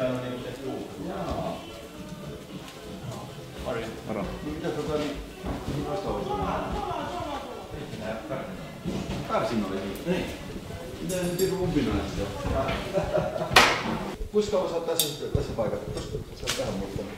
päin on niinku tehty uutta. Jaa. Mari. Moro. Mitä mihin noista olisi? Karsinoihin. Niin. Mitä se nyt umpinaista? Kuinka kauan sä oot tässä paikassa? Koska sä oot tähän muuttanut?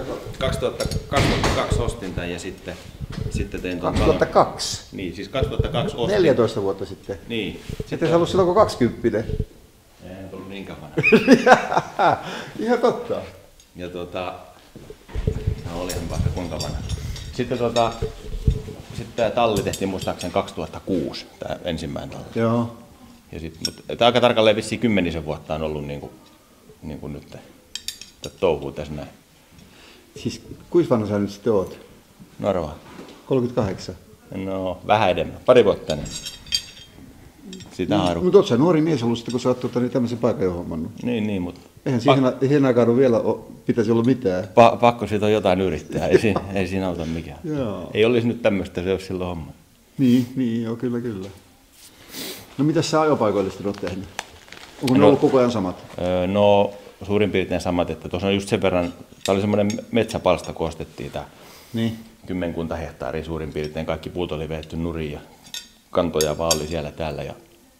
2002 ostin tän ja sitten tein 2002? Niin, siis 2002 ostin. 14 vuotta sitten? Niin. Sitten sä ollut silloin kun 20. En tullut niinkään vanha. Ihan totta. Ja no olihan vaikka kuinka vanha. Sitten tää talli tehtiin muistaakseni 2006, tää ensimmäinen talli. Joo. Ja mutta aika tarkalleen vissiin 10 vuotta on ollut niinku nyt touhuu tässä näin. Siis kuinka vanha sä nyt sitten oot? No arvaa. 38. No vähän enemmän, pari vuotta enemmän. Sitä Mutta oot sä nuori mies ollut sitten, kun sä oot tämmöisen paikan jo hommannut? Niin, mutta Eihän siihen aikaan vielä pitäisi olla mitään. pakko siitä on jotain yrittää, ei siinä auta mikään. Joo. Ei olisi nyt tämmöistä, se olisi silloin homma. Niin, joo, kyllä. No mitäs sä ajopaikoille sitten oot tehnyt? Onko ne ollut koko ajan samat? No suurin piirtein samat, että tuossa on just sen verran, tää oli semmoinen metsäpalsta, kun ostettiin tää. Niin. 10 hehtaaria suurin piirtein, kaikki puut oli vehetty nurin ja kantoja vaan oli siellä täällä. Ja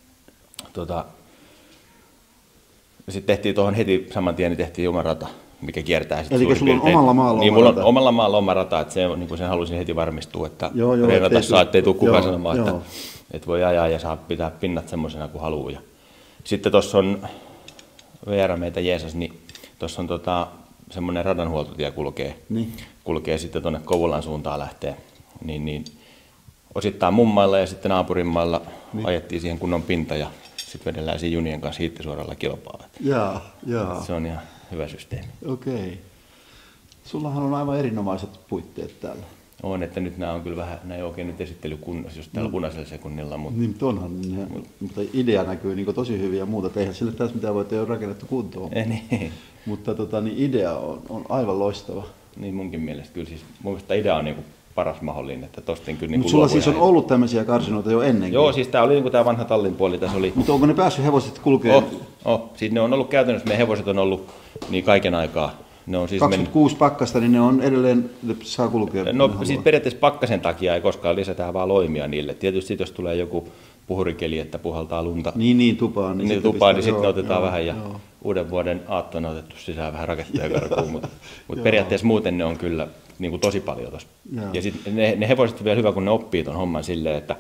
sitten tehtiin tuohon heti saman tien, niin tehtiin oma rata, mikä kiertää sitten eli sulla on omalla maalla niin, oma mulla rata? on omalla maalla oma rata, että se, niin sen halusin heti varmistua, että Joo, reenata saa, ettei tule kukaan sanomaan, joo. että voi ajaa ja saa pitää pinnat semmoisena kuin haluaa. Ja sitten tuossa on, VR meitä jeesas, niin tuossa on semmoinen radanhuoltotie kulkee sitten tuonne Kouvolan suuntaan lähtee, niin osittain mun mailla ja sitten naapurin mailla ajettiin siihen kunnon pinta ja sitten vedellään siinä junien kanssa hiittisuoralla kilpaa. Jaa. Se on ihan hyvä systeemi. Okei. Sullahan on aivan erinomaiset puitteet täällä. On, että nyt nämä on kyllä vähän, näin oikein nyt esittelykunnossa, just täällä punaisella sekunnilla. Niin, onhan, mutta idea näkyy niin tosi hyvin ja muuta. Eihän sille tässä mitään voi tehdä rakennettu kuntoon. Niin. Mutta niin idea on aivan loistava. Niin munkin mielestä kyllä. Siis, mun mielestä idea on paras mahdollinen. Että tostin kyllä mutta sulla siis on ollut tämmöisiä karsinoita jo ennenkin? Joo, siis tämä oli tämä vanha tallin puoli. Tässä oli... Mutta onko ne päässyt hevoset kulkemaan? Siis ne on ollut käytännössä, meidän hevoset on ollut niin kaiken aikaa. Ne on siis 26 pakkasta, niin ne on edelleen, saa kulkea. No siis periaatteessa pakkasen takia ei koskaan lisätään vaan loimia niille. Tietysti jos tulee joku puhurikeli, että puhaltaa lunta tupaan, niin sitten otetaan vähän ja uuden vuoden aattona otettu sisään vähän raketteja karkuun. Mutta periaatteessa muuten ne on kyllä niin kuin tosi paljon tuossa. Ja sitten ne hevoset on vielä hyvä, kun ne oppii ton homman silleen, että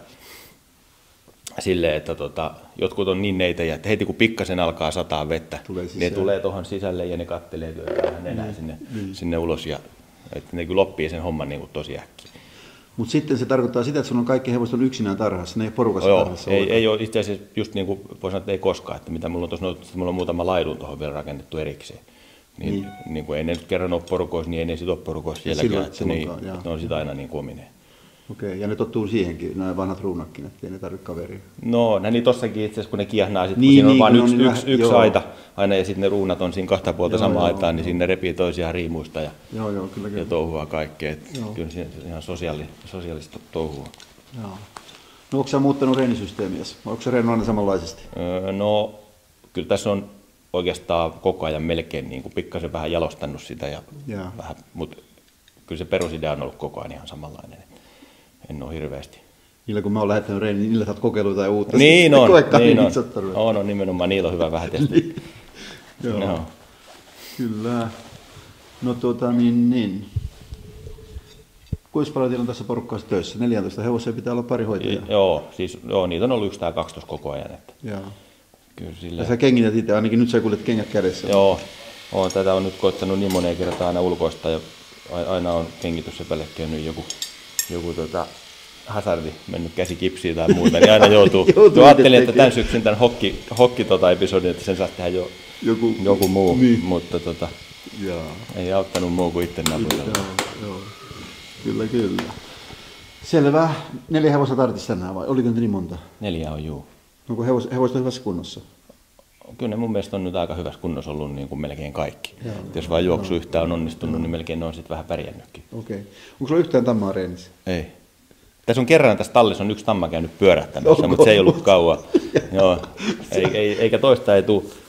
jotkut on niin neitejä, että heti kun pikkasen alkaa sataa vettä, ne tulee tuohon sisälle ja ne kattelee vähän enää sinne ulos. Ja, että ne kyllä oppii sen homman niin kuin tosi äkkiä. Mutta sitten se tarkoittaa sitä, että sun on kaikki hevoset on yksinään tarhassa, ne ei porukassa tarhassa. Ei ole itse asiassa just niin kuin voi sanoa, että ei koskaan. Että mitä mulla on tuossa, mulla on muutama laidun tuohon vielä rakennettu erikseen. Niin kuin ei ne nyt kerran ole porukoissa, niin ei ne sit ole porukoissa sielläkään. Ne on sitä aina niin kuin omineen. Okei, ja ne tottuu siihenkin, nämä vanhat ruunatkin, ettei ne tarvitse kaveria. No, niin tossakin itse asiassa, kun ne kiehnaa, kun siinä on vain yksi aita aina, ja sitten ne ruunat on siinä kahta puolta samaa aitaan, niin sinne repii toisiaan riimuista ja touhua kaikkea. Kyllä se ihan sosiaalista touhua. Joo. No, onko sä muuttanut reenisysteemiä? Onko se reenannut aina samanlaisesti? No, kyllä tässä on oikeastaan koko ajan melkein niin kuin pikkasen vähän jalostanut sitä, vähän, mutta kyllä se perusidea on ollut koko ajan ihan samanlainen. En ole hirveästi. Niillä kun mä oon lähettänyt reeniin, niin niillä saat kokeilla tai uutta. Niin on. On nimenomaan, niillä on hyvä vähän testata. Joo. Kyllä. No kuinka paljon teillä on tässä porukkaa töissä? 14 hevosia pitää olla pari hoitajaa. Joo, niitä on ollut 1 tai 2 koko ajan. Että. Joo. Kyllä sillä... Ja sä kengität itse, ainakin nyt sä kuljet kengät kädessä. Joo, tätä on nyt koittanut niin moneen kertaan aina ulkoista ja aina on kengityssepelle käynyt joku hazardi mennyt käsi kipsiin tai muuta, niin aina joutuu. Ajattelin, että tämän syksyn tämän hokki-episodin, että sen saisi tehdä joku muu, mutta ei auttanut muu kuin itse naputella. Joo. Kyllä. Selvä. 4 hevosta tarvitsisi tänään vai oliko nyt niin monta? 4 on juu. Onko hevoset hyvässä kunnossa? Kyllä ne mun mielestä on nyt aika hyvässä kunnossa ollut niin kuin melkein kaikki. Jos vain juoksu yhtään on onnistunut, niin melkein ne on sitten vähän pärjännytkin. Okei. Onko sulla yhtään tammaa reenissä? Ei. Tässä tallissa on 1 tamma käynyt pyörähtämässä, mutta se ei ollut kauan. Joo. Eikä toista ei tule.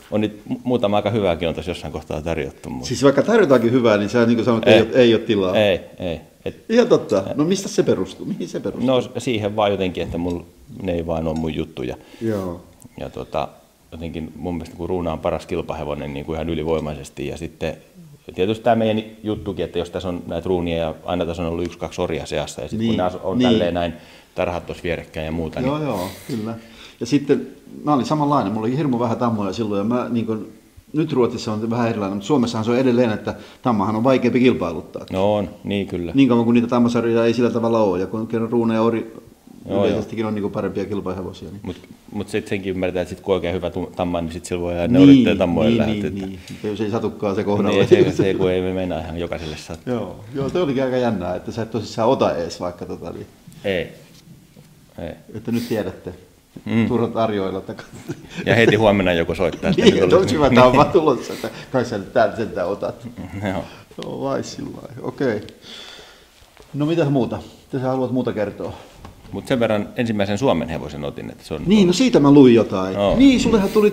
on niitä muutama aika hyvääkin on tässä jossain kohtaa tarjottu. Mutta... Siis vaikka tarjotaankin hyvää, niin sä niin kuin sanot, että ei ole tilaa. Ei. Ihan totta. No mistä se perustuu? Mihin se perustuu? No siihen vaan jotenkin, että ne ei vaan ole mun juttuja. Joo. Ja jotenkin mun mielestä kun Ruuna on paras kilpahevonen niin kuin ihan ylivoimaisesti. Ja sitten tietysti tämä meidän juttukin, että jos tässä on näitä ruunia ja aina tässä on ollut 1-2 orjaa seassa. Ja sitten kun nämä on tälleen näin tarhat tuossa vierekkäin ja muuta. Joo, niin... joo, kyllä. Ja sitten mä olin samanlainen. Mulla oli hirmu vähän tammoja silloin. Ja mä, niin kun, nyt Ruotsissa on vähän erilainen, mutta Suomessahan se on edelleen, että tammahan on vaikeampi kilpailuttaa. No on, niin kyllä. Niin kauan kuin niitä tammasarjoja ei sillä tavalla ole. Ja kun kerran Ruuna ja Ori yleisestikin on niin parempia kilpahevosia. Niin. Mutta sitten senkin ymmärtää, että sit kun on oikein hyvä tamma, niin sitten sillä voi aina yrittää tammoilla. Niin. Jos ei satukaan se kohdalla. Niin, se kun ei mennä ihan jokaiselle sattua. Joo, toi olikin aika jännää, että sä et tosissaan ota ees vaikka niin. Ei. Että nyt tiedätte. Turhat arjoilla takaisin. Ja heti huomenna joku soittaa. Niin, että onko hyvä tamma tulossa, että kai sä nyt täältä sentään otat. Joo. Joo, vai sillä lailla. Okei. No mitä muuta? Mitä sä haluat muuta kertoa? Mutta sen verran ensimmäisen Suomen hevosen otin, että se on... Niin, no siitä mä luin jotain. No. Niin, sullehan tuli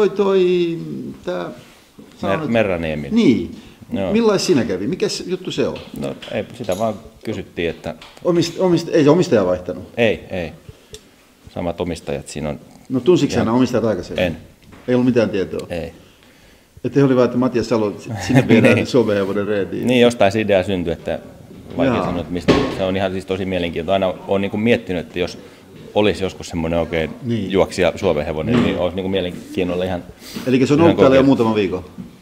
tää... Merraniemi. Niin. No. Millais siinä kävi? Mikäs juttu se on? No ei, sitä vaan kysyttiin, että... Ei se omistaja vaihtanut? Ei. Samat omistajat siinä on. No tunsitko sä nämä omistajat aikaisemmin? En. Ei ollut mitään tietoa? Ei. Että he oli vaan, että Matias Salo sinne viedään Suomen hevonen reediin. Niin, jostain se idea syntyi, että vaikea sanoa, että mistä. Se on ihan siis tosi mielenkiintoista. Aina olen niin kuin miettinyt, että jos olisi joskus semmoinen oikein juoksija Suomen hevonen, niin olisi niin kuin mielenkiinnolla ihan... Eli se on ollut täällä jo muutaman viikon?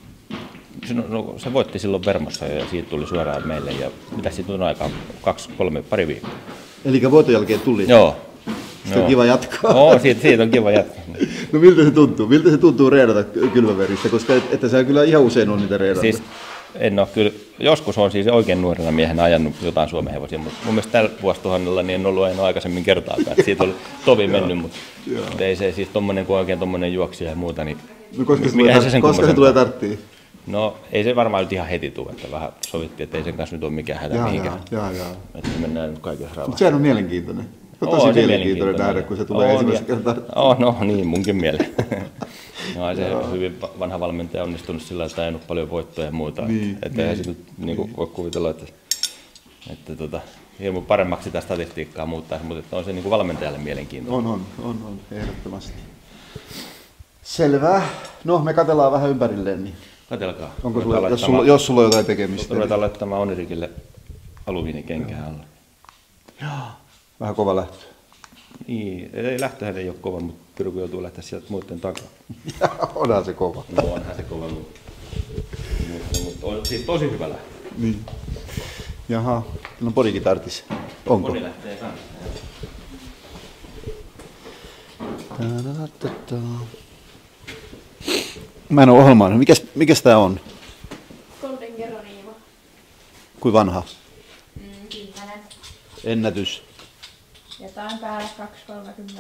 No, se voitti silloin Vermossa ja siitä tuli suoraan meille. Ja mitä siitä on aikaa? 2-3, pari viikkoa. Eli voiton jälkeen tuli? Joo. Sitä on kiva jatkaa. Oo, siitä on kiva jatkaa. No miltä se tuntuu? Miltä se tuntuu reedata kylmäverissä? Koska että sä kyllä ihan usein on niitä reedata. Siis en ole kyllä. Joskus on siis oikein nuorena miehenä ajanut jotain Suomen hevosia, mutta mun mielestä tällä vuosituhannella niin en ollut aina aikaisemmin kertaakaan. Siitä oli tovi mennyt, mutta ei se siis tommonen kuin oikein tommonen juoksija ja muuta. Niin no koska se tulee tarttiin? No ei se varmaan nyt ihan heti tule, että vähän sovittiin, että ei sen kanssa nyt ole mikään hätä mihinkään. Että mennään nyt kaikessa rauhassa. Mutta sehän on mielenkiintoinen. On tosi mielenkiintoinen nähdä, kun se tulee ensimmäisen kertaa. No niin, munkin mielestä. No, se hyvin vanha valmentaja on onnistunut sillä, että ei ole paljon voittoja ja muuta. Että eihän se nyt niin voi kuvitella, että hirmu paremmaksi sitä statistiikkaa muuttaisi, mutta on se niin valmentajalle mielenkiintoinen. On, ehdottomasti. Selvä. No, me katsellaan vähän ympärilleen. Niin. Katelkaa. Onko jos sulla on jotain tekemistä? Ruvetaan laittamaan Onirikille aluviinikenkää alle. Joo. Vähän kova lähtö. Niin, ei lähtöhän ei ole kova, mutta Pyrky joutuu lähteä sieltä muiden takaa. Onhan se kova. No onhan se kova, mutta on siis tosi hyvä lähtö. Niin. Jaha, no podikin tarttis. Onko? Podi lähtee kanssa. Mä en oo ohjelmaan. Mikäs tää on? Golden Geronimo. Kui vanha? 10. Ennätys. Jotain päälle 2,30.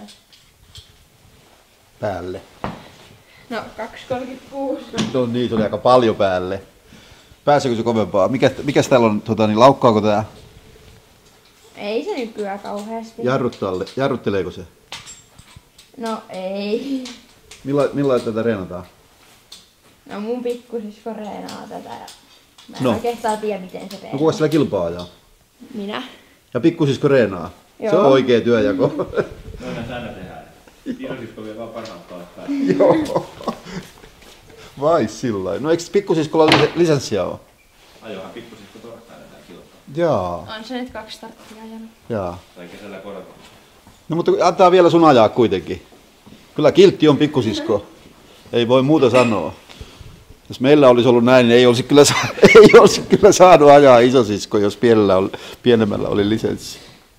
Päälle. No 2,36. No niin, tuli aika paljon päälle. Pääseekö se kovempaa? Mikäs täällä on, laukkaako tää? Ei se nykyään kauheasti. Jarrutteleeko se? No ei. Millä tätä reenataan? No mun pikkusisko reenaa tätä ja mä en oikeastaan tiedä miten se reenaa. No kuka sillä kilpaa ajaa? Minä. Ja pikkusisko reenaa? Joo. Se on oikea työjako. Noin säännö tehdään. Isosisko vie vaan parhaat päästä. Joo. Vai sillain. No eikö pikkusiskolla lisenssiä ole? Ajohan pikkusisko torstaina tää kilpaa. Jaa. On se nyt 2 starttia ajanut. Jaa. Tai kesällä korko. No mutta antaa vielä sun ajaa kuitenkin. Kyllä kiltti on pikkusisko. Ei voi muuta sanoa. Jos meillä olisi ollut näin, niin ei olisi kyllä saanut ajaa isosisko, jos pienemmällä oli lisenssi.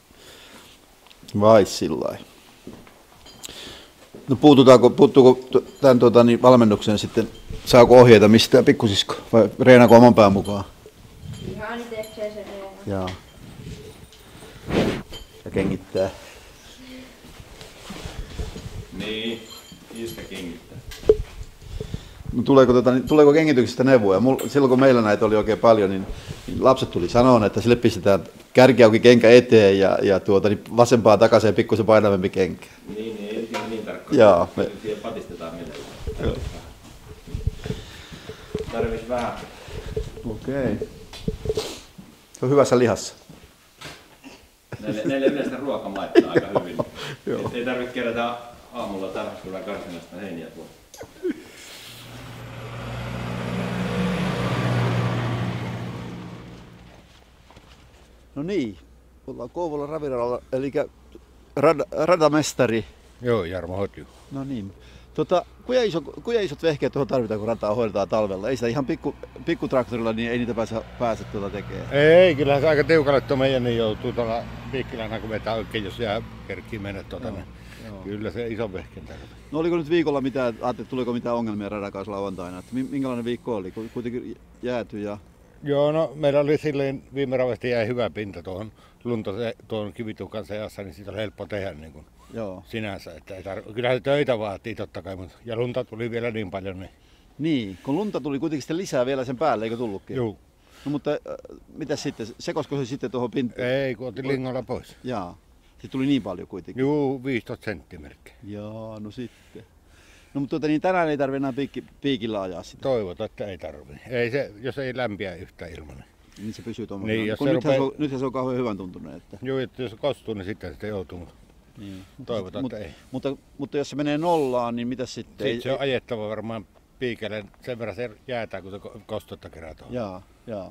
Vai sillain. No puuttuuko tämän valmennukseen sitten, saako ohjeita mistään pikkusisko vai reenaako oman pään mukaan? Ihan itsekseen se reenaa. Jaa. Ja kengittää. Niin, iskä kengittää. No tuleeko kengityksestä neuvoja? Silloin kun meillä näitä oli oikein paljon, niin lapset tuli sanomaan, että sille pistetään kärkiauki kenkä eteen ja niin vasempaa takaisin ja pikkusen painavempi kenkä. Niin ei niin tarkkaan. Jaa. Siihen patistetaan mielellään. Tarvitsisi vähän. Okei. Se on hyvässä lihassa. Neille yleistä ruoka maittaa aika hyvin. Ei tarvitse kerätä aamulla tarhastuilla karsinasta heiniä tuolla. No niin, ollaan Kouvolan raviradalla, eli radamestari. Joo, Jarmo Hotju. No niin. Kuinka isot vehkeet tuohon tarvitaan, kun rataa hoidetaan talvella? Ei sitä ihan pikkutraktorilla, niin ei niitä pääse tekemään. Ei, kyllähän se aika tiukalle tuo meidän niin joutuu tuolla Piikkilänä, kun vetää oikein, jos jää kerkkii mennä niin kyllä se iso vehkeen tarvitaan. No oliko nyt viikolla mitään, tuliko mitään ongelmia radan kanssa lauantaina? Että minkälainen viikko oli? Kuitenkin jääty ja... Joo, no meillä oli silleen viime ravasti jäi hyvä pinta tuohon lunta tuon kivitukan seassa, niin siitä oli helppo tehdä niin kuin sinänsä. Että kyllähän töitä vaatii totta kai, mutta ja lunta tuli vielä niin paljon. Niin, kun lunta tuli kuitenkin sitten lisää vielä sen päälle, eikö tullutkin? Joo. No mutta mitä sitten, sekosko se sitten tuohon pintaan? Ei, kun otin lingolla pois. Jaa, se tuli niin paljon kuitenkin? Joo, 15 senttimerkkiä. Jaa, no sitten. No mutta niin tänään ei tarvitse enää piikillä ajaa sitä? Toivotaan, että ei tarvitse. Ei se, jos ei lämpiä yhtään ilman. Niin se pysyy tuommoisena. Niin, nythän se on kauhean hyvän tuntunut. Että... Joo, että jos kostuu, niin sitten sitä joutuu. Niin. Toivotaan, että ei. Mutta jos se menee nollaan, niin mitä sitten? Sitten se on ajettava varmaan piikelle. Sen verran se jäätää, kun se kostetta kerätään. Jaa.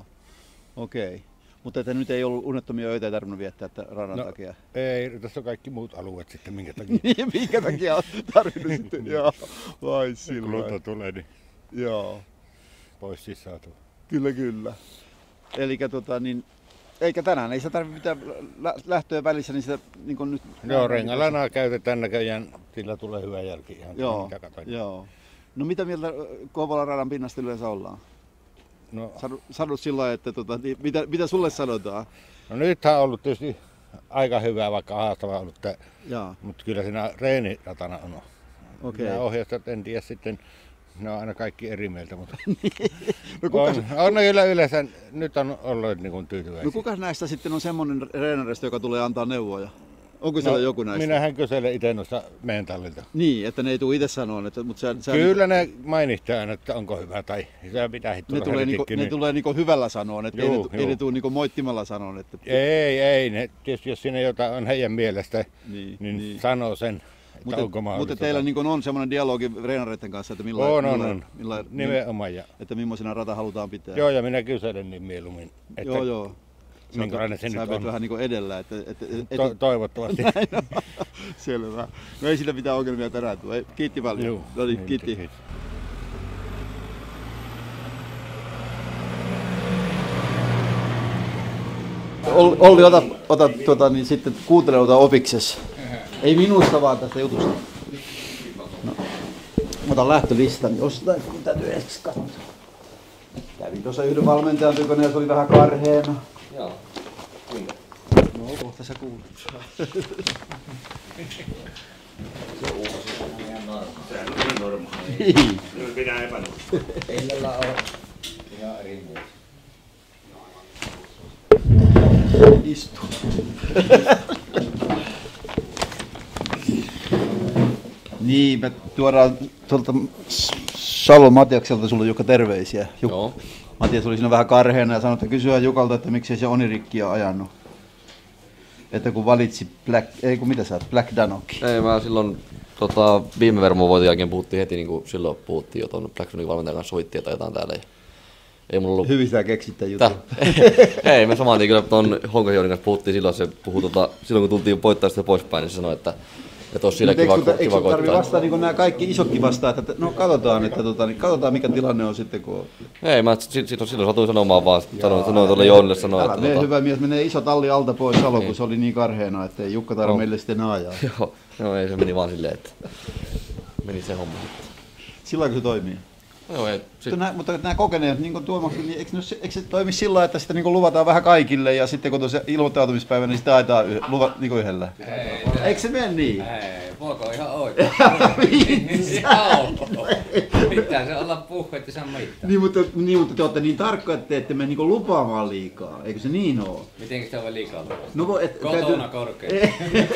Okei. Mutta että nyt ei ollut unettomia öitä, ei tarvinnut viettää radan takia. Ei, tässä on kaikki muut alueet sitten, minkä takia. Niin, minkä takia on tarvinnut sitten, joo. Vai sillä. Kun lunta tulee, niin joo. Pois siis saatu. Kyllä. Elikkä niin, eikä tänään, ei sitä tarvitse mitään lähtöön välissä, niin sitä niin kuin nyt... Joo, rengalanaa käytetään näköjään, sillä tulee hyvä jälki ihan mitä katoin. Joo. No mitä mieltä Kouvolan radan pinnasta yleensä ollaan? No, sano sillä lailla, että niin, mitä sulle sanotaan? No nythän on ollut tietysti aika hyvä, vaikka haastava ollut, mutta kyllä siinä reeniratana on. Okei. Nämä ohjeistat en tiedä sitten, ne on aina kaikki eri mieltä, mutta no, on kyllä yleensä, nyt on ollut niin kuin tyytyväisiä. No kuka näistä sitten on semmoinen reenarista, joka tulee antaa neuvoja? Onko siellä joku näistä? Minähän kyselen itse noista meidän tallilta. Niin, että ne ei tule itse sanoa, mutta kyllä ne mainittaa aina, että onko hyvä tai se pitää tulla ne tulee niinku hyvällä sanoa, että ei ne tule niinku moittimalla sanoa. Että... Ei, ne, tietysti jos siinä jotain on heidän mielestä, niin sanoo sen, että onko mahdollista. Mutta teillä niin on semmoinen dialogi treenareiden kanssa, että nimenomaan. Että millaisena rata halutaan pitää. Joo, ja minä kyselen niin mieluummin. Että joo. Minkälainen se nyt on? vähän niin kuin edellä. Toivottavasti. Selvä. No ei sillä mitään ongelmia tänään tule. Kiitti paljon. Joo. No niin, kiitti. Olli, ota niin sitten kuuntele opiksesi. Ei minusta vaan tästä jutusta. No. Otan lähtölistan jostain, kun täytyy ensiksi katsoa. Kävin tuossa yhden valmentajan tykönä ja se oli vähän karheena. Joo. Kuinka? No, kohta sä kuulet. Se on ihan normaali. Sehän on ihan normaali. Niin. Nyt pitää epänormaali. Ei meillä ole ihan eri mieltä. Istu. Niin, me tuodaan tuolta Salon Matiakselta sulle Jukka terveisiä. Joo. Matias oli siinä vähän karheena ja sanoi, että kysyä Jukalta, että miksei se Onirikkiä ajanut. Että kun valitsi Black Danokki. Ei, mä silloin viime vermovoiton jälkeen puhuttiin heti, niin kuin silloin puhuttiin jo tuon Black Danokin valmentajan kanssa sovittiin, että ajetaan täällä. Ei mulla ollut... Hyvin sitä keksittää juttu. Ei, me samaan kyllä tuon Honkajoodin kanssa puhuttiin silloin, silloin kun tultiin voittaa sitä poispäin, niin se sanoi, että olisi sillä kiva koittaa. Eikö tarvitse vastaa niin nämä kaikki isotkin vastaa, että no katsotaan, katsotaan mikä tilanne on sitten kun... Ei, mä silloin satuin sanomaan vaan, sanoin tuolle Joonille älä mene hyvä mies, menee iso talli alta pois Salo, kun se oli niin karheena, että ei Jukka tarvitse meille sitten ajaa. Joo, ei se meni vaan silleen, että meni se homma sitten. Silloin se toimii? Joo, ei. Mutta nämä kokeneet, niin kuin Tuomaksi, niin eikö se toimi sillä lailla, että sitä niin luvataan vähän kaikille ja sitten kun on se ilmoittautumispäivä, niin sitä ajetaan niin yhdellä? Eikö se mene niin? Ei, Poika on ihan oikein. Pitää se olla puhvetti sama mitään. Niin, mutta te olette niin tarkkoja, että te ette mene niinku lupaamaan liikaa. Eikö se niin ole? Mitenkä se on liikaa lupaa? No, kotona korkein.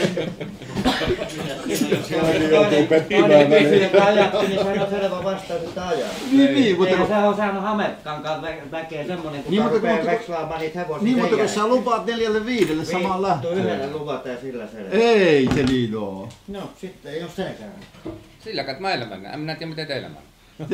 Joutuu pettymään Niin se on selvä vastaus, että ajaa. Niin, mutta... Eihän se on saanut Hametkankaan väkeä semmonen, kun tarpeen vekslaamaan niitä hevosia. Niin, mutta kun sä lupaat 4-5 samaan lähtöön. Yhdelle luvataan ja sillä selvä. Ei se niin oo. No, sitten ei oo sekään. Sillä kai meillä mennään. En minä tiedä miten teillä mennään.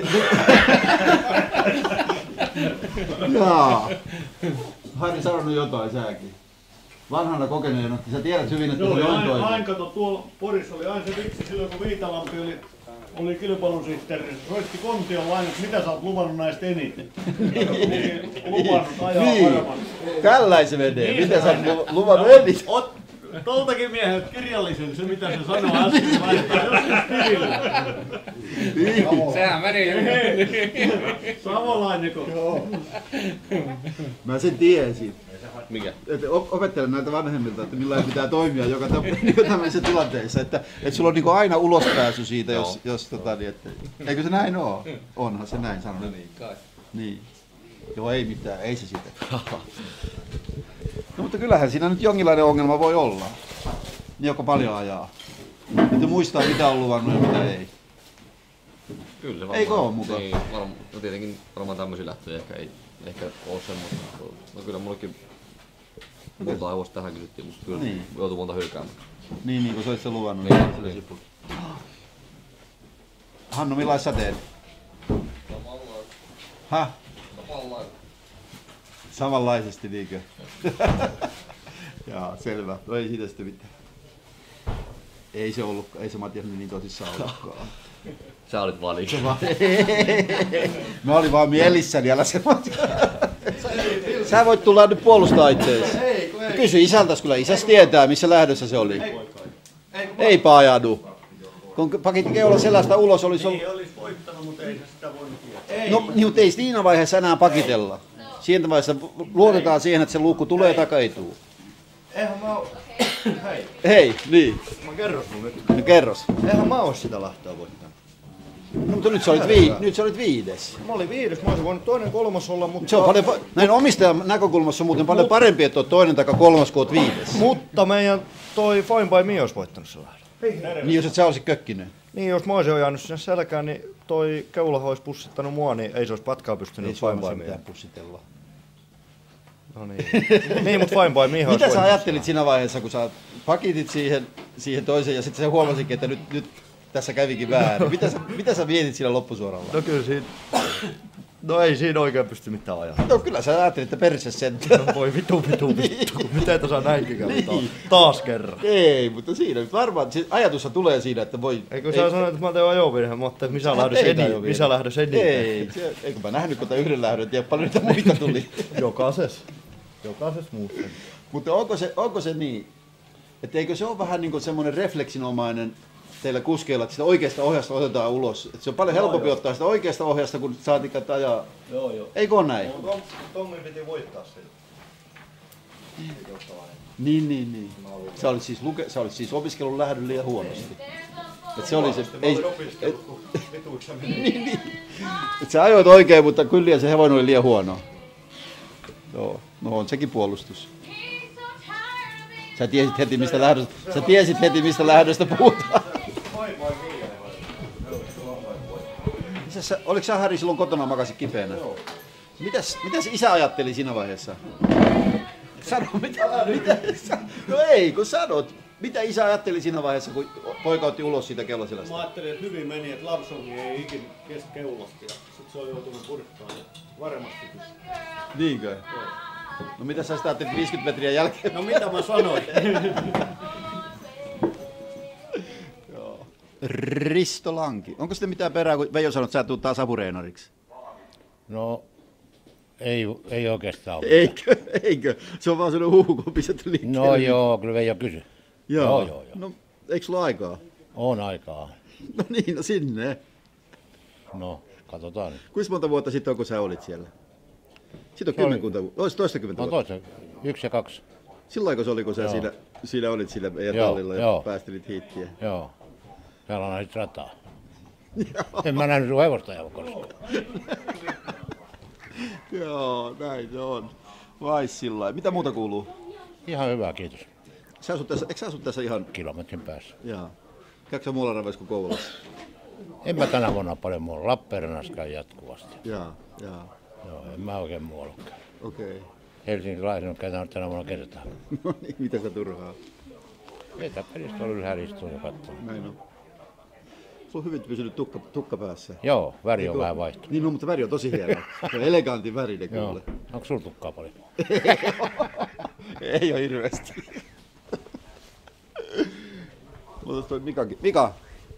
Jaa. Harri sanonut jotain säkin. Vanhana kokeneena, että sä tiedät hyvin, että se on toimii. Aina kato, tuolla Porissa oli aina se vitsi silloin, kun Viitalampi oli kilpailun sihteeri. Soitti Kontiolla aina, että mitä sä oot luvannut näistä eniten. Luvannut ajaa varmaan. Tällainen se menee. Niin, mitä sä oot luvannut eniten? Toltakin miehet kirjallisen, se mitä se sanoo äsken, laittaa joskus tilille. Sehän meni jo. Savolainenko? Joo. Mä sen tiesin. Mikä? Opettelen näiltä vanhemmilta, että millainen pitää toimia joka tämmöisessä tilanteessa. Että sulla on niinku aina ulospääsy siitä, jos niin, että, eikö se näin oo? Onhan se näin sanonut. Niin kai. Niin. Joo, ei mitään, ei se sitä. No mutta kyllähän siinä nyt jonkinlainen ongelma voi olla. Niin joka paljon ajaa. Että muistaa mitä on luvannut ja mitä ei. Kyllä se varmaan. Eikö oo mukaan? Niin, no tietenkin varmaan tämmöisiä lähtöjä ehkä oo semmoista. No kyllä mullekin monta hevosta tähän kysyttiin, mutta kyllä niin. Joutuu monta hylkäämään. Niin kun sä olit sen luvannut. Niin. Hannu, millais sä teet? Häh? Samanlaisesti niinkö? Jaa, selvä. No ei siitä sitten mitään. Ei se Matias niin tosissaan ollutkaan. Sä olit valiksi. Mä olin vaan mielissäni, älä se Sä voit tulla nyt puolustaa itseäsi. Kysy isältäs, kyllä isäs tietää missä lähdössä se oli. Ei paajadu. Kun pakitti keula sellaista ulos, olisi ollut... Niin olisi voittanut, mutta ei se sitä voinut tietää. No, niin, mutta ei siinä vaiheessa enää pakitella. Siinä vaiheessa luotetaan siihen, että se luukku tulee tai ei tuu. Eihän mä oo... Hei, niin. Mä kerros mun nyt. No kerros. Eihän mä oo sitä lähtöä voittanut. No, mutta nyt sä olit viides. Mä olin viides, mä olisin voinut toinen kolmas olla, mutta... Se on paljon, näin omistajan näkökulmassa on muuten paljon parempi, että oot toinen tai kolmas kuin oot viides. Mutta meidän toi Fine by Me olisi voittanut se lähdön. Niin jos et sä olisit Kökkinen. Niin jos mä olisin ojannut sinne selkään, niin toi keulaho olisi pussittanut mua, niin ei se olisi patkaa pystynyt Fine by Me. Pussitella. No niin. Niin, mutta Fine by Me olisi mitä sä ajattelit siinä vaiheessa, kun sä pakitit siihen toiseen ja sitten sä huomasikin, että nyt tässä kävikin väärin. Mitä sä mietit siinä loppusuoralla? No kyllä siinä... No ei siinä oikein pysty mitään ajaa. No kyllä sä ajattelit, että perse sen. No voi vitu. Miten tässä näinkin kävi taas kerran? Ei, mutta siinä nyt varmaan, se ajatushan tulee siinä, että voi... Eikö sä sanoit, että mä tein ajovirhe, mutta missä lähdös eniten? Ei, eikö mä nähnyt, kun yhden lähdön, tiedä paljon niitä muita tuli. Jokaisessa muussa. Mutta onko se niin, että eikö se ole vähän niin kuin semmoinen refleksinomainen teillä kuskeilla, että sitä oikeasta ohjasta otetaan ulos. Että se on paljon helpompi ottaa sitä oikeasta ohjasta, kun saatiin ajaa. Joo. Eikö ole näin? Tommi piti voittaa sillä. Niin. Sä olit siis opiskelun lähdön liian huonosti. Et se oli se... niin. Et sä ajoit oikein, mutta kyllä se hevonen oli liian huono. Joo, no on sekin puolustus. Sä tiesit heti mistä lähdöstä puhutaan. Oliko sä Harri silloin kotona makasit kipeänä? Joo. Mitäs isä ajatteli siinä vaiheessa? Sano mitä? No ei, kun sanot. Mitä isä ajatteli siinä vaiheessa, kun poika otti ulos siitä keulaselästä? Mä ajattelin, että hyvin meni, että Lapsongi ei ikin kestä keulasta ja sit se on joutunut purkkaan ja varmasti pystyy. Niinkö? Joo. No mitä sä sitä ajattelit 50 metriä jälkeen? No mitä mä sanoin? Risto Lanki. Onko sitten mitään perää, kun Veijo sanoi, että sä tulet taas apureenariksi? No, ei oikeastaan ole. Eikö? Se on vaan sellainen huhu, kun pistetty liikkeelle. No joo, kyllä Veijo kysyi. Joo. No, eikö sulla aikaa? On aikaa. No niin, no sinne. No, katsotaan nyt. Kuinka monta vuotta sitten on, kun sä olit siellä? Sitten on kymmenkunta vuotta. Olisi toistakymmentä vuotta. 1 ja 2. Silloin se oli, kun sä siinä olit sillä meidän tallilla ja päästelit hiittiä. Joo. Täällä on näitä rataa. En mä nähnyt sun hevosta ajaa koskaan. Joo, näin se on. Vai sillä. Mitä muuta kuuluu? Ihan hyvä, kiitos. Eikö sä asut tässä ihan... Kilometrin päässä. Jaa. Käykö sä muualla raveissa kuin Kouvolassa? En mä tänä vuonna paljon muualla. Lappeenrannassa jatkuvasti. Jaa. Joo, en mä oikein muualla käy. Okei. Helsinkilaisen on käytänyt tänä vuonna kertaa. No niin, mitä sä turhaa? Ei Tapperista ollut ylhäällä istua ja katsoa. Näin on. Sulla on hyvin pysynyt tukka päässä. Joo, väri on vähän vaihtunut. Niin, no, mutta väri on tosi hieno. Se on elegantin värinen kuule. Onko sulla tukkaa paljon? Ei ole hirveästi. Mutta toi Mika.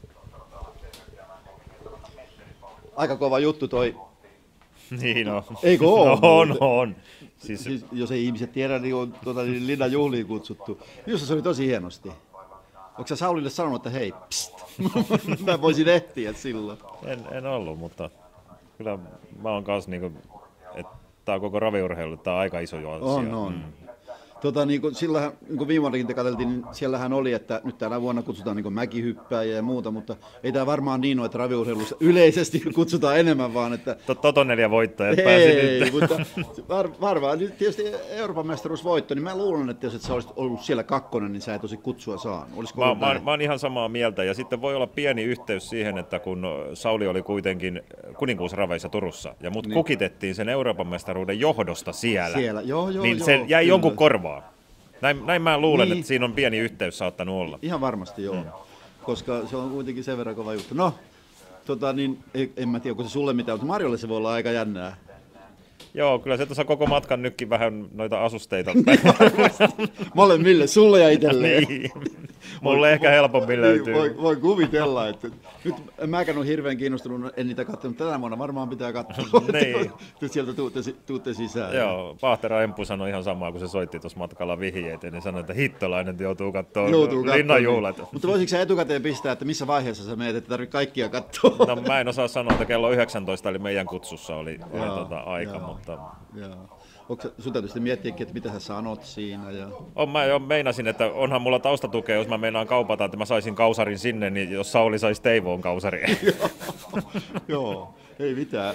Aika kova juttu toi. Niin on. Eikö oo? On. Siis, jos ei ihmiset tiedä, niin on Linnan juhliin kutsuttu. Minusta se oli tosi hienosti. Onko sä Saulille sanonut, että hei, pst, mä voisin ehtiä silloin? En ollut, mutta kyllä mä oon kanssa niinku, että tää on koko raviurheilu, tää on aika iso asia. On. Niin sillähän, niin viime vuonnakin te katseltiin, niin siellähän oli, että nyt tänä vuonna kutsutaan niin mäkihyppääjiä ja muuta, mutta ei tämä varmaan niin ole, että raviurheilussa yleisesti kutsutaan enemmän, vaan että... Toto 4 voittajat pääsi nyt. Mutta varmaan tietysti Euroopan mestaruusvoitto, niin mä luulen, että jos et sä olisit ollut siellä kakkonen, niin sä et olisi kutsua saanut. Mä oon ihan samaa mieltä, ja sitten voi olla pieni yhteys siihen, että kun Sauli oli kuitenkin kuninkuusraveissa Turussa, ja mut kukitettiin sen Euroopan mestaruuden johdosta siellä. Niin se jäi jonkun korvaan. Näin mä luulen, että siinä on pieni yhteys saattanut olla. Ihan varmasti joo, koska se on kuitenkin sen verran kova juttu. No, niin, en mä tiedä, onko se sulle mitään, mutta Marjolle se voi olla aika jännää. Joo, kyllä se tuossa koko matkan nytkin vähän noita asusteita. Molemmille, sulle ja itselleen. Niin. Mulle ehkä helpommin löytyy. Voi kuvitella, että nyt mäkään ole hirveän kiinnostunut, en niitä katsonut tänä vuonna, varmaan pitää katsoa. Niin. Sieltä tuutte sisään. Joo, Pahtera Emppu sanoi ihan samaa, kun se soitti tuossa matkalla vihjeitä, niin sanoi, että hittolainen joutuu katsoa linnanjuhlat. Mutta voisitko sä etukäteen pistää, että missä vaiheessa sä meet, että tarvitse kaikkia katsoa? No mä en osaa sanoa, että kello 19 eli meidän kutsussa oli aika, mutta... Sun täytyy sitten miettiäkin, että mitä sä sanot siinä. Ja... Mä jo meinasin, että onhan mulla taustatukea, jos mä meinaan kaupata, että mä saisin kausarin sinne, niin jos Sauli saisi Teivoon kausaria. Joo, ei mitään.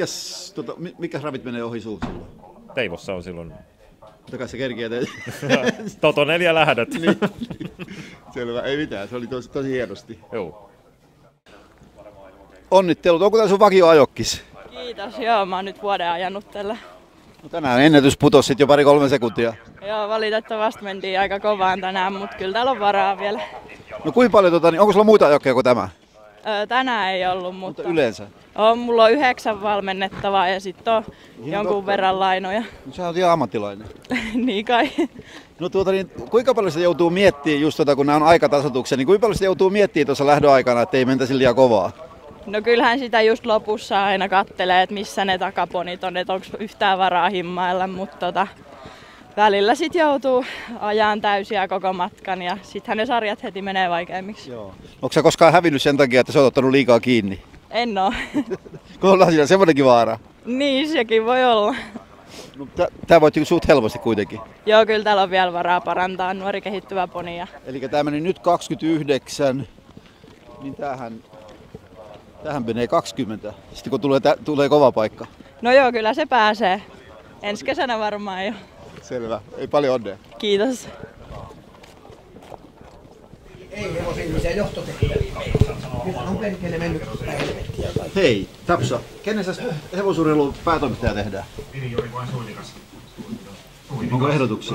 Mikäs ravit menee ohi suun silloin? Teivossa on silloin. Mutta kai se kerkiä Toto 4 lähdöt. Niin. Selvä, ei mitään. Se oli tosi hienosti. Joo. Onnittelut. Onko tää sun vakioajokkis? Kiitos, joo. Mä oon nyt vuoden ajanut tällä. No tänään ennätys putosi sit jo 2-3 sekuntia. Joo, valitettavasti mentiin aika kovaan tänään, mutta kyllä täällä on varaa vielä. No kuinka paljon, onko sulla muita ajokkeja kuin tämä? Tänään ei ollut, mutta yleensä? Mulla on 9 valmennettavaa ja sitten on jonkun verran lainoja. No, sä oot ihan ammattilainen. Niin kai. No kuinka paljon se joutuu miettimään, just kun nämä on aikatasoituksia, niin kuinka paljon se joutuu miettimään tuossa lähdöaikana, että ei mentäisi liian kovaa? No kyllähän sitä just lopussa aina kattelee, että missä ne takaponit on, että onko yhtään varaa himmailla, mutta välillä sit joutuu ajaan täysiä koko matkan ja sittenhän ne sarjat heti menee vaikeimmiksi. Joo. Onko sä koskaan hävinnyt sen takia, että sä oot ottanut liikaa kiinni? En oo. Kun ollaan siinä semmonenkin vaara. Niin, sekin voi olla. No, tää voit suht helposti kuitenkin. Joo, kyllä täällä on vielä varaa parantaa, nuori kehittyvä poni. Eli tää meni nyt 29, niin tähän menee 20, sitten kun tulee kova paikka. No joo, kyllä se pääsee. Ensi kesänä varmaan jo. Selvä. Ei paljon onnea. Kiitos. Ei hevosihmisiä johtotekijöitä. Nyt on perkele mennyt helvettiä. Hei, Tapsa, kenen sä hevosurheilun päätoimittaja tehdään? Onko ehdotuksia?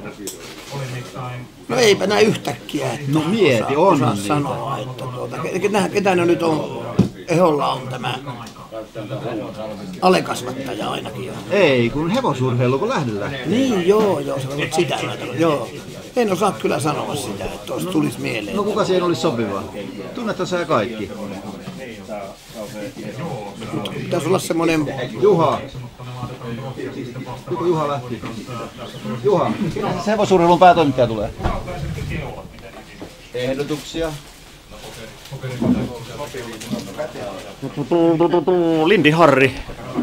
No eipä näin yhtäkkiä. No mieti, on osaa sanoa, että ketä ne nyt on, Eholla on tämä alekasvattaja ainakin jo. Ei, kun hevosurheilu, kun lähdellä. Niin, joo, se on sitä. Joo. En osaa kyllä sanoa sitä, että tuosta tulisi mieleen. No kuka siihen olisi sopiva? Tunnethan sä kaikki. Pitäisi olla semmoinen... Juha. Juha lähti. Juha, se hevosurheilun päätoimittaja tulee. Ehdotuksia. Lindi Harri.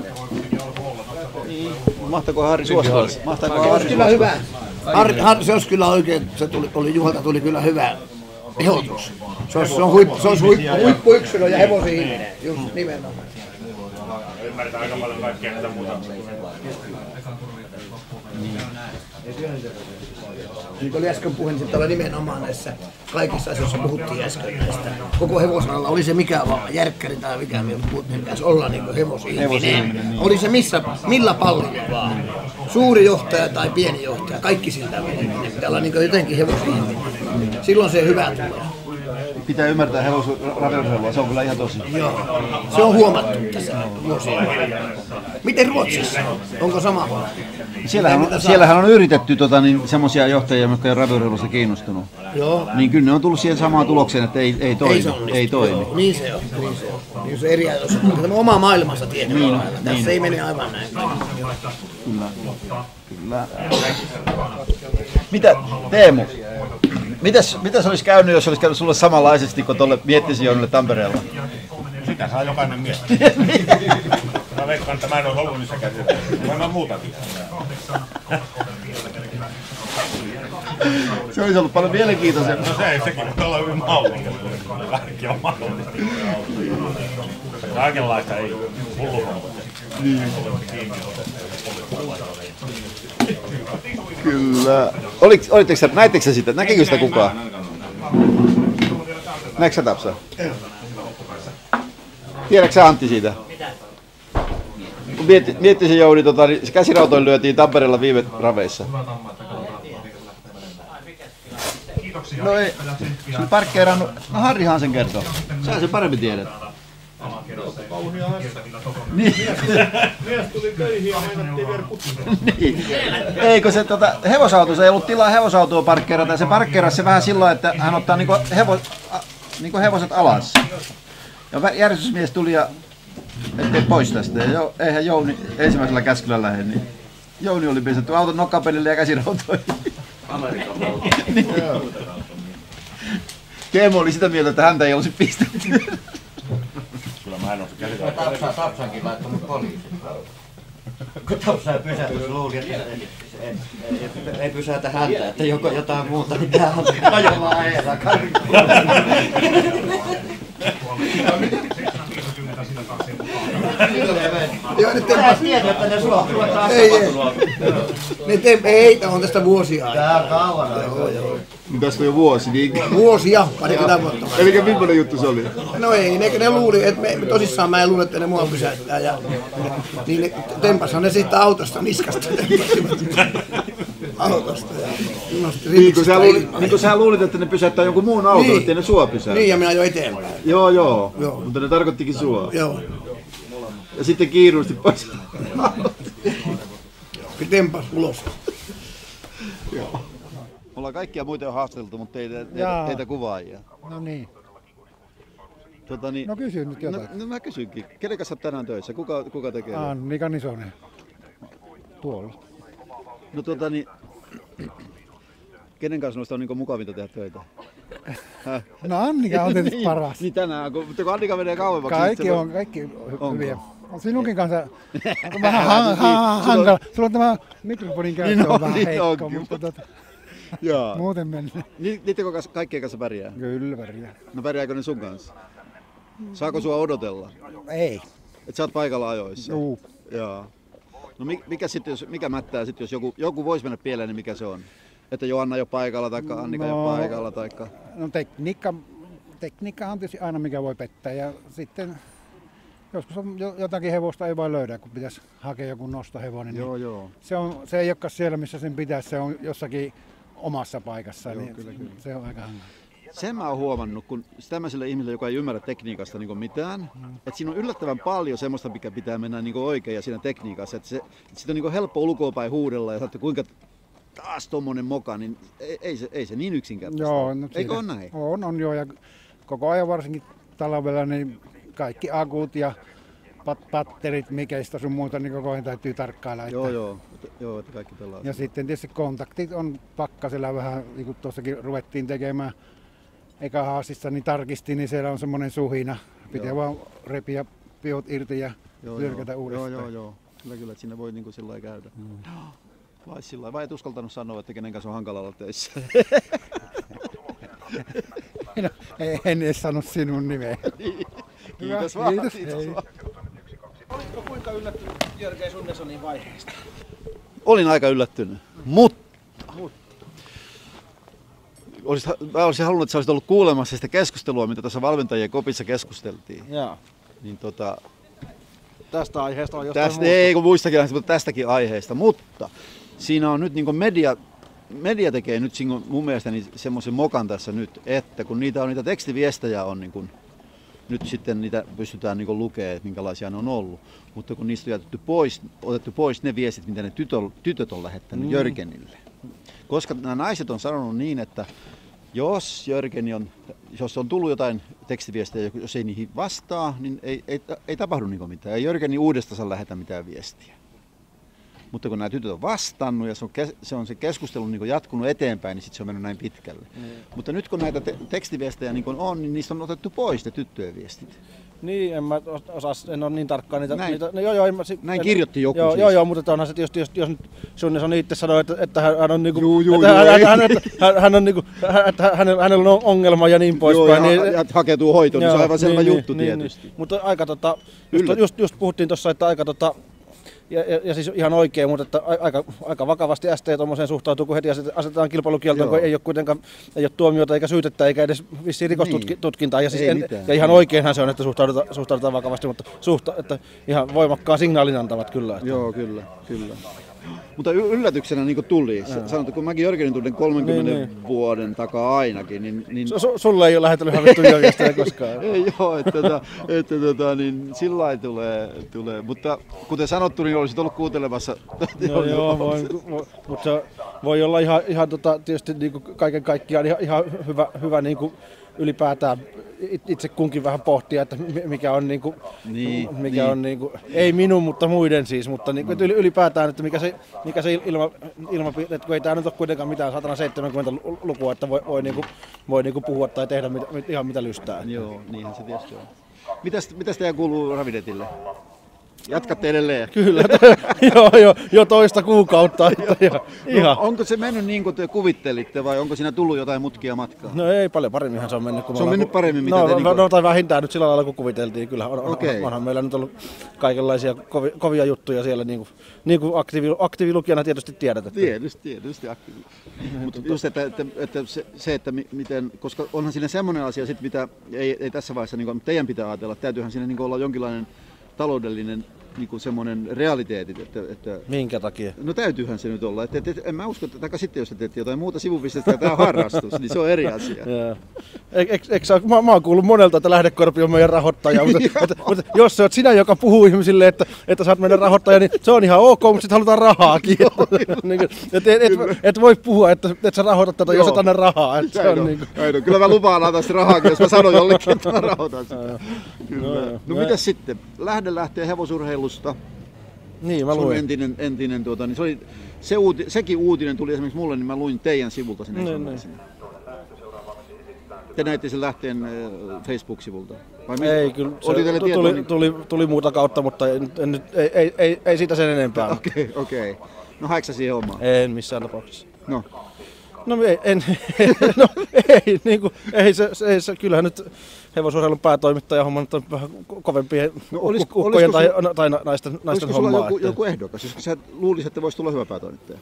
Mahtaako Harri suostua? Kyllä hyvä. Se olisi kyllä oikein, Juhalta tuli kyllä hyvä ehdotus. Se olisi huippuyksilö ja hevosen ihminen, just nimenomaan. Ymmärretään aika paljon kaikkea tätä muuta. Niin kuin äsken puhuin, niin täällä nimenomaan näissä kaikissa asioissa puhuttiin äsken näistä. Koko hevosalalla oli se mikä vaan, järkkäri tai mikä pitäisi olla niin hevosihminen. Niin. Oli se millä pallilla vaan. Suuri johtaja tai pieni johtaja, kaikki siltä menee. Pitää olla niin jotenkin hevosihminen. Silloin se hyvä tulee. Pitää ymmärtää hevosenraviurheilua, se on kyllä ihan tosi. Joo, se on huomattu tässä vuosien. Miten Ruotsissa? Onko sama? Siellähän on yritetty semmoisia johtajia, jotka on raviurheilusta kiinnostunut. Joo. Niin kyllä ne on tullut siihen samaan tulokseen, että ei toimi. Ei toimi. Niin se on. Niin se eri ajatus. Tämä oma maailmassa tietyllä lailla. Tässä ei mene aivan näin. Kyllä. Mitä, Teemu? Mitäs olisi käynyt, jos olisi käynyt sulle samanlaisesti kuin tuolle Miettisen Jounille Tampereella? Sitä saa jokainen miettiä. Mä veikkaan, että mä en ole ollut niissä käsillä. Mä muutakin. Se olisi ollut paljon mielenkiintoisempaa. No sekin voi olla hyvin mahdollista. Kaikki on mahdollista. Kaikenlaista ei hullu niin. Kyllä. Näittekö sä sitä? Näkikö sitä kukaan? Näetkö sä Tapsa? Tiedätkö sä Antti siitä? Kun Miettisen Jouni, niin se käsirautoin lyötiin Tampereella viime raveissa. No ei, se oli parkkeerannut. No Harrihan sen kertoo. Sä sen paremmin tiedät. Niin. Mies tuli töihin ja meinattiin viedä putkeen. Niin. Eikö se hevosauto, ei ollut tilaa hevosautoa parkkeerata ja se parkkeerasi se vähän sillä, että hän ottaa niinku hevoset alas. Ja järjestysmies tuli ja ettei pois tästä. Ja eihän Jouni ensimmäisellä käskyllä lähde, niin Jouni oli pistetty auton nokkapelille ja käsirautoihin. Niin. Teemu oli sitä mieltä, että häntä ei olisi pistetty. Kyllä mä en ole se käsirautoihin. Tapsankin laittanut poliisin. Kun Tapsa pysähtyi, luuli, että ei pysäytä häntä, että joko jotain muuta, niin tää on ajomaan eellä karkuun. Joo, nyt tempas. Tiedät, että ne suohtuvat ei, on tästä vuosia. Tää on kauan. Niin tästä on jo vuosi. Niin... Vuosia, parikymmentä vuotta. Eli millainen juttu se oli? No ei, ne luuli, että tosissaan mä en luule, että ne mua pysäyttää. Niin ne tempashan ne siitä autosta niskasta. Autosta. Niin kuin sä luulit, että ne pysäyttää jonkun muun auton, niin. Ettei ne sua pysäyttää. Niin, ja minä ajoin eteenpäin. Joo. Mutta ne tarkoittikin sua. Joo. Ja sitten kiiruusti pois. Tempas ulos. Joo. Ollaan kaikkia muita jo haastateltu, mutta teitä kuvaajia. No niin. Niin, no kysy nyt jotain. No mä kysynkin. Kenen kanssa olet tänään töissä? Kuka tekee? Annika Nisonen. Tuolla. No niin, kenen kanssa noista on niin mukavinta tehdä töitä? No Annika on tietysti paras. Niin tänään, kun Annika menee kauemmaksi. Kaikki hyviä. Sinunkin kanssa on vähän hankala. Sulla on tämä mikrofonin käyttö on vähän heikko, mutta muuten mennään. Niittekö kaikkien kanssa pärjää? Kyllä pärjää. No pärjääkö ne sun kanssa? Saako sua odotella? Ei. Et sä oot paikalla ajoissa? Juu. Joo. No mikä mättää sitten, jos joku voisi mennä pieleen, niin mikä se on? Että Joanna ei ole paikalla tai Annika ei ole paikalla? Taikka... No tekniikka on tietysti aina mikä voi pettää ja sitten joskus on jotakin hevosta ei vaan löydä, kun pitäisi hakea joku nostohevonen. Joo, niin joo. Se ei olekaan siellä, missä sen pitäisi, se on jossakin omassa paikassa, joo, niin kyllä. Se on aika hankala. Sen mä oon huomannut, kun tämmöiselle ihmiselle, joka ei ymmärrä tekniikasta niin mitään, että siinä on yllättävän paljon semmoista, mikä pitää mennä niin oikein ja siinä tekniikassa. Että sitä on niin helppo ulkoapäin huudella ja sanoa, että kuinka taas tommonen moka, niin ei se niin yksinkertaista. Joo, no eikö ole näin? On joo, ja koko ajan varsinkin talvella niin kaikki akut ja patterit, mikeistä sun muuta, niin koko ajan täytyy tarkkailla. Joo, että kaikki pelaa. Ja sitten tietysti kontaktit on pakkasella vähän, niin kuin tuossakin ruvettiin tekemään eka haastissa, niin tarkistin, niin siellä on semmoinen suhina. Pitää vaan repiä piot irti ja lyrkätä uudestaan. Joo. Kyllä, että siinä voi niin kuin sillä lailla käydä. Vai et uskaltanut sanoa, että kenen kanssa on hankala olla töissä? No, en edes sano sinun nimeä. Kiitos vaan. Oletko kuinka yllättynyt Jörgen Sunnesonin vaiheesta? Olin aika yllättynyt, mutta mä olisin halunnut, että sä olisit ollut kuulemassa sitä keskustelua, mitä tässä valmentajien kopissa keskusteltiin. Joo. Niin tästä aiheesta on jostain muusta. Ei kun muistakin aiheesta, mutta tästäkin aiheesta. Mutta siinä on nyt niin media tekee nyt mun mielestäni semmoisen mokan tässä nyt, että kun niitä tekstiviestejä on niin kuin, nyt sitten niitä pystytään niin lukemaan, että minkälaisia ne on ollut. Mutta kun niistä on otettu pois ne viestit, mitä ne tytöt on lähettänyt Jörgenille. Koska nämä naiset on sanonut niin, että jos jos on tullut jotain tekstiviestejä, jos ei niihin vastaa, niin ei tapahdu niin mitään. Ei Jörgeni uudestaan lähetä mitään viestiä. Mutta kun nämä tytöt on vastannut ja se keskustelu niin jatkunut eteenpäin, niin sitten se on mennyt näin pitkälle. Mutta nyt kun näitä tekstiviestejä niin on, niin niistä on otettu pois ne tyttöjen viestit. Niin, en ole niin tarkkaan niitä. Näin kirjoitti joku Joo, mutta onhan se tietysti, jos nyt Sunneson itse sanoi, että hän on niinku, hän on niinku, että hänellä on ongelma ja niin poispäin. Ja hakeutuu hoitoon, niin se on aivan selvä juttu tietysti. Niin. Mutta just puhuttiin tuossa, että ja siis ihan oikein, mutta että aika vakavasti ST tuommoiseen suhtautuu, kun heti asetetaan kilpailukieltoon, kun ei ole tuomiota eikä syytettä eikä edes vissiin rikostutkintaa. Ja, siis ja ihan oikeinhan se on, että suhtaudutaan vakavasti, mutta että ihan voimakkaan signaalin antavat kyllä. Että. Joo, kyllä. Mutta yllätyksenä niin tuli, sanotaan, kun mäkin Jörgenin tunnen 30 vuoden takaa ainakin, niin sulle ei ole lähetellyt hävitty Jörgestä koskaan. Ei joo, niin sillä lailla tulee. Mutta kuten sanottu, niin olisit ollut kuuntelemassa. Mutta se voi olla ihan tietysti niin kuin kaiken kaikkiaan ihan hyvä niin kuin ylipäätään itse kunkin vähän pohtia, että mikä on on ei minun, mutta muiden siis, mutta niin, ylipäätään, että mikä se ilmapiiri, että kun ei tämä nyt ole kuitenkaan mitään 170-lukua, että voi puhua tai tehdä ihan mitä lystää. Joo, niinhän se tietysti on. Mitäs teidän kuuluu Ravidetille? Jatkatte edelleen? Kyllä, jo toista kuukautta. Ihan. Onko se mennyt niin kuin te kuvittelitte vai onko siinä tullut jotain mutkia matkaa? No ei paljon paremminhan se on mennyt. Se on mennyt paremmin mitä tai vähintään nyt sillä lailla kuin kuviteltiin. Kyllä onhan meillä nyt ollut kaikenlaisia kovia juttuja siellä, niin kuin aktiivilukijana tietysti tiedät. Että. Tietysti aktiivi. Mutta just, että miten, koska onhan siinä semmoinen asia, mitä ei tässä vaiheessa niin teidän pitää ajatella, täytyyhän siinä niin olla jonkinlainen taloudellinen niin semmoinen realiteetit. Että minkä takia? No täytyyhän se nyt olla. En mä usko, että sitten jos te teette jotain muuta sivubisnestä ja tämä harrastus, niin se on eri asia. Mä oon kuullut monelta, että Lähdekorpi on meidän rahoittaja, mutta jos sä oot sinä, joka puhuu ihmisille, että sä oot meidän rahoittaja, niin se on ihan ok, mutta sitten halutaan rahaakin. Et voi puhua, että sä rahoitat tätä, jos et anna rahaa. Kyllä mä lupaan antaa sitä rahaakin, jos mä sanon jollekin, että mä rahoitan sitä. No mitäs sitten? Lähtee hevosurheilusta. Niin, mä luin. Entinen niin se oli, sekin uutinen tuli esimerkiksi mulle, niin mä luin teidän sivulta sen ensimmäisenä. Te näitte sen lähteen Facebook-sivulta? Ei, kyllä. Tuli muuta kautta, mutta ei siitä sen enempää. Okei. No haitko sä siihen omaan? En missään tapauksessa. No ei, kyllähän nyt hevosurheilun päätoimittaja homma nyt on vähän kovempien ukkojen tai naisten hommaa. Olisiko joku ehdokas, jos sä luulisit, että voisi tulla hyvä päätoimittaja?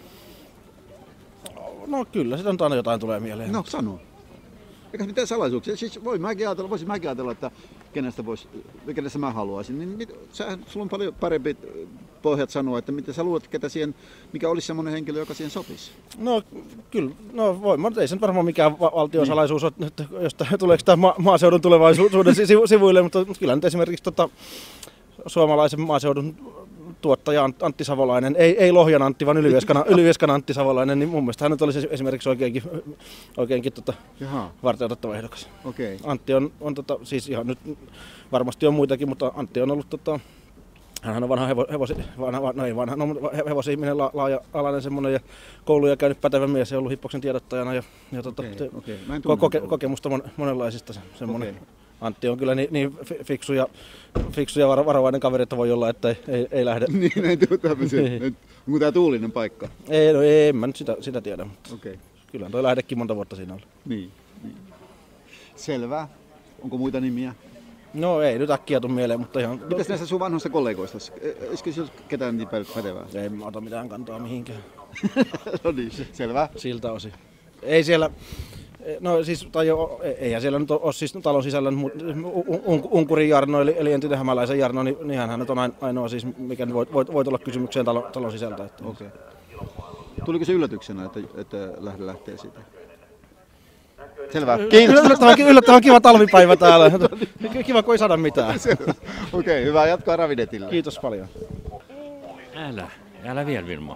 No kyllä, sitä nyt aina jotain tulee mieleen. No sano. Eikä mitään salaisuuksia. Siis voisin mäkin ajatella, että kenestä mä haluaisin. Niin sulla on paljon parempi pohjat sanoa, että mitä sä luulet, mikä olisi semmoinen henkilö, joka siihen sopisi? No kyllä, ei se nyt varmaan mikään valtion salaisuus ole, että tuleeko tämä maaseudun tulevaisuuden sivuille, mutta kyllä nyt esimerkiksi suomalaisen maaseudun tuottaja Antti Savolainen, ei Lohjan Antti, vaan Ylivieskan Antti Savolainen, niin mun mielestä hän nyt olisi esimerkiksi oikeinkin varteutettava ehdokas. Okay. Antti on siis ihan nyt varmasti on muitakin, mutta Antti on ollut hän on vanha hevosihminen, laaja-alainen semmoinen ja kouluja käynyt pätevä mies ja ollut Hippoksen tiedottajana ja kokemusta monenlaisista semmoinen. Okay. Antti on kyllä niin fiksu ja varovainen kaveri, että voi olla, että ei lähde. Niin, näin tämmöisen. Onko tämä tuulinen paikka? En mä nyt sitä tiedä, mutta kyllä toi lähdekin monta vuotta siinä oli. Niin. Selvä. Onko muita nimiä? No ei nyt äkkiä tule mieleen, mutta ihan... Mitäs näistä sun vanhoista kollegoista? Olisiko siellä ketään niin pätevää? Ei mä ota mitään kantaa mihinkään. No niin, selvä. Siltä osin. Ei siellä... No siis, eihän siellä nyt ole siis talon sisällä Unkurin Jarno, eli entinen hämäläisen Jarno, niin hänhän nyt on ainoa siis, mikä voi tulla kysymykseen talon sisältä. Okei. Tuliko se yllätyksenä, että lähtee siitä? Selvä. Kiitos. Yllättävän kiva talvipäivä täällä. Kiva, kun ei saada mitään. Okei, hyvää jatkoa Ravinetille. Kiitos paljon. Älä vielä Vilmo.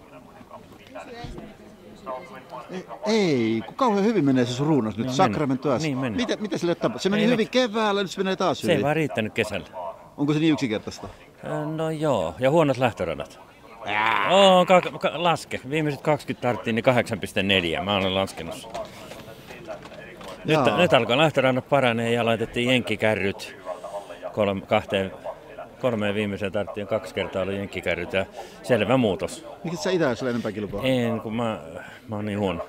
Ei, kun kauhean hyvin menee se sun ruunos nyt. Sacramento S. Niin menee. Mitä sille tapahtui? Se meni hyvin keväällä, nyt se menee taas hyvin. Se ei vaan riittänyt kesällä. Onko se niin yksinkertaista? No joo, ja huonot lähtöradat. Laske. Viimeiset 20 tarttiin, niin 8,4. Mä olen laskenut. Nyt alkoi lähtörannat paranee ja laitettiin jenkkikärryt. Kolmeen viimeiseen tarttiin 2 kertaa oli jenkkikärryt ja selvä muutos. Miksi sä itse ole enempää kilpaa? En, kun mä oon niin huono.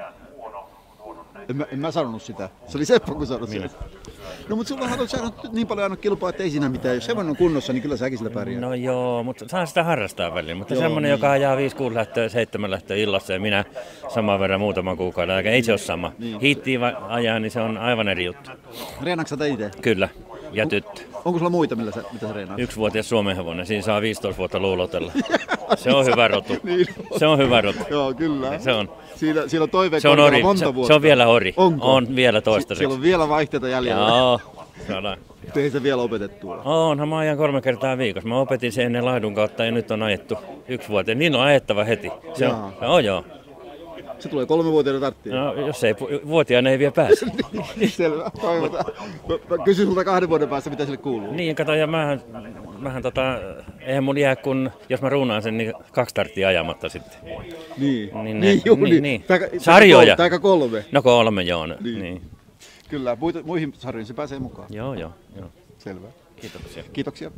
En mä sanonut sitä. Se oli Seppo, kun sanoi sitä. No mutta sullahan on saanut niin paljon aina kilpaa, että ei siinä mitään. Jos hevonen on kunnossa, niin kyllä säkin sillä pärjää. No joo, mutta saa sitä harrastaa väliin. Mutta semmoinen, joka ajaa 5-6 lähtöä, 7 lähtöä illassa ja minä saman verran muutaman kuukauden aikaa. Ei se ole sama. Niin. Hiittiin ajaa, niin se on aivan eri juttu. Reenaatko sä itse? Kyllä. Ja tyttö. Onko sulla muita, mitä sä reenaat? 1-vuotias Suomen hevonen. Siinä saa 15 vuotta luulotella. Se on hyvä rotu. Niin. Se on hyvä rotu. Joo, kyllä. Se on. Siinä on toivekorjalla monta vuotta. Se on vielä ori. Onko? On vielä toistaiseksi. Siellä on vielä vaihteita jäljellä. Joo. Saadaan. Ei se vielä opetettua. Onhan mä ajan 3 kertaa viikossa. Mä opetin sen ennen laidun kautta ja nyt on ajettu 1 vuoteen. Niin on ajettava heti. Se on, joo. Se tulee 3-vuotiaana tarttiin. No, jos ei vuotiaana ei vielä pääse. Selvä, toivotaan. Mä kysyn sulta 2 vuoden päästä, mitä sille kuuluu. Niin, kato, ja mähän eihän mun jää, kun jos mä ruunaan sen, niin 2 tarttia ajamatta sitten. Niin. Sarjoja. Taika 3. No 3, joo. Niin. Kyllä, muihin sarjoihin se pääsee mukaan. Joo. Selvä. Kiitoksia.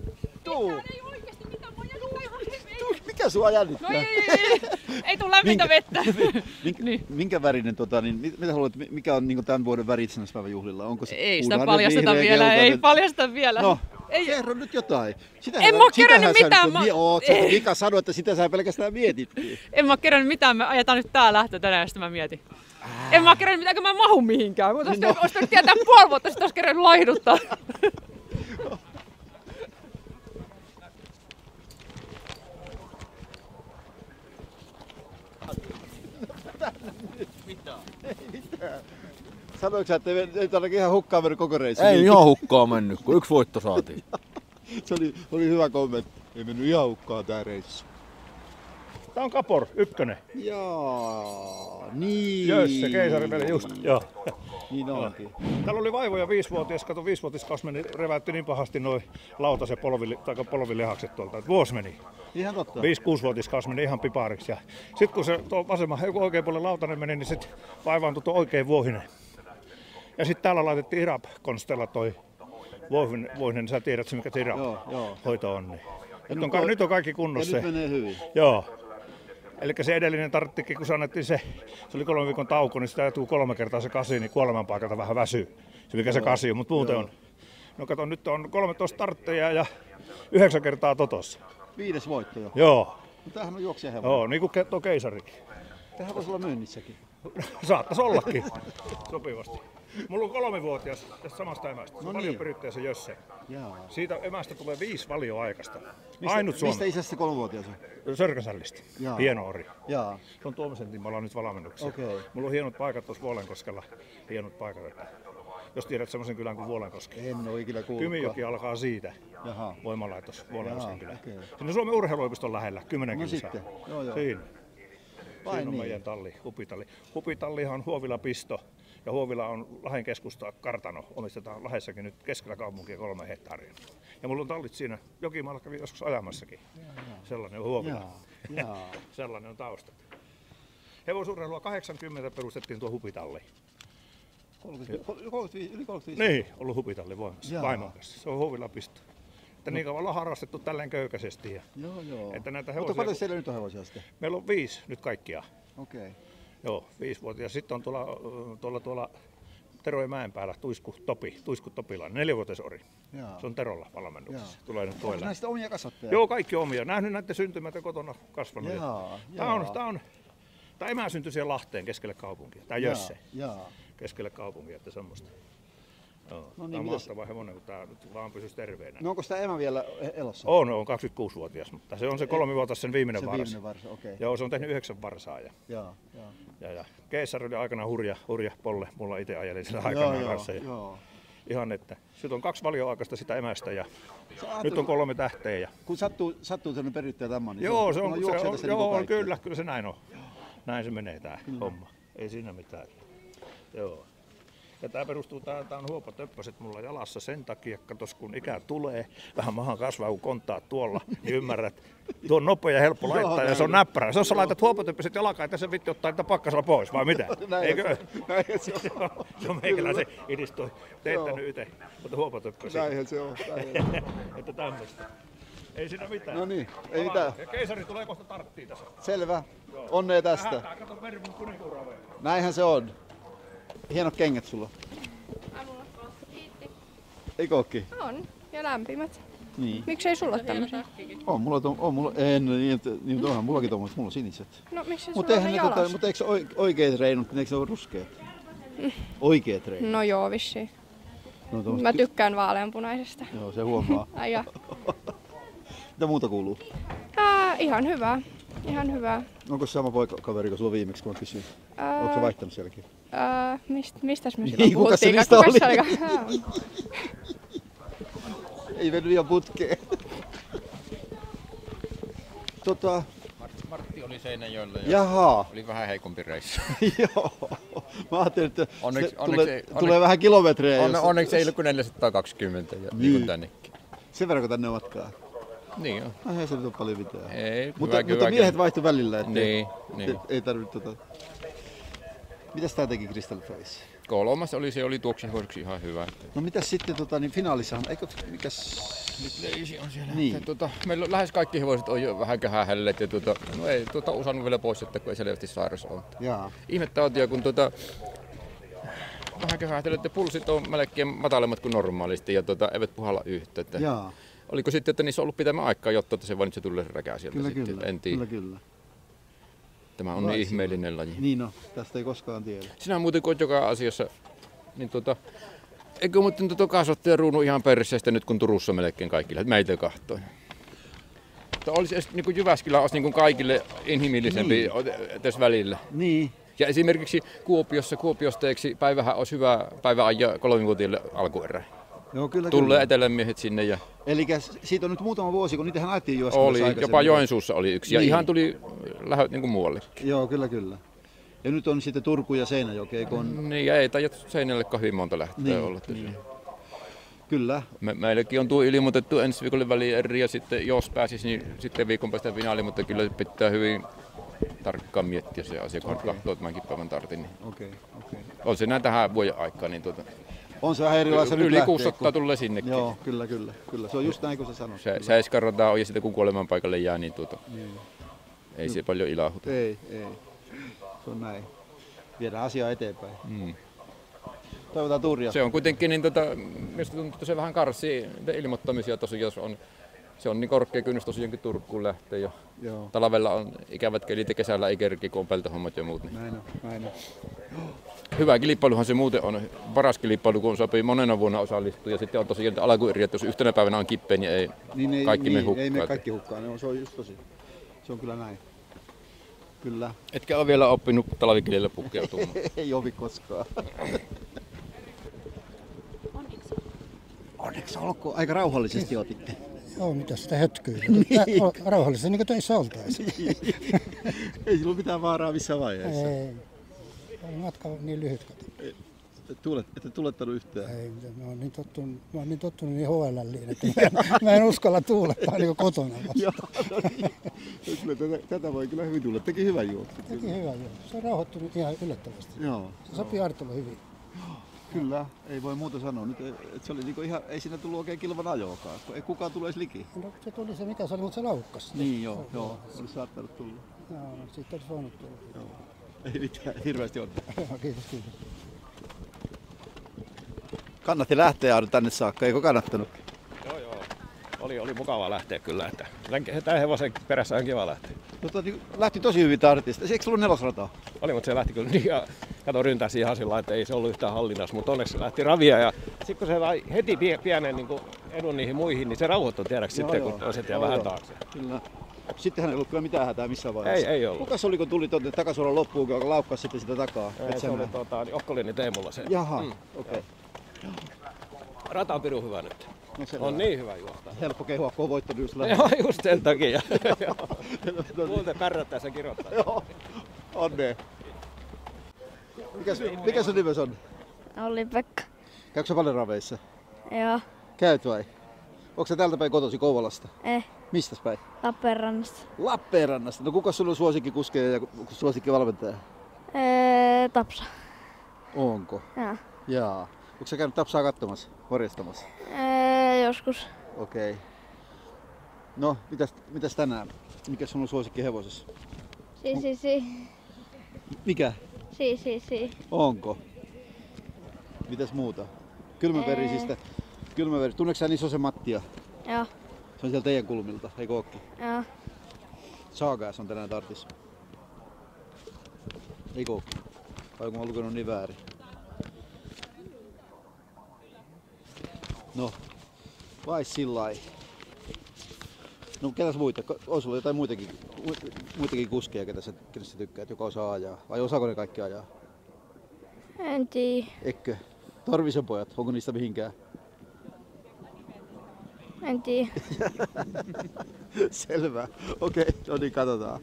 Mikä sua jännittää? No ei tule lämmintä vettä. Minkä värinen, mitä haluat, mikä on niin tämän vuoden väri itsenäispäivän juhlilla? Onko se ei sitä paljasteta vielä, ei paljasta vielä. No, kerro nyt jotain. En mä oo kerännyt mitään. Mika sanoi, että sitä sä pelkästään mietittiin. En mä oo kerännyt mitään, me ajetaan nyt tää lähtö tänään, ja sitten mä mietin. En mä oo kerännyt mitään, kun mä en mahu mihinkään. Mutta olisi pitänyt tietää 5,5 vuotta, sitten olisi kerännyt laihduttaa. Mitään. Sanoitko sä, että ei ainakin ihan hukkaan mennyt koko reissu? Ei ihan hukkaan mennyt, kun 1 voitto saatiin. Se oli hyvä kommentti. Ei mennyt ihan hukkaan tää reissu. Tää on Kapor, 1. Jaa, niin. Jössä, keisariveli just. Joo. Niin onkin. Täällä oli vaivoja 5-vuotias, kato 5-vuotiskaus meni, reväytti niin pahasti noin lautasen polvilihakset tuolta, että vuosi meni. Ihan totta. 5-6-vuotiskaus meni ihan pipariksi. Sitten kun se tuo vasemman oikean puolen lautanen meni, niin sitten vaivaantui tuo oikein vuohinen. Ja sitten täällä laitettiin IRAP-konstella toi vuohinen, sä tiedät mikä se IRAP-hoito on. Niin. Nyt on kaikki kunnossa. Ja nyt menee hyvin. Joo. Eli se edellinen tarttikin, kun annettiin se oli 3 viikon tauko, niin sitä täytyy 3 kertaa se 8, niin kuoleman paikalta vähän väsyy. Se mikä se 8 on, mutta muuten on. No kato, nyt on 13 startteja ja 9 kertaa totossa. 5 voitto jo. Joo. No tämähän on juoksijahevonen. Joo, niin kuin tuo keisarikin. Tämähän voisi olla myynnissäkin. Saattaisi ollakin. Sopivasti. Mulla on 3-vuotias tästä samasta emästä. Se on paljon pyritteessä Jösse. Siitä emästä tulee 5 valioaikasta. Ainut Suomessa. Mistä isästä 3-vuotias on? Sörkäsällistä. Hieno ori. Jaa. Se on Tuomisen Timolla nyt valmennuksessa. Okay. Mulla on hienot paikat tuossa Vuolenkoskella. Hienot paikat. Jos tiedät semmoisen kylän kuin Vuolenkoski. En ole ikinä kuullut. Kymijoki alkaa siitä. Jaha. Voimalaitos Vuolenkosken kylä. Okay. Siinä Suomen urheiluopiston lähellä, 10 kilsaa. Sitten. Joo. Siinä. Siinä on meidän talli, Hupitalli. Hupitallihan on Huovila pisto ja Huovila on Lahden keskusta kartano. Omistetaan Lahdessakin nyt keskellä kaupunkia 3 hehtaaria. Ja mulla on tallit siinä, Jokimaalla kävi joskus ajamassakin. Sellainen on Huovila. Sellainen on taustat. Hevosurheilua 80 perustettiin tuo Hupitalli. Yli 35. Niin, ollut Hupitalli voimassa, vaimon kanssa. Se on Huovila pisto. Että niin kauan ollaan harrastettu tälleen köykäisesti. Joo. Että näitä hevosia... Mutta paljon siellä nyt on hevosia sitten? Meillä on 5 nyt kaikkia. Okei. Joo, 5-vuotias. Sitten on tuolla Terojen Mäenpäällä Tuisku Topilainen, 4-vuotisori. Se on Terolla valmennuksessa. Tulee nyt Onko näistä omia kasvattajia? Joo, kaikki omia. Nähnyt näiden syntymätä kotona kasvanut. Tämä emä syntyi siellä Lahteen keskelle kaupunkia. Tämä Jösse keskelle kaupunkia, että semmoista. Joo. No niin, tämä on mahtava hevonen, kun tämä nyt vaan pysyisi terveenä. No onko tämä emä vielä elossa? On 26-vuotias, mutta se on se 3-vuotias sen viimeinen varas. Okay. Joo, se on tehnyt 9 varsaa. Ja keissari oli aikana hurja polle, mulla itse ajelin sillä aikanaan kanssa. Ihan että. Sitten on 2 valioaikaista sitä emästä ja nyt on 3 tähteä. Ja... Kun sattuu sellainen peryttäjä tämän, niin joo, se on kyllä se näin on. Näin se menee tää homma. Ei siinä mitään. Joo. Ja tää perustuu, tää on huopatöppöset mulla jalassa sen takia, katos kun ikä tulee, vähän mahan kasvaa kun konttaa tuolla, niin ymmärrät, tuo on nopea ja helppo laittaa ja se on näppärä. Jos sä laitat huopatöppöset jalkaan, että se vitti ottaa niitä pakkasella pois, vai mitä? Eikö? Se on meikäläisen idistoi teettänyt itse, mutta huopatöppöset. Näinhän se on. Että tämmöistä. Ei siinä mitään. No niin, ei mitään. Ja keisari tulee kohta tarttiin tässä. Selvä. Onnea tästä. Kato vermin kuninkuuraveja. Näinhän se on. Hienot kengät sulla. Eikö ookin? On, ja lämpimät. Niin. Miksei sulla ole tämmöisiä? On mulla niin onhan mullakin tommoset, mulla on siniset. No miksei sulla ole jalassa? Mutta eikö oikeet reinut, eikö se ole ruskeat? Oikeet reinut? No joo, vissiin. No, mä tykkään vaaleanpunaisesta. Joo, se huomaa. Ai ja. Mitä muuta kuuluu? Ihan hyvää. Ihan hyvää. Onko se sama poikakaveri kuin sulla viimeksi, kun mä kysyin? Onko se vaihtanut sielläkin? Mistäs me silloin puhuttiin? Kuka se oli? Ei mennyt ihan putkeen. Martti oli Seinäjoella ja oli vähän heikompi reissu. Joo. Mä ajattelin, että onneksi tulee vähän kilometrejä. Onneksi ei ollut kuin 420 ja niin kuin tännekin. Sen verran kun tänne on matkaa. Niin on. Ei se nyt ole paljon mitään. Ei, mutta miehet vaihtui välillä, että niin. Ei tarvitse Mitäs tää teki Crystal Face? 3. se oli tuoksuhevoseksi ihan hyvä. No mitäs sitten niin finaalissahan, eikö mikäs? Nyt Leisi on siellä. Niin. Meillä on lähes kaikki hevoset on jo vähän kähähelleet ja no ei osannut vielä pois, että kun ei selvästi sairas ole. Ihmetautia, kun vähän kähähtelevät ja pulssit on melkein matalemmat kuin normaalisti ja eivät puhalla yhtä. Oliko sitten, että niissä on ollut pitemmän aikaa, jotta se vaan se tulee räkää sieltä sitten? Kyllä. Tämä on niin ihmeellinen laji. Niin no, tästä ei koskaan tiedä. Sinä muuten kun joka asiassa, niin eikö muuten kasvattaja ruunut ihan perseestä nyt kun Turussa melkein kaikille, meitä kahtoin. Olisi niin kuin Jyväskylä olisi niin kuin kaikille inhimillisempi tässä välillä. Niin. Ja esimerkiksi Kuopiosteeksi päivähän olisi hyvä päivä ajaa 3-vuotiaille alkuerä. Joo, kyllä. Tulee etelämiehet sinne. Ja... Eli siitä on nyt muutama vuosi, kun niitähän ajettiin Jyväskylässä aikaisemmin. Jopa Joensuussa oli yksi ja ihan tuli niin kuin muuallekin. Joo, kyllä. Ja nyt on sitten Turku ja Seinäjoki, eikö on? Niin, ja ei taida Seinäjällekaan hyvin monta lähteä olla. Niin. Kyllä. Meillekin on tuo ilmoitettu ensi viikolle välieri ja sitten jos pääsisi, niin sitten viikon päästä finaali, mutta kyllä pitää hyvin tarkkaan miettiä se asia, kun katsoo tämänkin päivän tartin. Okei. On se näin tähän vuoden aikaan. Niin on se vähän erilaista nyt lähtee. Yli 600 tulee sinnekin. Joo, kyllä. Se on just näin kuin sä sanoit. Se eskarrataan on ja sitten kun kuoleman paikalle jää, niin ei se paljon ilahuta. Ei. Se on näin. Viedään asiaa eteenpäin. Toivotaan tuuria. Se on kuitenkin, niin minusta tuntuu, että se vähän karsii ilmoittamisia tosiaan. Se on niin korkea kynnys tosiaankin Turkuun lähtee. Talvella on ikävät kelit ja kesällä ei kerki, kun on peltohommat ja muut. Niin. Näin on. Hyvä kilpailuhan se muuten on. Paras kilpailu, kun sopii monena vuonna osallistua. Ja sitten on tosiaan alkueri, että jos yhtenä päivänä on kippeen, niin ei kaikki me hukkaan. Ei me kaikki hukkaan, se on just tosi. Se on kyllä näin. Kyllä. Etkä ole vielä oppinut talvikelillä pukeutumaan. Ei opi koskaan. Onneksi olkoon. Aika rauhallisesti otitte. Joo, mitä sitä hötkyy. Rauhallisesti niin kuin töissä oltaisiin. Ei sillä ole mitään vaaraa missään vaiheessa. Ei. Matka on niin lyhyt. Ette tulettanut yhtään? Ei, mä oon niin tottunut niin HLLiin, että mä en uskalla tuulettaa niin kuin kotona vasta. Tätä voi kyllä hyvin tulla. Teki hyvän juoksun. Se on rauhoittunut ihan yllättävästi. Joo. Se sopii Artolle hyvin. Kyllä, ei voi muuta sanoa. Nyt, se oli niinku ihan, ei siinä tullut oikein kilvan ajoakaan, ei kukaan tule edes liki. No, se tuli se, mikä se oli, mutta se laukkas. Niin joo, olisi saattanut tulla. Joo, siitä olisi voinut tulla. Joo. Ei mitään, hirveästi onnea. Kiitos. Kannatti lähteä tänne saakka, eikö kannattanut? Joo. Oli mukava lähteä kyllä. Että tämän hevosen perässä on kiva lähteä. Lähti tosi hyvin tahdista. Eikö se ollut 400? Oli, mutta se lähti kyllä niin ja kato ryntäsi ihan sillä, että ei se ollut yhtään hallinnassa, mutta onneksi se lähti ravia. Ja sitten kun se sai heti pienen niin edun niihin muihin, niin se rauhoittui tiedäksi sitten, kun asettiin vähän taakse. Kyllä. Sittenhän ei ollut kyllä mitään hätää missään vaiheessa. Ei ollut. Kukas oli, kun tuli tuonne takasuoran loppuun, joka laukkasi sitten sitä takaa? Se oli Okkolinen Teemulla se. Jaha, okei. Rata on pirun hyvä nyt. No on niin hyvä juosta. Helppo kehua, kun on voittanut just läpi. Joo, just sen takia. Muuten pärrättää se kirjoittaa. Joo, onnea. Mikä sun nimes on? Olli-Pekka. Käytkö sä paljon raveissa? Joo. Käyt vai? Onko sä täältä päin kotosi Kouvolasta? Mistä päin? Lappeenrannasta. Lappeenrannasta. No kuka sulla on suosikkikuskeja ja suosikkivalmentaja? Tapsa. Onko? Jaa. Onko sä käynyt Tapsaa katsomassa, morjestamassa? Joskus. Okei. No, mitäs tänään? Mikä sun on suosikki hevosessa? Si. Mikä? Si. Onko? Mitäs muuta? Kylmäverisistä. Tunneeko sä Isosen Mattia? Joo. Se on siellä teidän kulmilta, eikö ookin? Joo. Saagas on tänään tartis. Eikö ookin? Vai onko mä lukenut niin väärin? No, vai sillai. No ketäs muita? On sulla jotain muitakin kuskeja, ketä sä tykkäät, joka osaa ajaa? Vai osaako ne kaikki ajaa? En tiedä. Eikö? Torvisen pojat, onko niistä mihinkään? En tiedä. Selvä. Okei, no niin katsotaan.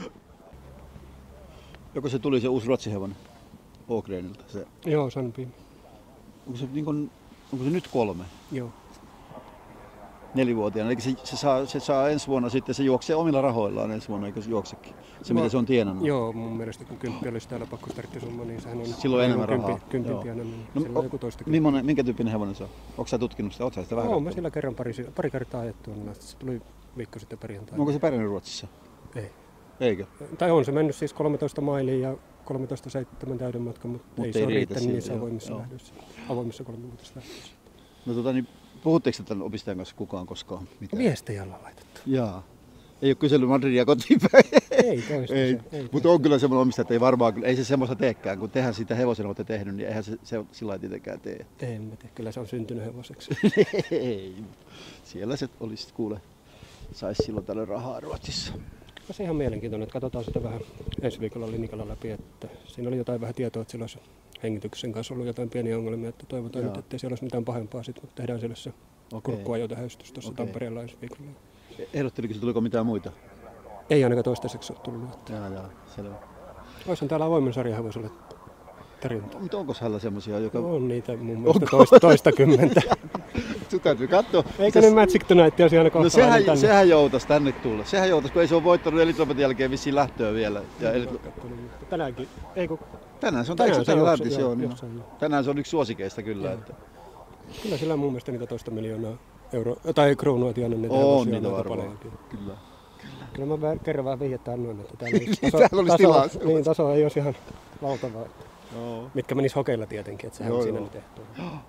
Joko se tuli se uusi ruotsihevonen Ågrenilta? Se... Joo, Sunbeam. Onko se nyt 3? Joo. 4-vuotiaana. Eli se saa ensi vuonna sitten, se juoksee omilla rahoillaan ensi vuonna, eikö se juoksekin? Se mitä se on tienannut. Joo, mun mielestä kun 10 olisi täällä pakkostarttisumma, niin sehän on silloin enemmän rahaa. 10 tienannut, niin sillä on joku toista. Minkä tyyppinen hevonen se on? Onko sä tutkinut sitä? Oletko sä sitä vähän katsoa? Mä sillä kerran pari kertaa ajettu. Se tuli viikko sitten perjantaina. Onko se pärjännyt Ruotsissa? Ei. Eikö? Tai on se mennyt siis 13 mailiin ja 13,7 täyden matka, mutta ei se ole riittänyt niissä avoimissa lähdöissä. Avoimissa 3-vuotisissa lähdöissä. No niin, puhutteko tämän opistajan kanssa kukaan koskaan mitään? Viestejällä on laitettu. Jaa. Ei ole kysellyt Madridia kotiin päin. Ei toista. Mutta on kyllä semmoinen omistaja, että ei varmaan, ei se semmoista teekään. Kun tehdään sitä hevosena olette tehnyt, niin eihän se sillä lailla tietenkään tee. Ei, mä tiedä, kyllä se on syntynyt hevoseksi. Ei, siellä se olisi kuule, saisi silloin tällöin rahaa Ruotsissa. No se ihan mielenkiintoinen, että katsotaan sitä vähän ensi viikolla Linikalla läpi, että siinä oli jotain vähän tietoa, että sillä olisi hengityksen kanssa ollut jotain pieniä ongelmia, että toivotaan nyt, ettei siellä olisi mitään pahempaa, sitten tehdään siellä se kurkkuajotähystys tuossa Tampereella ensi viikolla. Ehdotteliko se, tuliko mitään muita? Ei ainakaan toistaiseksi ole tullut. Jaa, selvä. Olisihan täällä avoimen sarjahevoselle tarjontaa. Mutta onko hänellä semmoisia, joka... On niitä mun mielestä toistakymmentä. Sun täytyy katsoa. Eikä ne Magic Tonight olisi aina kohtalainen tänne. Sehän joutas tänne tulla. Sehän joutas, kun ei se ole voittanut Elitlopan jälkeen vissiin lähtöä vielä. Tänäänkin, ei kun... Tänään se on tänään se on yksi suosikeista kyllä. Että... Kyllä sillä on mun mielestä niitä 2 miljoonaa tai kruunua tiennyt. On niitä varmaan. Kyllä. Kyllä mä kerran vähän vihjettä annoin, että täällä olisi tilaa. Niin, taso ei olisi ihan valtavaa. Mitkä menis hokeilla tietenkin, että sehän on siinä nyt ehtoon.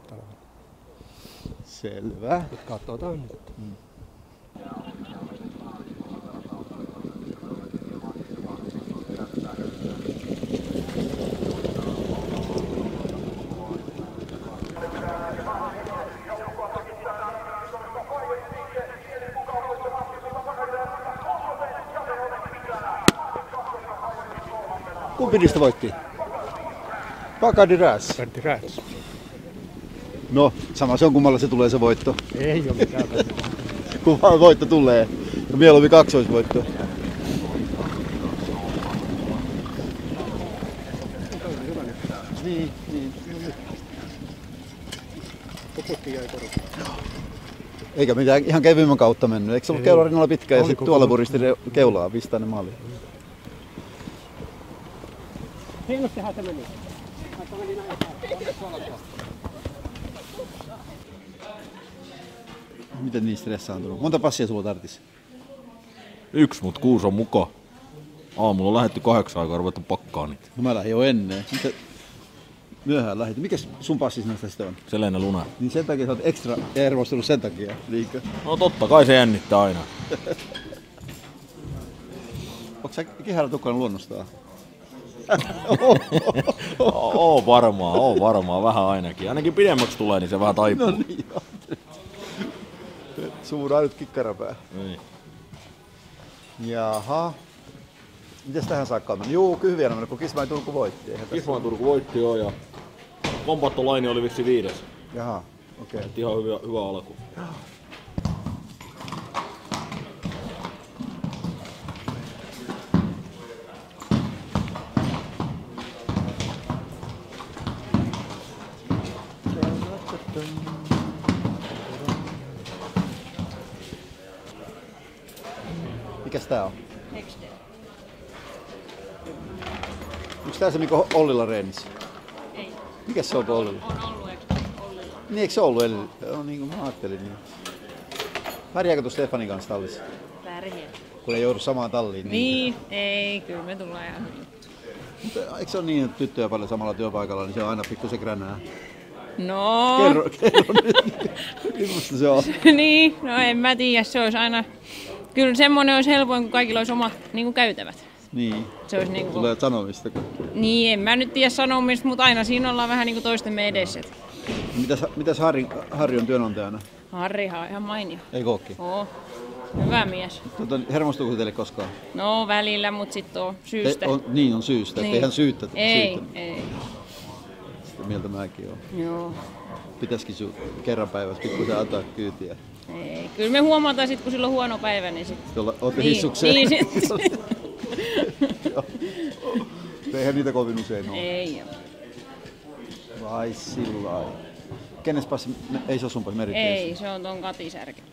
Selvä. Nyt katsotaan nyt. Kumpi niistä voitti? Bacardi Ras. No, sama se on kummalla se tulee se voitto. Ei ole mitään. Kummalla voitto tulee. Ja mieluummin kaksoisvoitto. Niin. Koputkin jäi korvaan. Eikä mitään ihan kevyemmän kautta mennyt. Eikö se ollut keularinnalla pitkään ja sitten tuolla puristi keulaa pistää ne maaliin? Hienostihan se meni. Miten niin stressaantunut? Monta passia sulla tarvitsisi? 1, mut 6 on mukaan. Aamulla on lähdetty 8 aikaa, ruvettu pakkaan niitä. No mä lähdin jo ennen. Myöhään lähdit. Mikäs sun passis näistä sitten on? Selena Luna. Niin sen takia sä oot ekstra hermostunut sen takia, niinkö? No totta kai se jännittää aina. Ootko sä kehällä luonnostaan? Oo varmaan, vähän ainakin. Ainakin pidemmäksi tulee, niin se vähän taipuu. No niin, joo. Suun ainut kikkarapää. Niin. Jaha. Mites tähän saakka on mennyt? Juu, kyhyviä on mennyt, kun Kismain Turku voitti. Kismain Turku voitti joo, ja Kompatto-laini oli vissi 5. Jaha, okei. Okay. Ihan hyvä alku. Mikäs tää on? Onks tää se mikä Ollilla reenissä? Ei. Mikäs se on Ollilla? On ollut, eikö Ollilla? Niin eikö se ollut? No niin kuin mä ajattelin. Niin. Pärjääkö tuossa Stefanin kanssa tallissa? Pärjää. Kun ei joudu samaan talliin. Niin, ei, kyllä me tullaan ihan hyvin. Mutta eikö se ole niin, että tyttöjä paljon samalla työpaikalla, niin se on aina pikkusen kränää? No. Kerro nyt. Millaista se on? Niin, no en mä tiedä, se olisi aina... Kyllä semmoinen olisi helpoin, kun kaikilla olisi omat niin käytävät. Niin. Se olisi niin kuin... Tulee sanomista. Niin, en mä nyt tiedä sanomista, mutta aina siinä ollaan vähän niin kuin toistemme edessä. Mitäs Harri on työnantajana? Harrihan on ihan mainio. Ei kookki? Oo. Hyvä mies. Hermostuuko teille koskaan? No välillä, mutta sitten on syystä. Niin on syystä, niin. Eihän syyttä. Ei. Sitä mieltä mäkin oon. Joo. Pitäisikin kerran päivässä pikkuisen antaa kyytiä. Ei. Kyllä me huomataan sit, kun sillä on huono päivä, niin sitten... Ootte hissukseen? Niin sitten. Eihän niitä kovin usein ole. Ei. Vai sillai. Kenes passi? Ei se ole sun passi Merities? Ei, se on ton Kati Särki.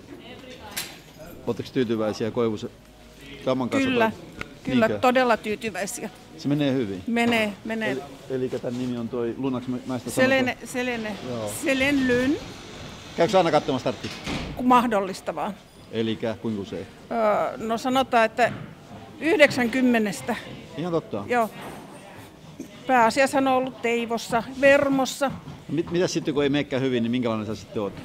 Oletteko tyytyväisiä Koivusen Kamman kanssa? Kyllä, todella tyytyväisiä. Se menee hyvin? Menee. Eli tämän nimi on toi Lunaks näistä Selene Lyn. Käykö sä aina katsomassa starttia? Mahdollista vaan. Elikkä kuinka usein? No sanotaan, että 90. Ihan totta? Joo. Pääasiassa on ollut Teivossa, Vermossa. Mitäs sitten kun ei menekään hyvin, niin minkälainen sä sitten oot?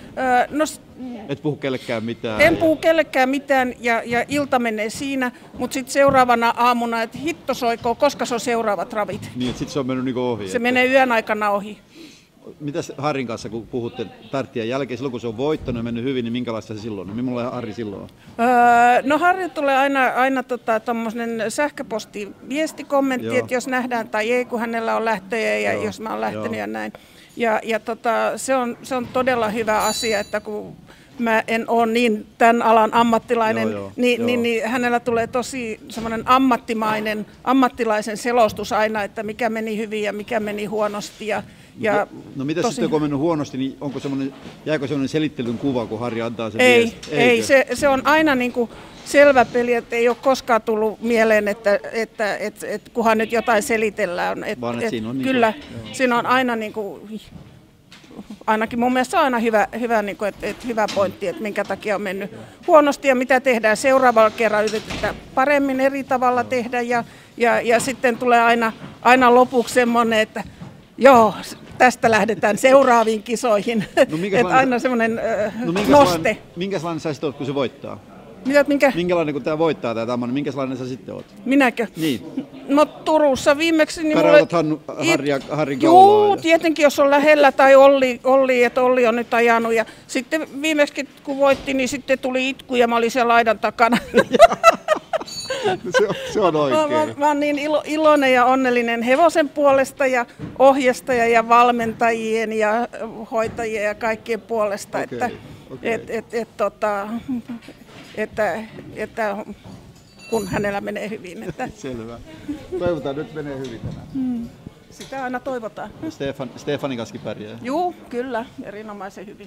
Et puhu kellekään mitään? En puhu kellekään mitään ja ilta menee siinä, mutta sitten seuraavana aamuna, että hitto soikoo, koska se on seuraavat ravit. Niin, että sitten se on mennyt niinku ohi? Se menee yön aikana ohi. Mitäs Harrin kanssa, kun puhutte starttien jälkeen, silloin kun se on voittanut ja mennyt hyvin, niin minkälaista se silloin on? Millainen Harri silloin on? No Harri tulee aina tommosen sähköposti-viestikommentti, että jos nähdään tai ei, kun hänellä on lähtöjä ja jos mä oon lähtenyt ja näin. Ja se on todella hyvä asia, että kun mä en ole niin tämän alan ammattilainen, niin hänellä tulee tosi semmoinen ammattilaisen selostus aina, että mikä meni hyvin ja mikä meni huonosti. No mitä sitten kun on mennyt huonosti, niin jääkö semmoinen selittelyn kuva, kun Harri antaa sen Ei, se on aina niin kuin selvä peli, että ei ole koskaan tullut mieleen, että kunhan nyt jotain selitellään. Kyllä, siinä on aina niin kuin, ainakin mun mielestä on aina hyvä, niin kuin, että hyvä pointti, että minkä takia on mennyt huonosti ja mitä tehdään seuraavalla kerralla, yritetään paremmin eri tavalla tehdä ja sitten tulee aina lopuksi semmoinen, että joo, tästä lähdetään seuraaviin kisoihin. No että aina semmoinen noste. Minkälainen sä sitten oot, kun se voittaa? Minkälainen, kun tämä voittaa tämä Tammanen, minkälainen sä sitten oot? Minäkö? Niin. No Turussa viimeksi... Niin Karautat Harrin kaulaa? Joo, tietenkin jos on lähellä tai Olli, että Olli on nyt ajanut. Ja sitten viimeksi kun voitti, niin sitten tuli itku ja mä olin siellä laidan takana. Se on oikein. Mä oon niin iloinen ja onnellinen hevosen puolesta ja ohjastaja ja valmentajien ja hoitajien ja kaikkien puolesta, että kun hänellä menee hyvin. Että. Selvä. Toivotaan nyt menee hyvin tänään. Sitä aina toivotaan. Stefanin kanssa pärjää. Juu, kyllä. Erinomaisen hyvin.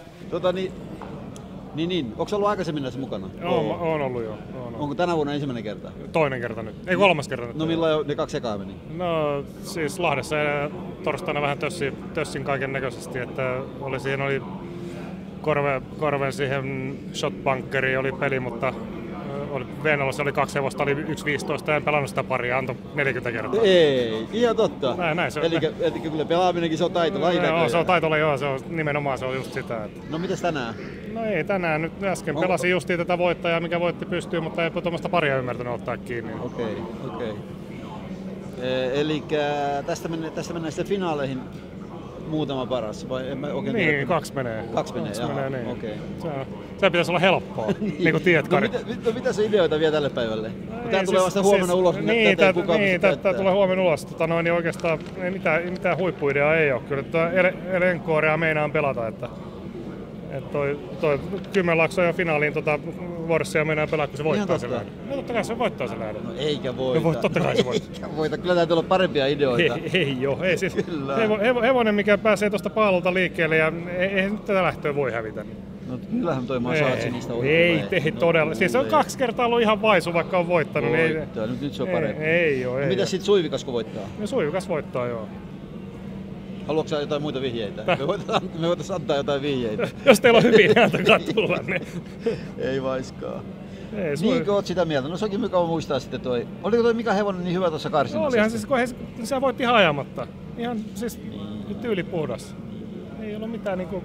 Niin. Onko ollut aikaisemmin näissä mukana? Oon ollut joo. Onko tänä vuonna ensimmäinen kerta? Toinen kerta nyt. Ei, kolmas kerta nyt. No milloin ne 2 ekaa meni? No siis Lahdessa ja torstaina vähän tössin kaiken näköisesti, että siinä oli korven siihen shotbunkeriin oli peli, mutta Veenolossa oli 2 hevosta, oli 1.15 ja en pelannut sitä paria, antoi 40 kertaa. Ei, ihan totta. Näin se on. Eli kyllä pelaaminenkin se on taitolaji. Joo, se on taitolaji, joo, se on nimenomaan se on just sitä. Että... No mitäs tänään? No ei tänään, nyt äsken pelasin justiin tätä voittajaa, mikä voitti pystyyn, mutta ei tuommoista paria ymmärtänyt ottaa kiinni. Okei. Eli tästä mennään sitten finaaleihin muutama paras, vai en mä oikein niin, tiedä. 2 menee. 2 menee, niin. Okei. Se pitäisi olla helppoa, niin kuin tiedät, Kari. No mitä se ideoita vie tälle päivälle? Tää tulee vasta huomenna ulos, niin tää tulee huomenna ulos. Niin oikeastaan ei mitään huippuideaa ei ole. Kyllä Elencorea meinaan pelata, että toi Kymenlaakso ja finaaliin Vorssia meinaan pelaa, kun se voittaa sen lähdön. No totta kai se voittaa sen lähdön. No eikä voita. No totta kai se voittaa. Eikä voita. Kyllä täytyy olla parempia ideoita. Ei oo. Ei siis hevonen, mikä pääsee tuosta paalolta liikkeelle ja ei nyt tätä lähtöä voi hävitä. No kyllähän toi Masaatsi niistä ohi. Ei todella. Siis se on 2 kertaa ollut ihan vaisu, vaikka on voittanut. Voittaa. Nyt se on parempi. Ei oo. Mitäs sit Suivikas kun voittaa? No Suivikas voittaa, joo. Haluatko sä jotain muita vihjeitä? Me voitaisiin antaa jotain vihjeitä. Jos teillä on hyvin, niin antakaa tulla. Ei vaiskaan. Niinkö oot sitä mieltä? No sekin mukava muistaa sitten toi. Oliko toi Mika Hevonen niin hyvä tuossa karsinnassa? Olihan siis, kun se voitti ihan ajamatta. Ihan siis tyyli puhdas. Ei ollut mitään niinku...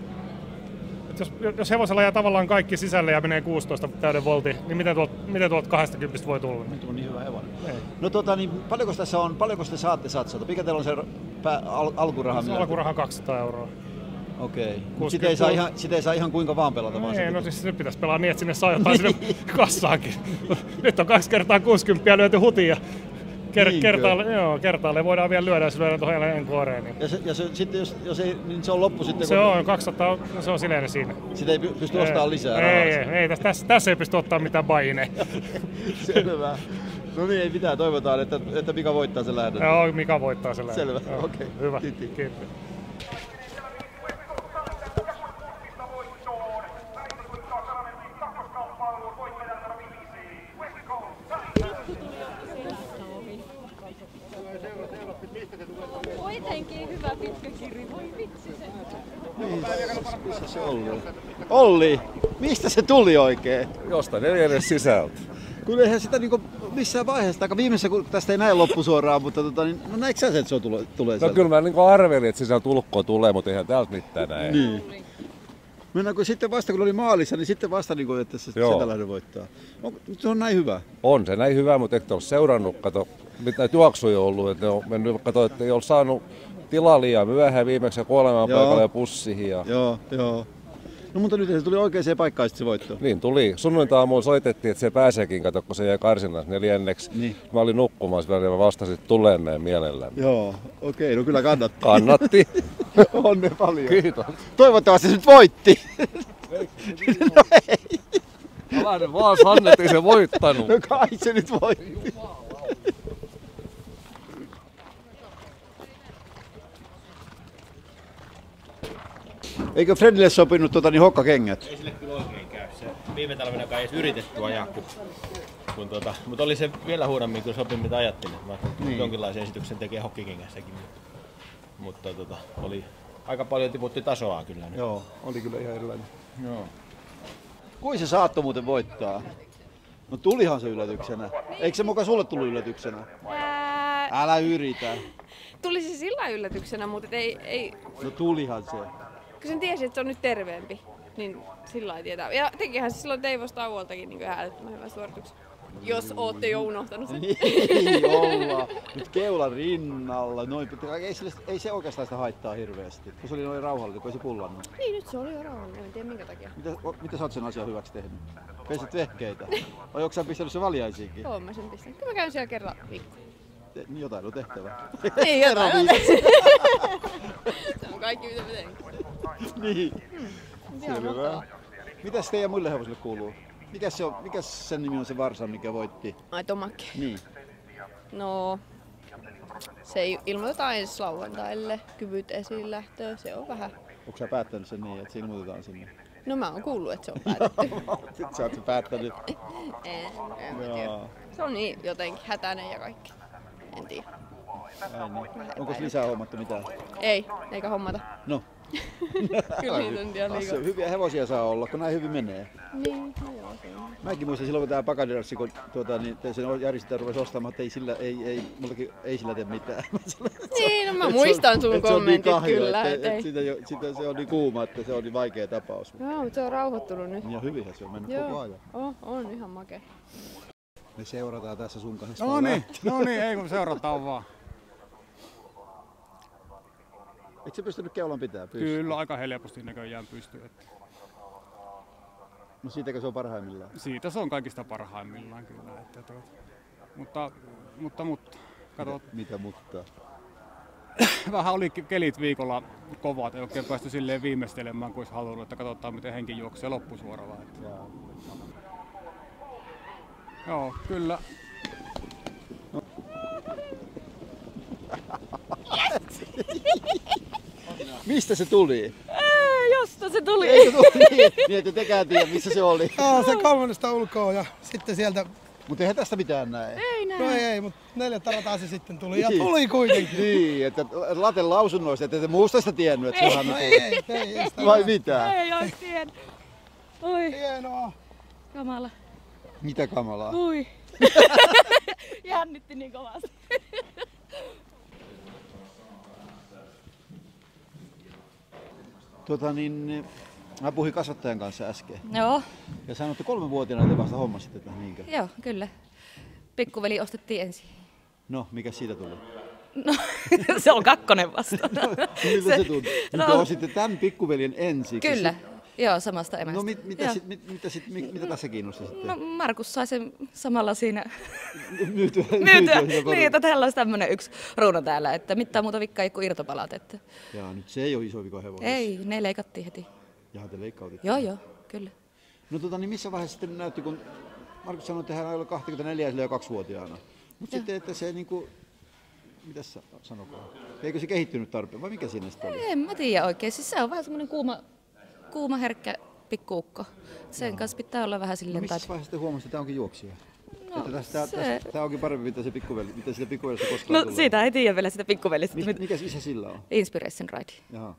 Jos hevosella jää tavallaan kaikki sisälle ja menee 16 täyden volti, niin miten tuolta 20 voi tulla? Nyt on niin hyvä hevonen. No niin paljonko te saatte satsata? Mikä teillä on se alkuraha? Se alkuraha 200 €. Okei. Sitä ei saa ihan kuinka vaan pelata vaan. Ei, no siis nyt pitäisi pelaa niin, että sinne saa jotain sinne kassaankin. Nyt on 2 kertaa 60 lyöty hutiin ja kertaalle voidaan vielä lyödä, jos lyödään tuohon Elencoreen. Niin. Ja sitten jos ei, niin se on loppu sitten? Se on 200, se on sileinen siinä. Sitä ei pysty ostamaan lisää rahaa? Ei, tässä ei pysty ottamaan mitään baineja. Selvä. No niin, ei mitään. Toivotaan, että Mika voittaa sen lähdön. Joo, Mika voittaa sen lähdön. Selvä, okei. Hyvä, kiitos. Kuitenkin hyvä pitkä kirri, voi vitsi se. Missä se Olli, mistä se tuli oikein? Jostain 4. sisältä. Kun eihän sitä niinku missään vaiheessa, aika viimeisessä, kun tästä ei näin loppusuoraan, mutta niin, no näikö sä se, että se tulee sieltä? No kyllä mä niinku arvelin, että sisällä tulkkoa tulee, mutta eihän täältä mitään näin. Niin. Mennään, sitten vasta kun oli maalissa, niin sitten vasta niin kuin, että se sitä lähde voittaa. Se on näin hyvä? On se näin hyvä, mutta eikö ole seurannut, mitä näitä juoksuja on ollut, että ne on mennyt, että ei ole saanut tilaa liian myöhään viimeksi ja kuolemaan paikalle ja pussiin. Joo. No mutta nyt se tuli oikeaan paikkaan se voitto. Niin tuli. Sunnuntai-aamuun soitettiin, että se pääseekin, kato, kun se jäi karsinnassa 4. Niin. Mä olin nukkumassa vielä ja mä vastasin, että tulee näin mielellään. Joo, okei, no kyllä kannatti. Kannatti. Onne paljon. Kiitos. Toivottavasti se nyt voitti. No ei. Alainen vaan Sanne, ei se voittanut. No kai se nyt voitti. Eikö Fredille sopinut hokkakengät? Ei sille kyllä oikein käy. Se viime talvenakaan ei edes yritetty ajaa, mutta oli se vielä huonommin kuin sopin, mitä ajattelin. Mä jonkinlaisen esityksen tekee hokkikengässäkin. Mutta oli aika paljon tiputti tasoa kyllä. Joo, oli kyllä ihan erilainen. Joo. Kuin se saattoi muuten voittaa? No tulihan se yllätyksenä. Eikö se mukaan sulle tullut yllätyksenä? Älä yritä. Tuli se sillä yllätyksenä, mutta ei... No tulihan se. Kun sen tiesi, että se on nyt terveempi, niin sillä ei tietää. Ja tekihän se silloin Teivos tauoltakin niin äärettömän hyvän suorituksen. Jos ootte jo unohtanut sen. Ei olla. Nyt keulan rinnalla. Noin. Ei se oikeastaan sitä haittaa hirveästi. Kun se oli noin rauhallinen, kun ei se pullannut. Niin, nyt se oli jo rauhallinen. En tiedä minkä takia. Mitä sä oot sen asian hyväksi tehnyt? Pesit vehkeitä? Vai onko sä pistänyt sen valjaisiinkin? Oon mä sen pistänyt. Kyllä mä käyn siellä kerran viikkoon. Jotain on tehtävä. Niin, jotain on tehtävä. Se on kaikki mitä mä teen. Niin. Selvä. Mitäs teidän muille hevosille kuuluu? Mikäs sen nimi on se varsa, mikä voitti? Ai Tomakke. Niin. No, se ilmoitetaan ensi lauantaille. Kyvyt esiin lähtöä, se on vähän. Onko sä päättänyt sen niin, että se ilmoitetaan sinne? No mä oon kuullut, että se on päätetty. Sitten sä oot se päättänyt. En tiedä. Se on niin jotenkin hätäinen ja kaikki. En tiedä. Niin. Onko lisää hommattu mitään? Ei, eikä hommata. No, Kyllä niitä on ihan liikaa. Hyviä hevosia saa olla, kun näin hyvin menee. Niin, no joo, se on. Mäkin muistan silloin, kun tää Pakaderassi, kun niin sen järjestetään rupesi ostamaan, että mullakin ei sillä tee mitään. Niin, no mä muistan sun kommentit kyllä. Sitä se on niin kuuma, että se on niin vaikea tapaus. Joo, mutta se on rauhoittunut nyt. Ja hyvinhän se on mennyt koko ajan. On ihan makea. Me seurataan tässä sun kanssa. No niin, ei kun seurataan vaan. Eikö se pystynyt keulan pitää? Kyllä, aika helposti näköjään pystyy. No siitäkö se on parhaimmillaan? Siitä se on kaikista parhaimmillaan kyllä. Mutta. Katot. Mitä mutta? Vähän oli kelit viikolla kovat, ei oikein päästy silleen viimeistelemään kuin olisi halunnut, että katsotaan miten henki juoksee loppusuoralla. Joo, kyllä. Mistä se tuli? Josta se tuli. Eikö tuli? Niin, että tekään tiedä, missä se oli. Se kolmannesta ulkoa ja sitten sieltä... Mutta eihän tästä mitään näe. Ei näe. No ei, mutta 4 rataa se sitten tuli ja tuli kuitenkin. Niin, että Laten lausunnoista, että ette muusta sitä tiennyt, että se on No ei sitä vai mitä? Ei ois tiennyt. Oi. Hienoa. Kamala. Mitä kamalaa? Ui. Jännitti niin kovasti. Mä puhuin kasvattajan kanssa äsken. Joo. Ja sanoin, että 3-vuotiaana te vasta hommasitte tätä niinkö? Joo, kyllä. Pikkuveli ostettiin ensin. No, mikä siitä tuli? No, se on 2 vasta. Miltä se tuntui? No, te ostitte tämän pikkuveljen ensin. Kyllä. Joo, samasta emästä. No mitä tässä kiinnosti sitten? No, Markus sai sen samalla siinä myytyä. Niin, että tällä olisi tämmöinen yksi ruuna täällä, että mitään muuta vikkaa ei kuin irtopalat. Että... Jaa, nyt se ei ole iso vika hevosessa. Ei, ne leikattiin heti. Jaha, te leikkautitte? Joo, kyllä. No niin missä vaiheessa sitten näytti, kun Markus sanoi, että hän oli 24 ja 2-vuotiaana. Mutta sitten, että se niinku... Mitäs sanokaa? Eikö se kehittynyt tarpeen vai mikä siinä sitten oli? En mä tiedä oikein. Siis se on vähän semmoinen kuuma herkkä pikkuukko. Sen kanssa pitää olla vähän silleen... No missä vaiheessa te huomasitte, että tämä onkin juoksija? No, tämä onkin parempi, mitä sitä pikkuveljestä koskaan tulee. No siitä ei tiedä vielä sitä pikkuveljestä. Mikä isä sillä on? Inspiration Ride. Jaha.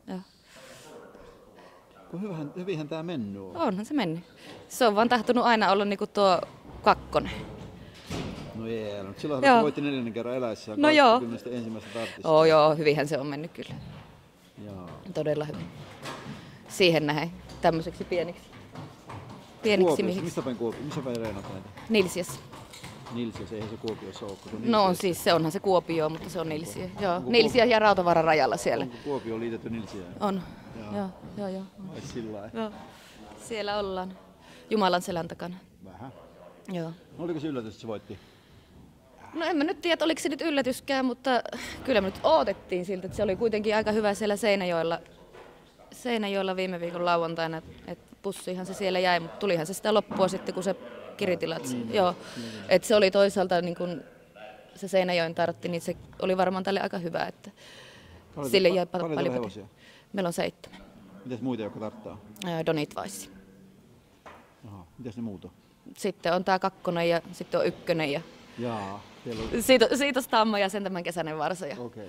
Hyvinhän tämä mennyt on. Onhan se mennyt. Se on vaan tahtonut aina olla niinku tuo 2. No ei, no silloin hän voitti 4. kerran eläessään. No joo. Ensimmäistä tartista. Joo, hyvinhän se on mennyt kyllä. Jaa. Todella hyvin. Siihen nähden tämmöiseksi pieniksi miehiksi. Missä päin reenat näitä? Nilsiässä. Nilsiässä, eihän se Kuopiossa ole. No on siis, se onhan se Kuopio, mutta se on Nilsiä. Joo, Nilsiä ja Rautavaaran rajalla siellä. Onko Kuopio liitetty Nilsiään? On. Joo. Ai sillä joo. Siellä ollaan. Jumalan selän takana. Vähän. Joo. No, oliko se yllätys, että se voitti? No en mä nyt tiedä, oliko se nyt yllätyskään, mutta kyllä me nyt odotettiin siltä, että se oli kuitenkin aika hyvä siellä Seinäjoella viime viikon lauantaina, että pussiinhan se siellä jäi, mutta tulihan se sitä loppua sitten, kun se kiritilat. Joo. Että se oli toisaalta niin kun se Seinäjoen tartti, niin se oli varmaan tälle aika hyvä, että sille jäi paljon hevosia? Meillä on 7. Mitäs muita, jotka tarttaa? Donit Weissi. Aha, mitäs ne muut on? Sitten on tää 2 ja sitten on 1 ja jaa, siitä on Stamma ja sen tämän kesäinen varsa. Okei.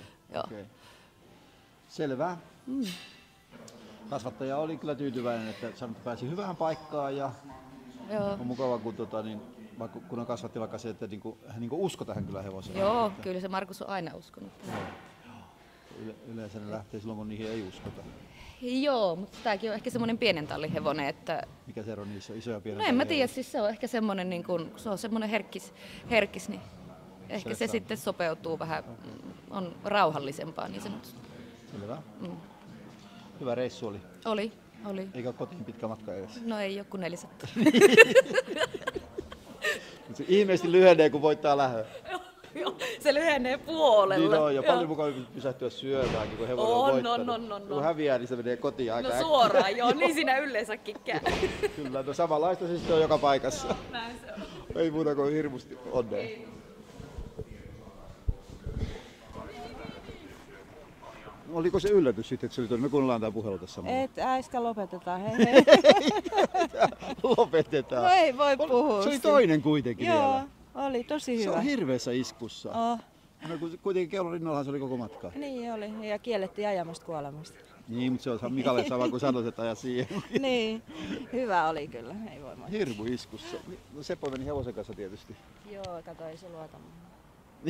Selvä. Kasvattaja oli kyllä tyytyväinen, että pääsi hyvään paikkaan ja on mukava, kun, kun on kasvatti vaikka se, että hän uskoi tähän kyllä hevoseen. Joo, kyllä se Markus on aina uskonut. Yleensä ne lähtee silloin, kun niihin ei uskota. Joo, mutta tämäkin on ehkä semmoinen pienen tallin hevonen, että... Mikä se ero niissä on, iso ja pienen No en mä tiedä, siis se on ehkä semmoinen, niin kun, se on semmoinen herkkis, niin ehkä se sitten sopeutuu vähän, on rauhallisempaa niin sanotusti. Selvä. Hyvä reissu oli. Oli. Eikä ole kotiin pitkä matka edessä. No ei ole kuin 400. Se ihmeesti lyhenee, kun voittaa lähön. Joo, se lyhenee puolella. Niin on, ja paljon mukavampi pysähtyä syömäänkin, kun hevonen on voittanut. On. Kun häviää, niin se menee kotiin aika äkkiä. No suoraan, joo, niin siinä yleensäkin käy. Kyllä, no samanlaista siis se on joka paikassa. Näin se on. Ei muuta kuin hirmusti onnea. Oliko se yllätys sitten, että se oli tuonne? Me kuunnellaan tämä puhelu tässä. Äiskä lopetetaan, hei. Lopetetaan. No ei voi puhua. Se oli toinen kuitenkin Joo, vielä. oli tosi hyvä. Se on hirveässä iskussa. No, kuitenkin keulon rinnallahan se oli koko matka. Niin oli, ja kiellettiin ajamasta kuolemasta. Niin, mutta se on Mikalle sama kuin sanoit, että aja siihen. Niin, hyvä oli kyllä, ei voi muuta. Hirmu iskussa. No Seppo meni hevosen kanssa tietysti. Joo, kato, ei se luota muuhun.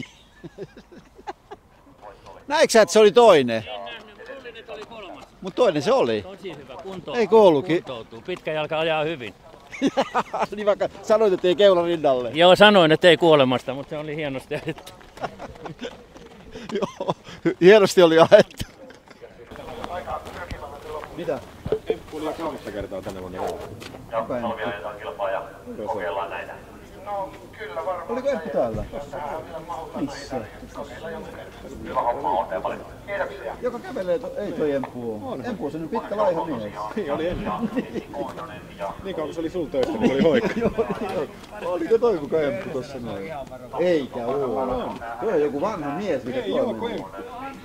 Näitkö sä, että se oli toinen? En nähnyt, luulin, että oli kolmas. Mut toinen se oli. Tosi hyvä, kuntoutuu. Eikö ollutkin? Kuntoutuu. Pitkä jalka ajaa hyvin. Niin vaikka sanoit, että ei keula rinnalle. Joo, sanoin, että ei kuolemasta, mutta se oli hienosti ajettu. Joo, hienosti oli ajettu. Mitä? Emppu oli jo 3 kertaa tänne vuonna. Kokeillaan näitä. No kyllä varmaan. Oliko Emppu täällä? Missä? Hyvä homma on paljon. Kiitoksia. Joka kävelee, ei toi Emppu on. Emppu on sellainen pitkä laiha mies. Niin oli ennen. Niin kauan kun se oli sul töistä, niin oli hoikka. Oliko toi kuka Emppu tossa noin? Eikä oo. Toi on joku vanha mies, mikä ei joo, kun Emppu.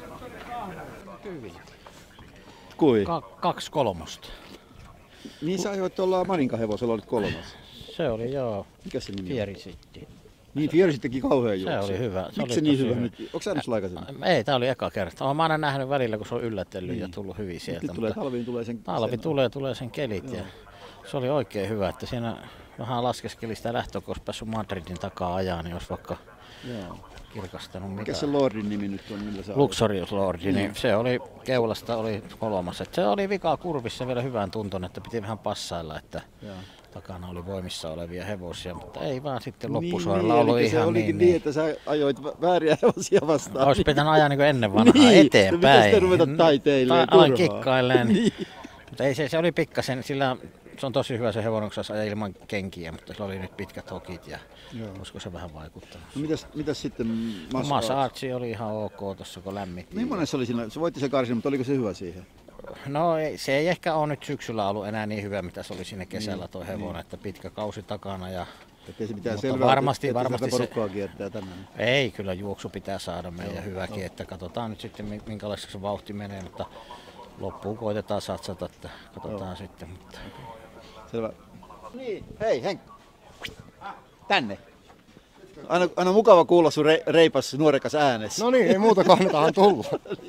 Kui? 2/3. Niin sä ajoit tuolla Marinkan hevosella, olit 3. Se oli joo. Mikä se nimi on? Fierisitti. Niin, Fierisi teki kauhean juoksu. Se oli hyvä. Miksi se niin hyvä nyt? Onko sä nähnyt aikaisemmin? Ei, tää oli eka kerta. Olen aina nähnyt välillä, kun se on yllätellyt ja tullut hyvin sieltä. Nyt tulee talviin, tulee sen... Tulee sen kelit ja se oli oikein hyvä, että siinä vähän laskeskeli sitä lähtöä, kun olisi päässyt Madridin takaa ajaa, niin olisi vaikka kirkastanut mitään. Mikä se Lordin nimi nyt on? Millä sä Luxurious Lordi, niin se oli keulasta oli 3. Et se oli vikaa kurvissa vielä hyvän tunton, että piti vähän passailla, että takana oli voimissa olevia hevosia, mutta ei vaan sitten loppusuoralla ollut ihan se olikin niin, että sä ajoit vääriä hevosia vastaan. Olisi pitänyt ajaa niin kuin ennen vanhaa eteenpäin. Niin, sitten ruveta taiteilemaan aloin kikkailleen. Niin. Mutta ei se oli pikkasen, sillä se on tosi hyvä se hevonen, kun saisi ajaa ilman kenkiä, mutta sillä oli nyt pitkät hokit ja olisiko se vähän vaikuttanut. No mitäs sitten Massage oli ihan ok tuossa kun lämmitti. Millainen se oli siinä? Se voitti se karsin, mutta oliko se hyvä siihen? No se ei ehkä ole nyt syksyllä ollut enää niin hyvä, mitä se oli sinne kesällä tuo hevonen, että pitkä kausi takana. Ettei se mitään selvää, varmasti se porukkaa kiertää tänään. Ei, kyllä juoksu pitää saada meidän hyväkin, että katsotaan nyt sitten minkälaiseksi se vauhti menee, mutta loppuun koitetaan satsata, että katsotaan sitten. Mutta... Selvä. Niin, hei Henkka, tänne. Aina mukava kuulla sun reipas nuorekas äänessä. No niin, ei muuta kannatahan tulla.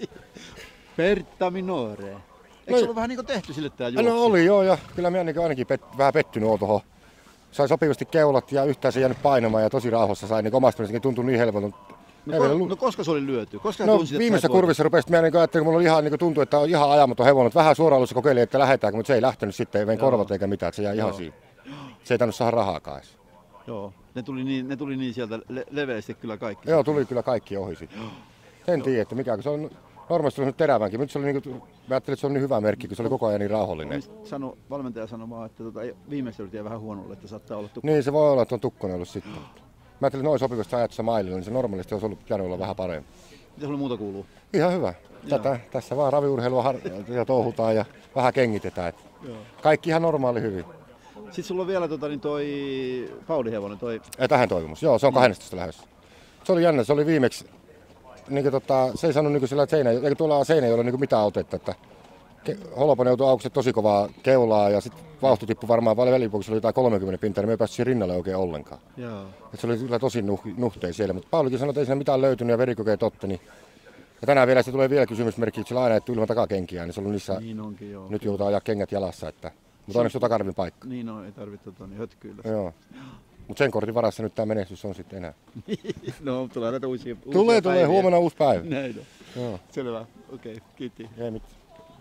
Pertta Minore. Eikö se ollut vähän niinku tehty sille tää juoksu? No oli joo, ja kyllä minä ainakin vähän pettynyt oon tuohon. Sai sopivasti keulat ja yhtään se jäänyt painamaan ja tosi rauhassa sai, niin omasta mielestäni tuntui niin helpolta. No koska se oli lyöty? Koska viimeisessä kurvissa rupesi, minä niin ajattelin, kun mulla oli ihan niin tuntui, että on ihan ajamaton hevonen. Vähän suoraan alussa kokeilin, että lähdetäänkö, mutta se ei lähtenyt sitten, ei vein korvat eikä mitään, että se jäi ihan siinä. Se ei tainnut saada rahaakaan edes. Joo, ne tuli niin sieltä leveästi kyllä kaikki. Joo, tuli kyllä kaikki ohi sitten. En tiedä, että mikä, kun se on normaalisti ollut terävänkin, mutta se oli niin kuin, mä ajattelin, että se on niin hyvä merkki, kun se oli koko ajan niin rauhallinen. Valmentaja sanoi vaan, että viimeistä yritin vähän huonolle, että saattaa olla tukkonen. Niin, se voi olla, että on tukkonen ollut sitten. Mä ajattelin, että noin sopivasti ajatussa maililla, niin se normaalisti olisi ollut pitänyt olla vähän parempi. Mitä sulle muuta kuuluu? Ihan hyvä. Tässä vaan raviurheilua ja touhutaan ja vähän kengitetään. Kaikki ihan normaali hyvin. Sitten sulla on vielä toi Pauli-hevonen. Tähän toivomus. Joo, se on 12 lähdössä. Se oli jännä, se oli viimeksi. Niin se ei sanonut niin sillä, että tuolla seinä ei ole niin mitään otetta. Että Holopainen joutui aukset tosi kovaa keulaa ja sitten vauhti tippui varmaan välipuolella, se oli jotain 30 pintaa, niin me ei päässyt siihen rinnalle oikein ollenkaan. Et se oli kyllä tosi nuhtein siellä, mutta Paulikin sanoi, että ei siinä mitään löytynyt ja verikokeet otti. Ja tänään vielä se tulee vielä kysymysmerkki, että sillä aina ajettu ilman takakenkiä, niin se on niissä, niin onkin, joo. Nyt joutuu ajaa kengät jalassa, mutta onneksi on takarvin paikka. Niin ei tarvitse hötkyillä. Joo. Mutta sen kortin varassa nyt tämä menestys on sitten enää. No, tulee näitä uusia Tulee, huomenna uusi päivä. Näin on. Joo. Selvä, okei, kiitti. Ei mitään.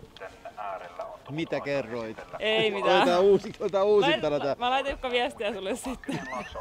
Mitä kerroit? Ei mitään. Otetaan uusintana tää. Mä laitan Jukka viestiä sulle sitten.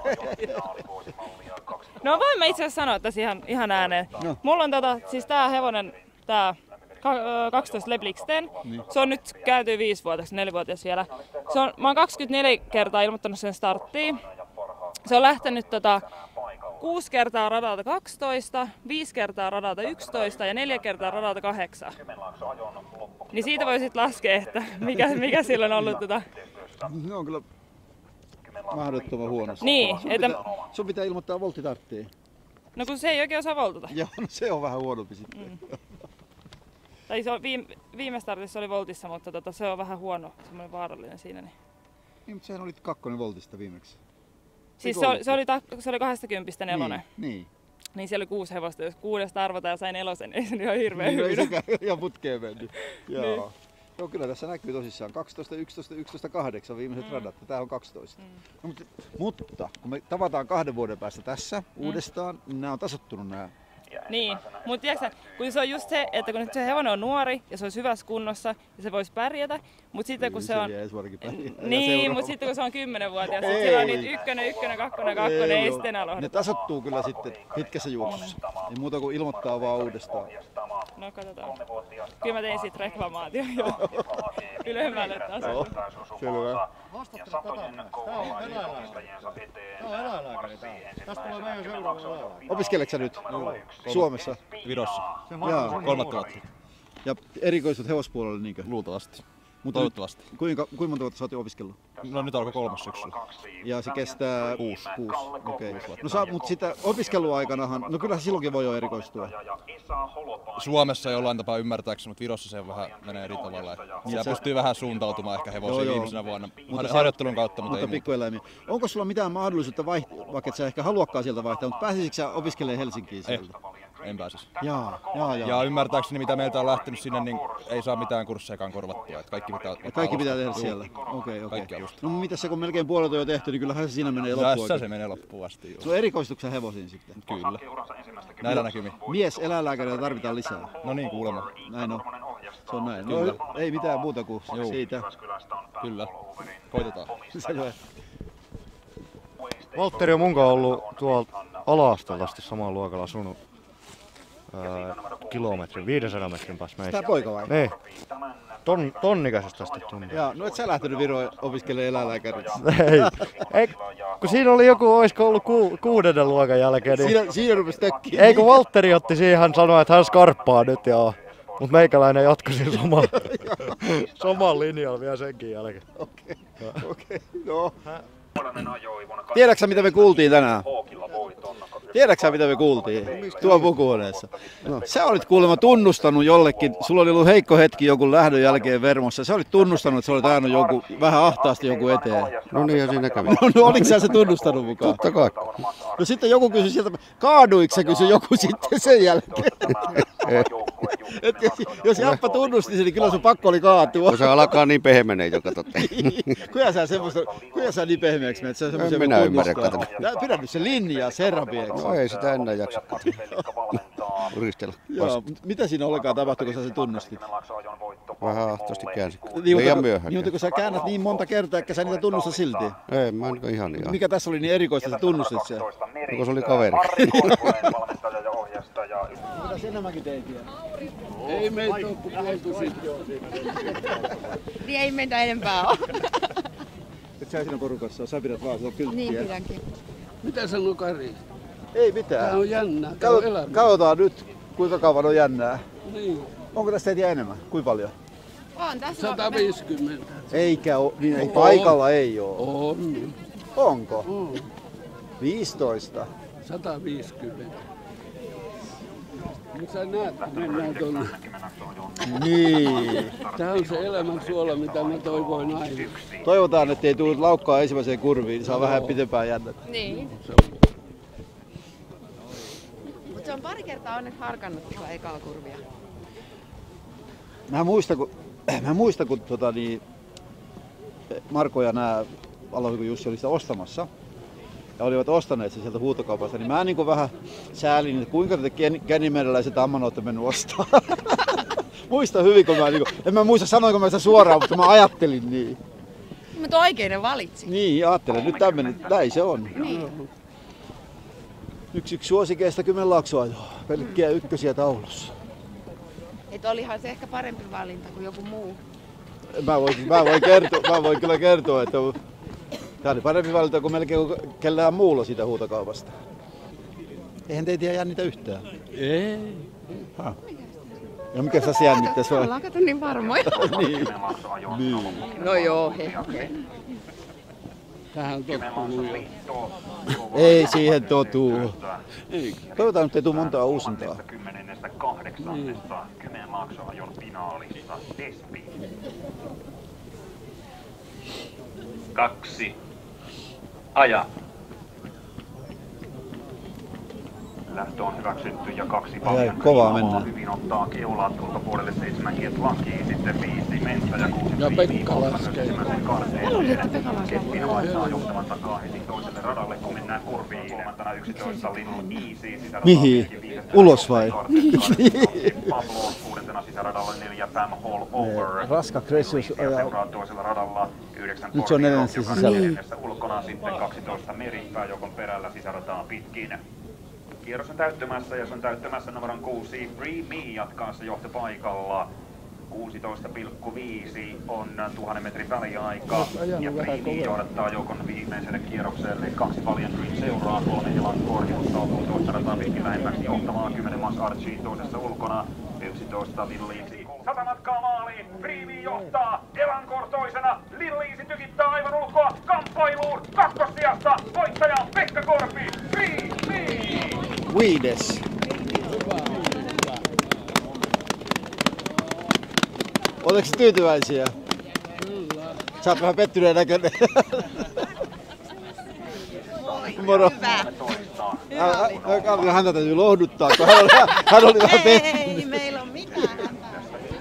No voin mä itse asiassa sanoa tässä ihan ääneen. No. Mulla on siis tää hevonen, tää 12 Leblixten. Niin. Se on nyt käyty 5-vuotias, 4-vuotias vielä. Mä oon 24 kertaa ilmoittanut sen starttiin. Se on lähtenyt 6 kertaa radalta 12, 5 kertaa radalta 11 ja 4 kertaa radalta 8. Niin siitä voi sitten laskea, että mikä sillä on ollut Ne on kyllä mahdottoman huonosti. Niin, sun pitää ilmoittaa volttitarttiin. No kun se ei oikein osaa voltata. Joo, no se on vähän huonompi sitten. Tai se on viime startissa oli voltissa, mutta se on vähän huono, semmoinen vaarallinen siinä. Niin, mutta sehän oli 2 voltista viimeksi. Siis se oli 20 4. Niin. Niin siellä oli 6 hevosta, jos 6 arvotaan ja sain 4, ei se ihan hirveän hyvin. Ei sekään ihan putkeen mennyt. Niin. Joo. Joo, kyllä tässä näkyy tosissaan 12, 11, 11, 8 viimeiset radat. Tää on 12. No, mutta kun me tavataan 2 vuoden päästä tässä uudestaan, niin nämä on tasoittunut nämä. Niin, mutta tiedätkö, kun se on just se, että kun se hevonen on nuori ja se olisi hyvässä kunnossa ja se voisi pärjätä, mutta sitten kun se on... Niin, mutta sitten kun se on 10-vuotias, sitten siellä on niitä 1, 2, ei sitten enää lohduta. Ne tasoittuu kyllä sitten pitkässä juoksussa. Ei muuta kuin ilmoittaa vaan uudestaan. No katsotaan. Kyllä mä tein siitä reklamaatio jo ylemmälle tasolle. Selvä. Opiskeleksä nyt Suomessa? Virossa. Jaa. 3 vuotta. Ja erikoistut hevospuolelle niinkö? Luultavasti. Mutta Toivottavasti. Kuinka monta vuotta sä oot jo opiskellut? No nyt alkoi 3. syksyllä. Ja se kestää 6. Okei. No mutta sitä opiskeluaikanahan, no kyllä silloinkin voi jo erikoistua. Suomessa jollain tapaa ymmärtääkseni, mutta Virossa se vähän menee eri tavalla. Siellä pystyy vähän suuntautumaan ehkä hevosiin viimeisenä vuonna harjoittelun kautta, mutta ei pikkueläimiä. Onko sulla mitään mahdollisuutta vaihtaa, vaikka et sä ehkä haluakaan sieltä vaihtaa, mutta pääsisikö sä opiskelemaan Helsinkiin sieltä? En pääsisi. Jaa. Ja ymmärtääkseni mitä meiltä on lähtenyt sinne, niin ei saa mitään kurssejakaan korvattua. Että kaikki pitää tehdä siellä. Okei. Kaikki alusta. No mitä se kun melkein puolet on jo tehty, niin kyllähän se siinä menee loppuun. Tässä se menee loppuun asti. Se on erikoistuksen hevosiin sitten. Kyllä. Näillä näkymin. Mies-eläinlääkäriä tarvitaan lisää. No niin kuulemma. Näin on. Se on näin. No, ei mitään muuta kuin siitä. Kyllä. Koitetaan. Valtteri on munkaan ollut tuolla ala-asteella asti samaan luokalla asunut kilometrin, 500 metrin päässä meistä. Tää poika vai? Niin. Tonnikäisestä asti tuntuu. Jaa, no et sä lähtenyt Viroon opiskelemaan eläinlääkäriksi? Ei, kun siinä oli joku, oisko ollut 6. luokan jälkeen. Niin siinä rupesi tökkiin. Ei, kun Valtteri otti siihen, hän sanoi, että hän skarppaa nyt ja... Mutta meikäläinen jatkoi siinä saman linjalla vielä senkin jälkeen. Okei. No. Tiedätkö mitä me kuultiin tänään? Tiedätkö mitä me kuultiin tuon pukuhuoneessa? No. Sä olit kuulemma tunnustanut jollekin, sulla oli ollut heikko hetki jonkun lähdön jälkeen Vermossa. Sä olit tunnustanut, että sä olit ajanut joku, vähän ahtaasti jonkun eteen. No niin, ja siinä kävi. No oliko sä se tunnustanut mukaan? Totta kai. No sitten joku kysyi sieltä, kaaduiko se, kysyi joku sitten sen jälkeen. Jos Jappa tunnusti sen, niin kyllä sun pakko oli kaatua. Kun se alkaa niin pehmenee joka totta. Kuinka sä niin pehmeäksi menet? En minä ymmärrä, kato. Pidä nyt se linjaa serrapieksi. No ei sitä enää jaksa uristella. Joo, mitä siinä ollenkaan tapahtui, kun sä sen tunnustit? Vähän ahtoasti käänsin. Liian myöhään. Niin, kun sä käännät niin monta kertaa, että sä niitä tunnusta silti. Ei, mä en ihan. Mikä tässä oli niin erikoista, että sä tunnustit sen? Kun se oli kaveri. Mitä sen nämäkin teit? Ei meitä ole kuin puoltuisin. Niin ei meitä enempää ole. Et sä siinä porukassa, sä pidät vaan sitä kylttiä. Niin pidänkin. Mitä sanoo Kari? Ei mitään. Tää on jännää. Katsotaan nyt, kuinka kauan on jännää. Niin. Onko tästä teitä enemmän? Kuinka paljon? On tässä 150. Eikä ole, niin ei, paikalla ei ole. On. Onko? On. 15. 150. Mutta sä näet, kun mennään tuonne. Niin. Tää on se elämän suola, mitä mä toivoin aina. Toivotaan, ettei tule laukkaa ensimmäiseen kurviin, niin saa vähän pitempään jännät. Niin. Mutta se on pari kertaa onneksi harkannut tuolla ekaa kurvia. Mä muistan, kun Marko ja nää Alohiko Jussi oli sitä ostamassa. Ja olivat ostaneet sen sieltä huutokaupasta, niin mä niin vähän säälin, että kuinka te Kenimedeläiset amman olette mennyt ostaa. Muistan hyvin, kun en mä muista sanoinko mä sitä suoraan, mutta mä ajattelin niin. Mutta oikein ne valitsi. Niin, ajattelen. Nyt tämmönen, näin se on. Niin. Yksi suosikeista Kymenlaaksoa, pelkkiä ykkösiä taulussa. Et olihan se ehkä parempi valinta kuin joku muu. Mä voin kyllä kertoa, että tämä oli parempi valinta kuin melkein kellään muulla siitä huutokaupasta. Eihän teitä jännitä yhtään. Ei. Ja mikä sä jännittäis? Ollaan kato niin varmoja. niin. No joo, hei. Tähän on tottunut jo. Ei siihen totuu. Toivotaan, että ei tule montaa uusintaa. Niin. Kymenlaakso-ajon finaalissa Despi. 2. Aja. Lähtö on hyväksytty ja 2 paljon kovaa mennään. hyvin ottaa keulat ulkopuolelle 7 kiet lakiin, sitten 5 Mensä ja 6 Ja Pekka laskee. Keppin vaihtaa johtavan takaa heti toiselle radalle, kun mennään kurviin. Kolmantena 11 Little Easy sisäradalla. Mihin? Ulos vai? Pablo kuudentena sisäradalla 4 Pam Hall Over. Raska Cresius seuraa toisella radalla 9 nyt se on neljännessä sisällä. Ulkona sitten 12 Meripää Jokon perällä sisärataa pitkin. Kierros on täyttymässä ja se on täyttymässä numeron 6 Free Me jatkaa se johtopaikalla. 16,5 on 1000 metrin väliaika ja Free Me johdattaa Jokon viimeiselle kierrokselle. 2 paljon Green seuraa, 3 Elan korjauttautuu toista rataa pitkin lähemmäksi johtamaan. 10 Mas Archie toisessa ulkona, 11 Little Easy. 100 matkaa maaliin, Free Me johtaa, Elankor toisena, Little Easy tykittää aivan ulkoa kamppailuun. Kakkossijasta voittaja Pekka Korpi, Free Me! Viides. Oletko tyytyväisiä? Kyllä. Sä oot vähän pettyneen näköinen. Moro. Hyvä. Häntä täytyy lohduttaa, kun hän oli vähän pettynyt. Ei meillä on mitään hätää.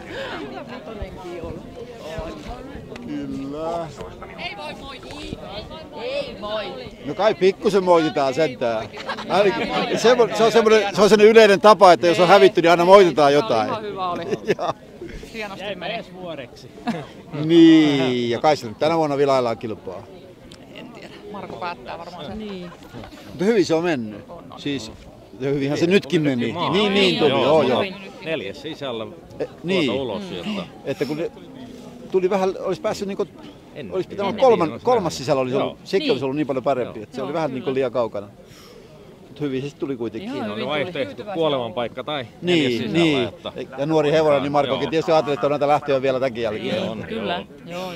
Kyllä. Ei voi moittia. Ei voi. No kai pikkusen moititaan sentään. Se on semmoinen yleinen tapa, että jos on hävitty, niin aina moititaan jotain. Ihan hyvä oli. Hienosti jäi meni. edes vuodeksi. Niin, ja kai se nyt tänä vuonna vilaillaan kilpaa. En tiedä. Marko päättää varmaan sen. Niin. Mutta hyvin se on mennyt. Siis hyvinhän se nytkin meni. Niin tuli. Joo. 4 sisällä niin. Ulos sieltä. Että kun ne tuli vähän, olisi päässyt niinku, olisi pitänyt olla kolmas sisällä, sekin olisi ollut niin paljon parempi, että se oli vähän niinku liian kaukana. Mutta hyvin se sitten tuli kuitenkin. Siinä oli vaihtoehto, kuoleman paikka tai niin. Että... Ja nuori hevonen, niin Markokin tietysti ajatteli, että on näitä lähtöjä vielä tämänkin jälkeen. On. Kyllä, joo.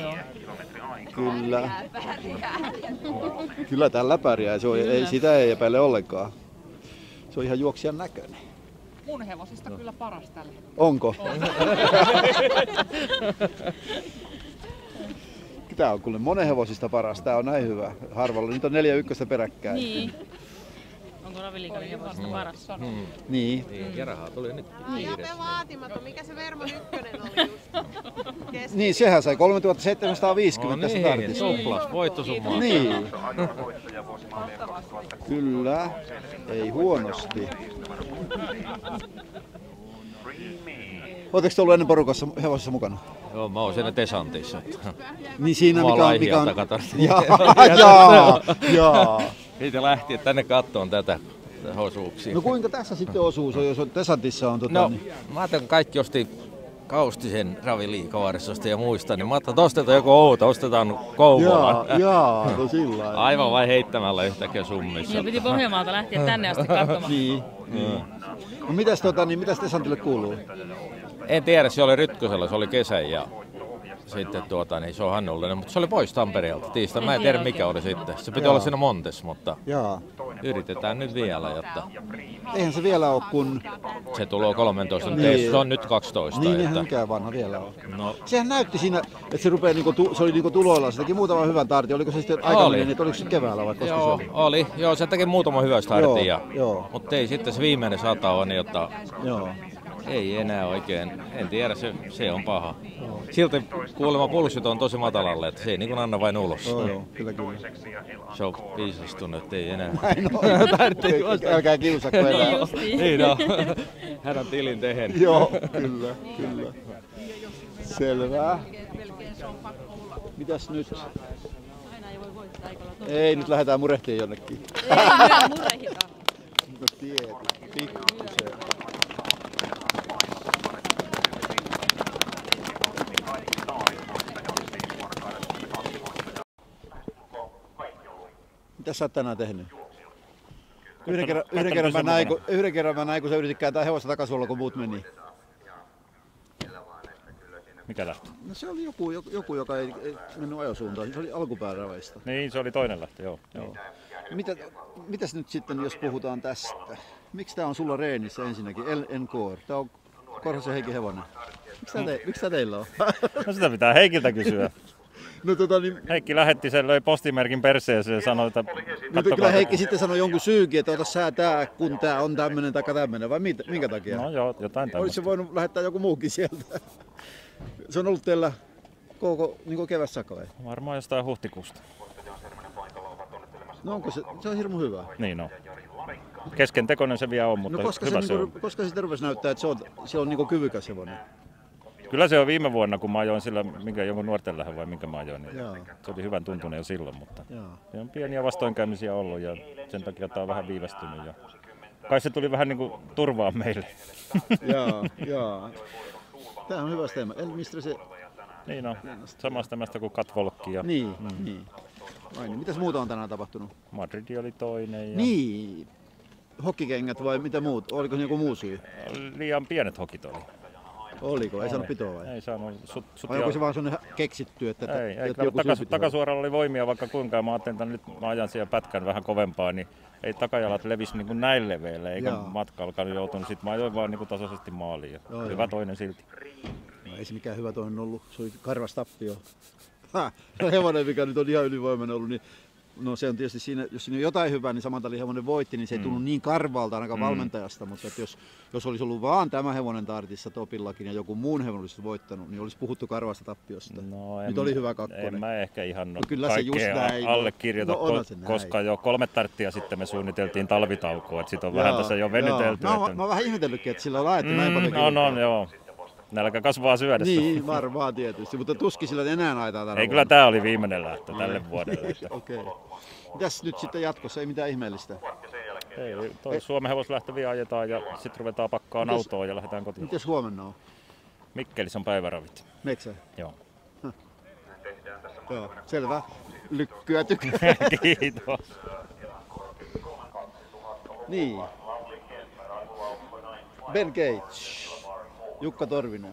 Kyllä tällä pärjää, ei sitä ei epäile ollenkaan. Se on ihan juoksijan näköinen. Mun hevosista kyllä paras tällä. Onko? Tää on kuule monen hevosista paras, tää on näin hyvä. Harvalla, niitä on 4-1 peräkkäin. Niin. Onko Raviliikarin hevosista paras? Niin. Ja rahaa tuli nyt. Jope vaatimaton, mikä se Vermon 1 oli just? Niin, sehän sai 3750 tässä startissa. Tuplas voittosummaa. Niin. Kyllä, ei huonosti. Oletteko te ollut ennen porukassa hevosessa mukana? Joo, mä oon siinä Tesantissa. Niin siinä mikä on... Jaa. Siitä lähti tänne kattoon tätä osuuksia. No kuinka tässä sitten osuus on, jos Tesantissa on No, mä ajattelin, kun kaikki osti Kaustisen Raviliikavaaristosta ja muista, niin mä ajattelin, että ostetaan joku outo, ostetaan Kouvolaan. Jaa, no sillä lailla. Aivan vain heittämällä yhtäkkiä summissa. Ja piti Pohjanmaalta lähteä tänne asti katsomaan. Niin. No mitäs Tesantille kuuluu? En tiedä, se oli Rytkösellä, se oli kesän ja sitten niin se on Hannullinen, mutta se oli pois Tampereelta tiistaina. Mä en tiedä mikä oli sitten. Se piti olla siinä Montes, mutta yritetään nyt vielä, jotta... Eihän se vielä ole kun... Se tulee 13, niin. Se on nyt 12. Niin, eihän mikään vanha vielä ole. No. Sehän näytti siinä, että se rupeaa se oli tuloilla, se teki muutaman hyvän tartin. Oliko se sitten aikallinen, että oliko se keväällä vai koska joo, se oli? Joo, se teki muutaman hyvän startin, mutta ei sitten se viimeinen 100 on, jotta... Joo. Ei enää oikein, en tiedä, se on paha. Silti kuulemma pulssit on tosi matalalle, että se ei niin anna vain ulos. Joo, kyllä. Se on viisastunut, että ei enää. Älkää kiusako enää. Niin no, hän on tilin tehen. Joo, kyllä. Selvä. Mitäs nyt? Ei, nyt lähdetään murehtiin jonnekin. Ei, minä murehitaan. No tiedä, pikkusen. Mitä sä oot tänään tehnyt? Yhden kerran mä näin, kun sä yritit kääntää hevosta takasuolla, kun muut meni. Mikä lähtö? No se oli joku joka ei mennyt ajosuuntaan. Se oli alkupääräväistä. Niin, se oli toinen lähtö, joo. Mitäs nyt sitten, jos puhutaan tästä? Miksi tää on sulla reenissä ensinnäkin? Encore. Tää on Korhosen Heikin hevonen. Miksi tää teillä on? No sitä pitää Heikiltä kysyä. Niin... Heikki lähetti sen, löi postimerkin perseeseen ja sanoi, että... Mutta kyllä Heikki sitten sanoi jonkun syykin, että ota sä tää, kun tää on tämmönen tai tämmönen, vai minkä takia? No joo, jotain tämmöistä. Olisi se voinut lähettää joku muukin sieltä. Se on ollut teillä koko niin keväs saakka vai? Varmaan jostain huhtikuusta. No onko se on hirmu hyvä. Niin on. Keskentekoinen se vielä on, mutta koska hyvä se on. Koska se rupesi näyttää, että se on niin kyvykäs hevonen? Kyllä se on viime vuonna, kun mä ajoin sillä, jonkun nuorten lähden vai minkä mä ajoin, niin se oli hyvän tuntunen jo silloin, mutta se on pieniä vastoinkäymisiä ollut ja sen takia tää on vähän viivästynyt. Ja kai se tuli vähän niin kuin turvaa meille. Jaa. Tää on hyvä teema. Mistä se... Niin on, samasta teemasta kuin Catwalk. Niin. Ai niin. Mitäs muuta on tänään tapahtunut? Madrid oli toinen. Ja... Niin. Hokkikengät vai mitä muut? Oliko joku muu syy? Liian pienet hokit oli. Oliko? Ei saanut pitoa vai? Ei saanut. Vai onko se vaan sellainen keksitty? Että ei takasuoralla oli voimia vaikka kuinka. Mä ajattelin, että nyt mä ajan siellä pätkän vähän kovempaa, niin ei takajalat levisi niin kuin näin leveille, eikä matka alkanut joutunut. Sitten mä ajoin vaan niin kuin tasaisesti maaliin. Hyvä toinen silti. No, ei se mikään hyvä toinen ollut. Se oli karvas tappio. Hevonen, mikä nyt on ihan ylivoimainen ollut, niin no se on tietysti siinä, jos siinä on jotain hyvää, niin Samantali hevonen voitti, niin se ei tunnu niin karvalta ainakaan valmentajasta, mutta että jos olisi ollut vaan tämä hevonen Tartissa Topillakin ja joku muun hevonen olisi voittanut, niin olisi puhuttu karvasta tappiosta. Nyt oli hyvä kakkonen. En mä ehkä ihan kaikkea allekirjoita, koska jo 3 tarttia sitten me suunniteltiin talvitaukoa, että sitten on vähän tässä jo venytelty. Mä oon vähän ihmetellytkin, että sillä on ajettu näin paljon. Joo. Nälkä kasvaa syödessä. Niin, varmaan tietysti, mutta tuskin sillä enää aitaa tänä Ei, kyllä tää oli viimeinen lähtö tälle vuodelle. Okei. Mitäs nyt sitten jatkossa? Ei mitään ihmeellistä? Ei, toi Suomen hevoslähtö vielä ajetaan ja sitten ruvetaan pakkaan autoon ja lähdetään kotiin. Mitäs huomenna on? Mikkelissä on päiväravit. Meksä? Joo. Joo, selvä. Lykkyä tykkää. Kiitos. Niin. Ben Cage. Jukka Torvinen.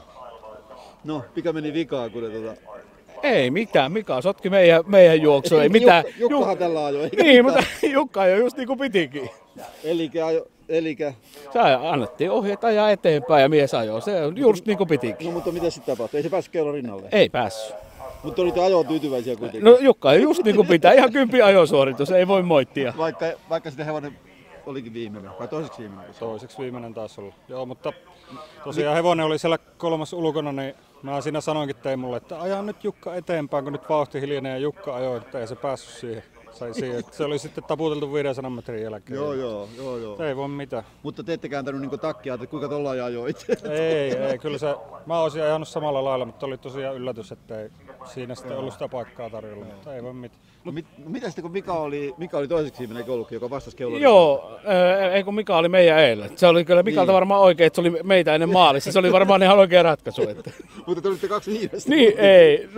No, mikä meni vikaan, kun Ei mitään, Mika sotki meidän juoksua, ei mitään. Jukkahan tällä ajoi. Niin, mutta Jukka ajoi just niin kuin pitikin. Elikkä? Sä annettiin ohjeet ajaa eteenpäin ja mies ajoi, se on just niin kuin pitikin. No mutta mitä sitten tapahtui? Ei se päässyt keulan rinnalle? Ei päässyt. Mutta olitte ajoon tyytyväisiä kuitenkin? No Jukka ajoi just niin kuin pitää, ihan 10 ajosuoritus, ei voi moittia. Vaikka sitten hevonen olikin viimeinen, vai toiseksi viimeinen? Toiseksi viimeinen taas ollut. Joo, mutta tosiaan hevonen oli siellä 3. ulkona, niin mä siinä sanoinkin Teemulle, että aja nyt Jukka eteenpäin, kun nyt vauhti hiljenee ja Jukka ajoi, että ei se päässyt siihen. Se oli sitten taputeltu 500 metrin jälkeen. Joo. Ei voi mitään. Mutta te ette kääntänyt niinku takkia, että kuinka tuolla ajoit? Ei, kyllä se, mä olisin ajanut samalla lailla, mutta oli tosiaan yllätys, että ei siinä sitten ollut sitä paikkaa tarjolla, mutta ei voi mitään. Mitä sitten kun Mika oli toiseksi viimeinen, eikö ollutkin, joka vastasi keulalla? Joo, ei kun Mika oli meidän eilen. Se oli kyllä Mikalta varmaan oikein, että se oli meitä ennen maalissa. Se oli varmaan ihan oikea ratkaisu. Että. Mutta te olitte 2 viimeistä. Niin, ei.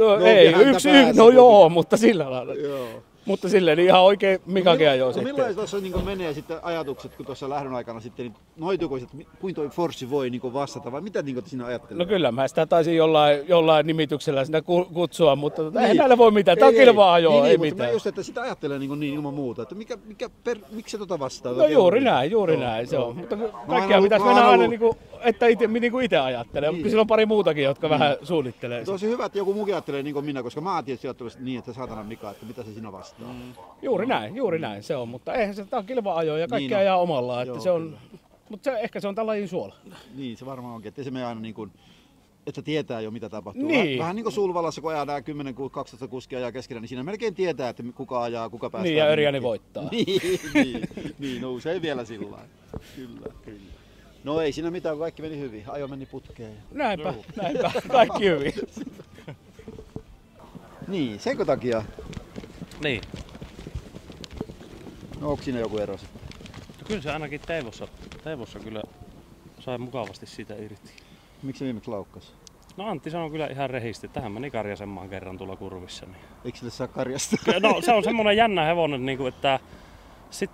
Joo, mutta sillä lailla. Joo. Mutta silleen ihan oikein Mikakin ajoi sitten. Millainen tuossa niin menee sitten ajatukset, kun tuossa lähdön aikana sitten, niin noituuko, että kuinka toi Forssi voi niin vastata, vai mitä niin sinä ajattelet? No kyllä, mä sitä taisin jollain nimityksellä sitä kutsua, mutta ei näillä voi mitään. Tämä on kilvaa ajoa, ei mitään. Mutta just, että sitä ajattelee niin ilman muuta, että miksi se vastaa? No juuri näin se on. Mutta kaikkia pitäisi mennä aina, että itse ajattelee, mutta kyllä on pari muutakin, jotka vähän suunnittelee. Tosi hyvä, että joku muukin ajattelee niin kuin minä, koska mä tietysti ajattelen niin, että saatana Mika, että mitä se sinä vastaa. Juuri näin se on, mutta eihän se tää on kilva-ajo ja kaikki ajaa omalla, että se on, mutta ehkä se on tällä lajin suola. Niin, se varmaan onkin, että se menee aina niin kuin, että tietää jo mitä tapahtuu. Niin. Vähän niin kuin Sulvalassa, kun ajaa nämä 10-12 kuskia ajaa keskenään, niin siinä melkein tietää, että kuka ajaa, kuka päästään. Niin, ja Örjäni voittaa. niin, nousee vielä sillä lailla. Kyllä. No ei siinä mitään, kun kaikki meni hyvin. Ajo meni putkeen. Näinpä, kaikki hyvin. Niin, senkö takia? Niin. No onko siinä joku ero sitten? No kyllä se ainakin Teivossa kyllä sai mukavasti siitä irti. Miksi se viimeksi laukkas? No Antti sanoi kyllä ihan rehisti, että hän meni karjasemaan kerran tuolla kurvissa. Niin. Eikö sille saa karjasta? No se on semmonen jännä hevonen, että sit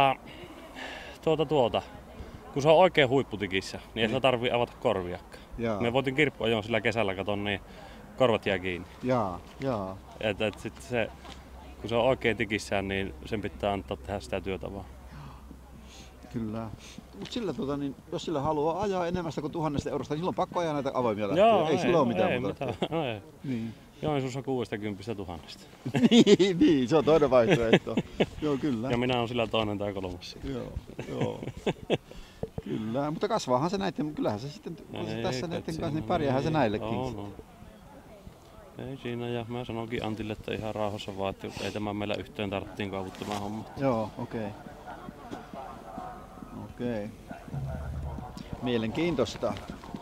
kun se on oikein huipputikissä, niin ei sitä tarvii avata korviakaan. Me voitiin kirppuajoon sillä kesällä, katon, niin korvat jää kiinni. Jaa. Et sit se, kun se on oikein tikissään, niin sen pitää antaa tehdä sitä työtä vaan. Kyllä. Mutta sillä, niin, jos sillä haluaa ajaa enemmän kuin 1 000 eurosta, niin silloin on pakko ajaa näitä avoimia lähtöjä. Joo, ei sillä ole mitään muuta. Ei. Niin. Joensuussa 60 000. niin, se on toinen vaihtoehto. Joo, kyllä. Ja minä olen sillä toinen tai kolmas. Joo. Kyllä, mutta kasvaahan se näiden, kyllähän se sitten, kun se tässä näiden kanssa, niin pärjäähän se näillekin. On. Ei siinä, ja mä sanoinkin Antille, että ihan rauhassa vaan, että ei tämä meillä yhteen tarvittiin kaavuttamaan homma. Joo, okei. Mielenkiintoista.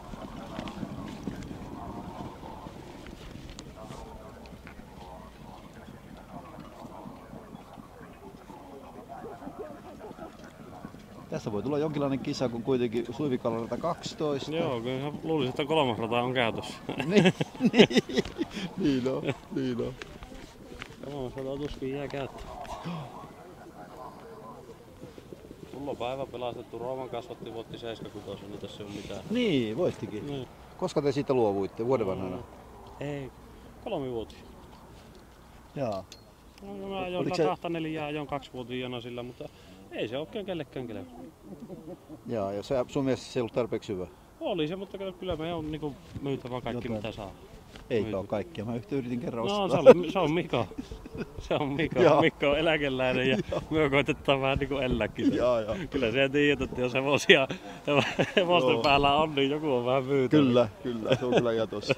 Tässä voi tulla jonkinlainen kisa, kun kuitenkin Suivikalarata 12. Joo, kyllä luulisin, että kolmas rata on käytössä. niin on. Kolmas rata tuskin jää käyttämään. Mulla on päivä pelastettu, Rooman kasvatti voitti 76, niin tässä ei ole mitään. Niin, voittikin. Niin. Koska te siitä luovuitte? Vuoden vanhana? Ei, 3 vuotta. Jaa. No, mä ajoin 2-4 ajoin 2-vuotiaana sillä, mutta ei se oikein kellekään kelevä. Jaa, ja sun mielestä se ei ollut tarpeeksi hyvä? Oli se, mutta kyllä me on niinku myytävä kaikki mitä saa. Eikä ole kaikkia, mä yritin kerran ostaa. No se on Miko. Se on Miko. Mikko on eläkeläinen ja me koitetaan vähän niinku elläkin. Kyllä se tiedät, että jos hevosten päällä on, niin joku on vähän myytävä. Kyllä, se on kyllä jatos.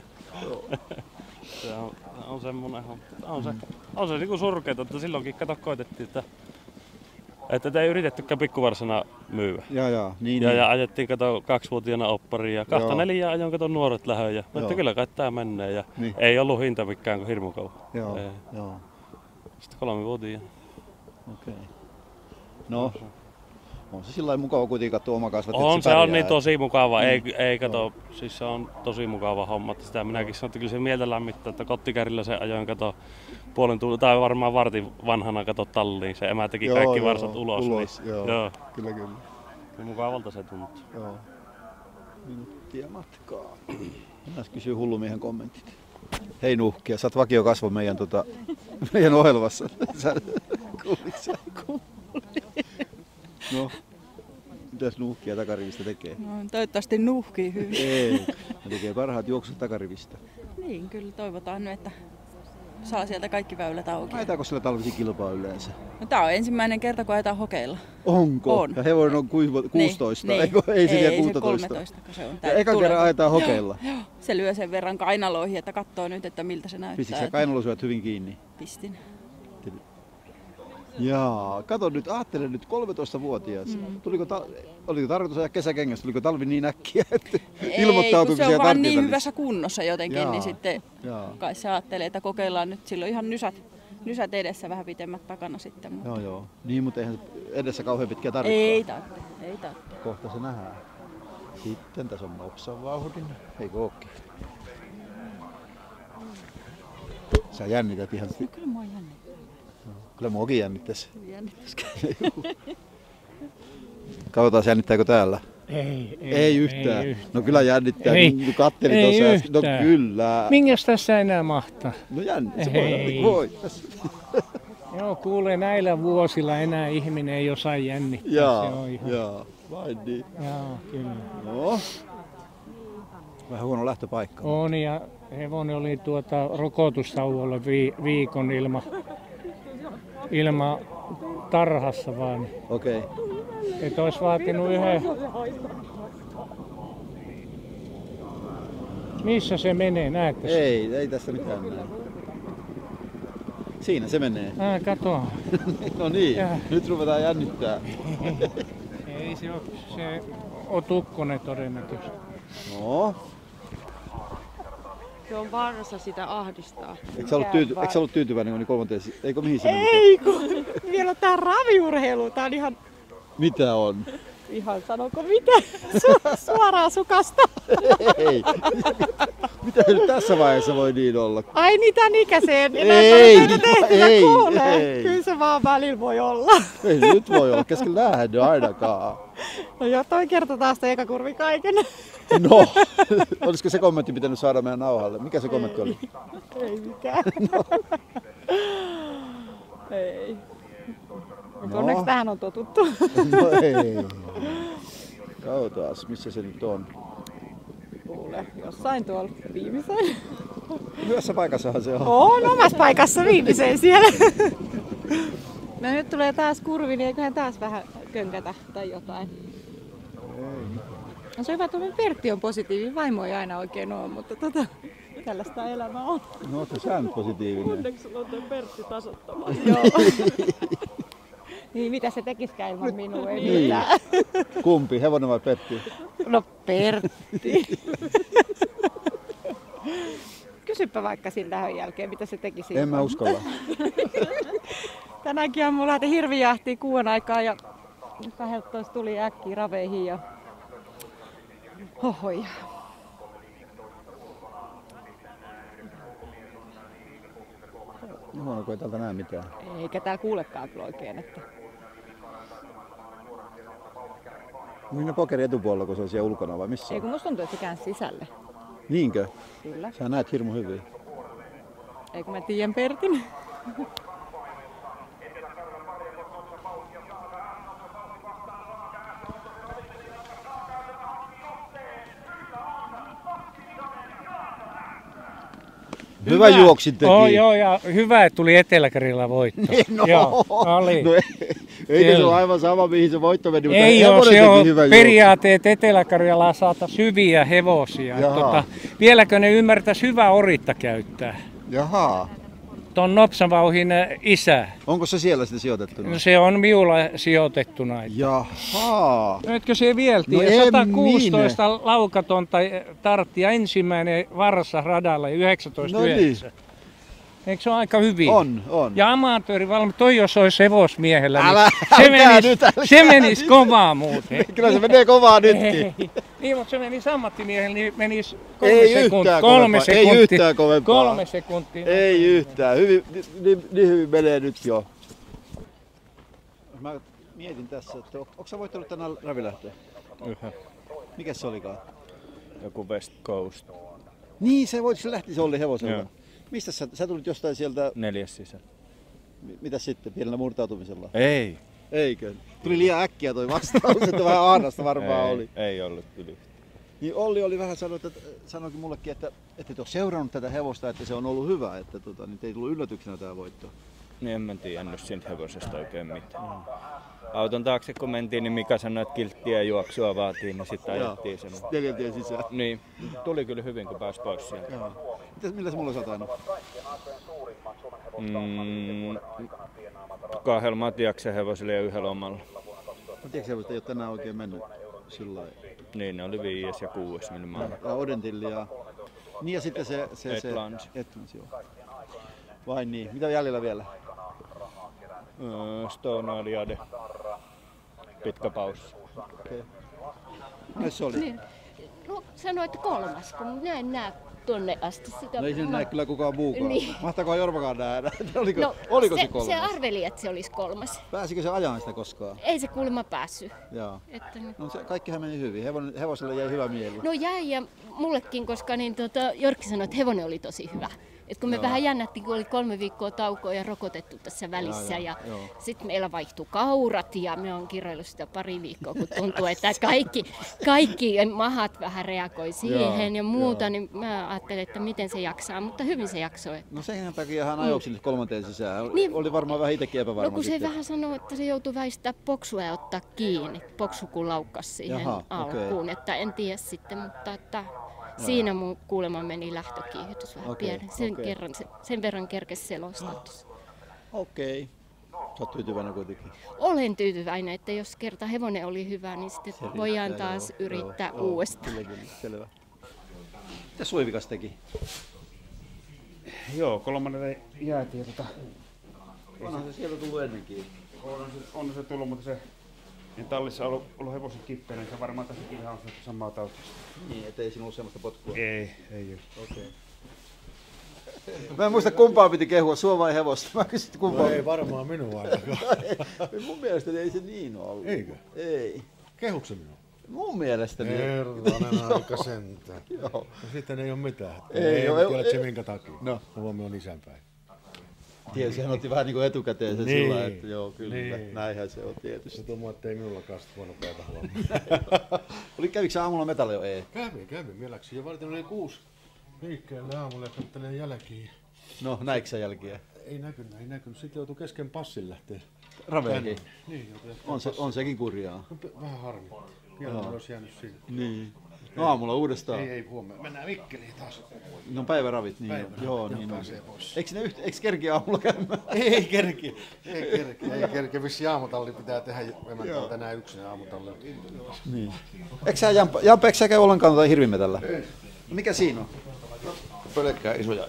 Se on semmonen on se niinku surkeeta, että silloinkin koitettiin, että te ei yritettykään pikkuvarsana myyä. Niin. Ja ajettiin 2-vuotiaana oppariin ja 2-4 ajoin nuoret lähön ja että kyllä kai tää menee ja ei ollut hinta mikään hirmu kauan. Joo. Sitten 3-vuotiaana. Okei. No. On se sillä mukava kuitenkin katsoa oma kasvatti. On se on niin tosi mukava, ei kato, siis se on tosi mukava homma. Sitä minäkin sanon, että kyllä se mieltä lämmittää, että kottikärillä se ajoin puolen tunnin tai varmaan vartin vanhana talliin. Se emä teki kaikki varsat ulos. Joo. Kyllä. Mukavalta se tuntuu. Joo. Minuuttia matkaa. Minä kysyy hullumiehen kommentit. Hei Nuhkia, sä oot vakiokasvo meidän ohjelmassa. No, mitäs Nuhkia takarivistä tekee? No, toivottavasti nuhkii hyvin. Ei, ne tekee parhaat juoksut takarivistä. Niin, kyllä toivotaan nyt, että saa sieltä kaikki väylät auki. Ajetaanko sillä talvisi kilpaa yleensä? No, tää on ensimmäinen kerta, kun ajetaan hokeilla. Onko? On. Ja hevonen on 16, niin. ei se vielä 16. Se 13, kun se on ja eka kerran ajetaan hokeilla? Joo. Se lyö sen verran kainaloihin, että katsoo nyt, että miltä se näyttää. Pistikö sä kainalosyöt hyvin kiinni? Pistin. Jaa, kato nyt, ajattele nyt 13-vuotias. Oliko tarkoitus ajaa kesäkengässä? Tuliko talvi niin äkkiä, että ilmoittautuiko se on vaan niin hyvässä kunnossa jotenkin, niin sitten kai se ajattelee, että kokeillaan nyt. Silloin ihan nysät edessä, vähän pitemmät takana sitten. Mutta... Joo. Niin, mutta eihän edessä kauhean pitkiä tarvitse. Ei tarvitse. Kohta se nähdään. Sitten tässä on Noksan vauhdin. Eikö ookin? Sä jännität ihan. Kyllä mua jännittää. Kyllä muakin jännittäisi. Katsotaan, jännittääkö täällä? Ei yhtään. No kyllä jännittää, kun katselin tuossa. No kyllä. Minkäs tässä enää mahtaa? No jännittää, voi. Joo, kuule näillä vuosilla enää ihminen ei osaa jännittää. Jaa, vain niin. Joo, kyllä. No. Vähän huono lähtöpaikka. On, ja hevonen oli rokotustauolla viikon ilma tarhassa vaan. Okei. Et olisi vaatinut yhden. Missä se menee, näette? Ei tässä mitään näe. Siinä se menee. Kato. No niin, nyt ruvetaan jännittää. Ei se on tukkonen todennäköisesti. No. Se on varsa, sitä ahdistaa. Eikö sä ollut tyytyväinen, kun kolmanteen? Eikö mihin se meni? Ei, kun vielä tää raviurheilu, tää on ihan... Mitä on? Ihan sanoko mitä? Suoraan sukasta. Ei. Mitä nyt tässä vaiheessa voi niin olla? Ai niitä ikäiseen. Ei. Kyllä se vaan välillä voi olla. Ei nyt voi olla, kesken nähdä ainakaan. No joo, toi kertoo taas eka kurvi kaiken. No, olisiko se kommentti pitänyt saada meidän nauhalle? Mikä se kommentti oli? Ei mikään. No. Ei. Onneksi tähän on totuttu. No ei. Katsotaan, missä se nyt on. Kuule, jossain tuolla viimeisen. Hyvässä paikassahan se on. On omassa paikassa viimeiseen siellä. No nyt tulee taas kurvi, niin eiköhän taas vähän könkätä tai jotain. No se on hyvä, että Pertti on positiivinen. Vaimo ei aina oikein ole, mutta tällaista elämää on. No ootko sä nyt positiivinen? Onneksi sulla on tuo Pertti tasoittamaan. Joo. Niin, mitä se tekisikään ilman minua? Ei niin. mitään. Kumpi, hevonen vai Pertti? No Pertti. Kysypä vaikka siinä tähän jälkeen, mitä se tekisi. En mä uskalla. Tänäänkin aamulla lähti hirvijahtiin 6 aikaa ja 12 tuli äkkiä raveihin ja hohoja. No, kun ei täältä näe mitään. Eikä täällä kuulekaan kyllä oikein. Että... Minä pokeri etupuolella, kun se on siellä ulkona vai missä? Ei kun musta tuntuu, että se käänsi sisälle. Niinkö? Kyllä. Sä näet hirmu hyvin. Ei kun mä tiedän Pertin. Hyvä juoksittekin. Joo, ja hyvä, että tuli Etelä-Karjalan voitto. No, joo, oli. No, eikö se ole aivan sama, mihin se voitto meni? Ei ole, se on periaatteet Etelä-Karjalaa saataisiin hyviä hevosia. Vieläkö ne ymmärtäisi hyvää oritta käyttää? Jaha. Tuon Nopsavauhin isä. Onko se siellä sitten sijoitettuna? No, se on minulla sijoitettuna. Jaha. Nytkö se vieltiin? No 116 niin. Laukatonta tartti ja ensimmäinen varsa radalla 19.9. No niin. Eikö se ole aika hyvin? On. Ja amatöörivalmi, toi jos olisi hevosmiehellä, niin se menisi kovaa muuten. Kyllä se menee kovaa nytkin. Niin, mutta se menisi ammattimiehellä, niin menisi 3 sekuntia. Ei yhtään kovempaa. 3 sekuntia. Ei yhtään. Niin hyvin menee nyt jo. Mä mietin tässä, että onko sä voittanut tänään Ravilähtöön? Yhä. Mikäs se olikaan? Joku West Coast. Niin, se lähti se Olli hevosella. Joo. Mistä sä tulit jostain sieltä? 4 sisään. Mitäs sitten, pienellä murtautumisella? Ei. Eikö? Tuli liian äkkiä toi vastaus, että vähän ahdasta varmaan oli. Ei ollut yli. Niin Olli oli vähän sanoikin mullekin, että et ole seurannut tätä hevosta, että se on ollut hyvä, että niin ei tullut yllätyksenä tämä voitto. Niin en mä tiennyt siitä hevosesta oikein mitään. Auton taakse kun mentiin, niin Mika sanoi, että kilttiä juoksua vaatii, niin sitten ajettiin sen. 4 tien sisään. Niin, tuli kyllä hyvin kun pääsi pois sieltä. Milläs mulla sä oot aina? 2 Matiaksen hevosille ja 1 omalla. Matiaksen hevoset ei ole tänään oikein mennyt sillä lailla. Niin, ne oli 5. ja 6. Ja Odentilli ja... Niin ja sitten se Etlans, joo. Vai niin. Mitä jäljellä vielä? Stone Aliade. Pitkä paussi. Okei. Mitäs se oli? Niin. No sanoit 3, kun näin nää tonne asti. Sitä no ei sen näe kyllä kukaan muukaan. Niin. Mahtaako Jormakaan nähdä? Oliko se 3? Se arveli, että se olisi 3. Pääsikö se ajamaan sitä koskaan? Ei se kuulemma päässyt. Joo. No se kaikkihan meni hyvin. Hevoselle jäi hyvä mieli. No jäi ja mullekin, koska Jorkki sanoi, että hevonen oli tosi hyvä. Et kun me vähän jännättiin, kun oli 3 viikkoa taukoa ja rokotettu tässä välissä ja sitten meillä vaihtui kaurat ja me on kirjoillut sitä pari viikkoa, kun tuntuu, että kaikki mahat vähän reagoi siihen ja muuta, niin mä ajattelin, että miten se jaksaa, mutta hyvin se jaksoi. No sen takia hän ajoi sinne 3 sisään. Niin, oli varmaan vähän itsekin epävarma. No kun se vähän sanoi, että se joutui väistää poksua ja ottaa kiinni, poksu kun laukkasi siihen alkuun, että en tiedä sitten, mutta että... Siinä mun kuulemma meni lähtökiihdytys vähän pieni. Sen verran kerkesi selostaa. Okei. Sä oot tyytyväinen kuitenkin? Olen tyytyväinen, että jos kerta hevonen oli hyvä, niin sitten voidaan taas yrittää uudestaan. Selvä. Mitä Suivikas teki? Joo, 3. jäätiin. Onhan se sieltä tullut ennenkin. On se tullut, mutta se tallissa on ollut hevosen kippeenä, niin se varmaan tässäkin ihan on samaa tautia. Niin, ettei siinä ollut semmoista potkua? Ei ole. Okei. Mä en muista kumpaa piti kehua, sua vai hevosta. Mä kysyt kumpaa. No ei varmaan minua ainakaan. Mun mielestäni ei se niin ollut. Eikö? Ei. Kehuuko se minua? Mun mielestäni. Herranen aika sentään. Joo. No sitten ei ole mitään. Ei tiedä, että se minkä takia. No. Huomioon on isänpäin. Tietysti hän otti vähän niin kuin etukäteen sen niin. sillä, että joo kyllä, näinhän se on tietysti. Se tuntuu, että ei minullakaan sitten huono päivä huomioon. Kävikö sä aamulla metalla jo? Ei. Kävin. Minä läksin jo vartin 6 Liikkeelle aamulla ja kattelee jälkiä. No, näikö sä jälkiä? Ei näkynyt. Sitten joutui kesken passin lähteä. Raveekin? Niin, on sekin kurjaa. Vähän harmi. Vielä olisi jäänyt siinä. Niin. No aamulla uudestaan. Ei huomenna. Mennään Mikkeliin taas. No päiväravit, niin joo, niin on. Eikö kerki aamulla käymään? Ei kerki. Vissi aamutalli pitää tehdä. Emäntä on tänään yksin aamutalli. Niin. Eikö sä käy ollenkaan tuota hirvimetällä? Ei. Mikä siinä on? Pelkkää isoja.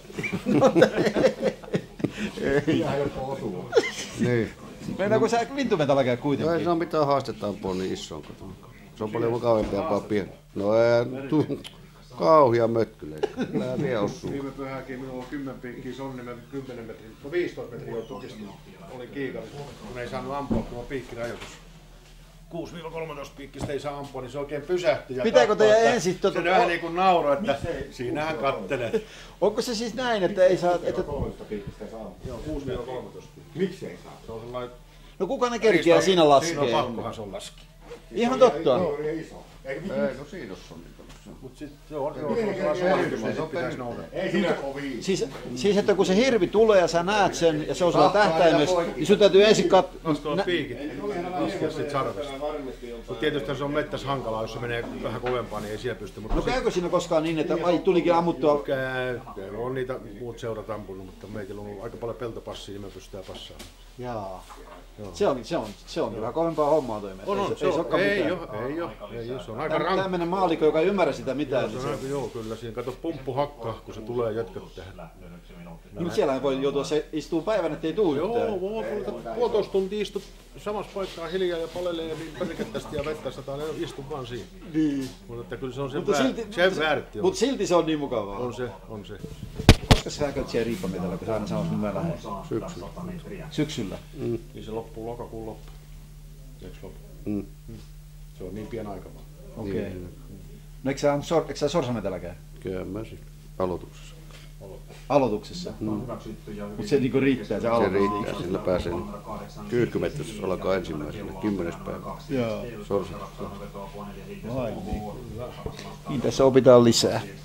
Ei. Niin. Meinaako sä lintumetällä käy kuitenkin? No ei se ole mitään haastetaan niin isoon kotona. Se on paljon mukavampi ja pieni. No kauhia mötkyleitä. Kyllä vielä osuu. Viime pyhäkin minulla on 10 piikkiä sonnimen 10 metriä. No 15 metriä on tukistunut. Oli kiikallista. Kun ei saanut ampua, kun on piikkirajoitus. 6-13 piikkistä ei saa ampua, niin se oikein pysähtyi. Pitääkö teidän ensin... Se vähän niin kuin nauroi, että siinähän kattelee. Onko se siis näin, että ei saa... 6-13 piikkistä saa ampua. Joo, 6-13. Miksi ei saa? Se on sellainen... No kuka ne kerkiää siinä laskee? Siinä on pakkohan se on laski. Ihan totta. Ei, no siinä on mutta sitten se on pitäisi noudattaa. Ei siinä kovin. Siis että kun se hirvi tulee ja sä näet sen ja se on sulla tähtäimessä, niin sun täytyy ensin Noskoa piikit. Laskea sit sarvesta. Mutta tietysti se on mettässä hankalaa, jos se menee vähän kovempaa, niin ei siellä pysty. No käykö siinä koskaan niin, että ai tulikin ammuttua? On niitä muut seurat ampunut, mutta meillä on ollut aika paljon peltopassia, niin me pystytään passaamaan. Jaa. Se on kyllä kovempaa hommaa toi meitä. Ei ole. Se on aika rankka. Tämmönen maalikko, joka ei ymmärrä sitä mitään. Joo, kyllä. Siinä kato pumppu hakkaa, kun se tulee jötköttää. Mutta siellähän voi joutua se istuu päivän, ettei tuu yhtään. Joo, puolitoista tuntia istut samassa paikkaa hiljaa ja palelee niin perkettästi ja vettä sataa, ja istu vaan siinä. Niin. Mutta kyllä se on sen väärätti. Mutta silti se on niin mukavaa. On se. Koska sä käyt siellä riippametällä, kun sä aina sanois nyt mä lähden? Syksyllä? Niin se loppuu lokakuun loppu. Eikö loppu? Se on niin pieni aika vaan. Okei. No eikö sä sorsametällä käy? Kyllä mä siinä. Aloituksessa. Aloituksessa? Mutta se niinku riittää se aloitus? Se riittää, sillä pääsee. Kyykkymetsästys alkaa ensimmäisenä, 10. päivä. Joo. Sorsat. Niin tässä opitaan lisää.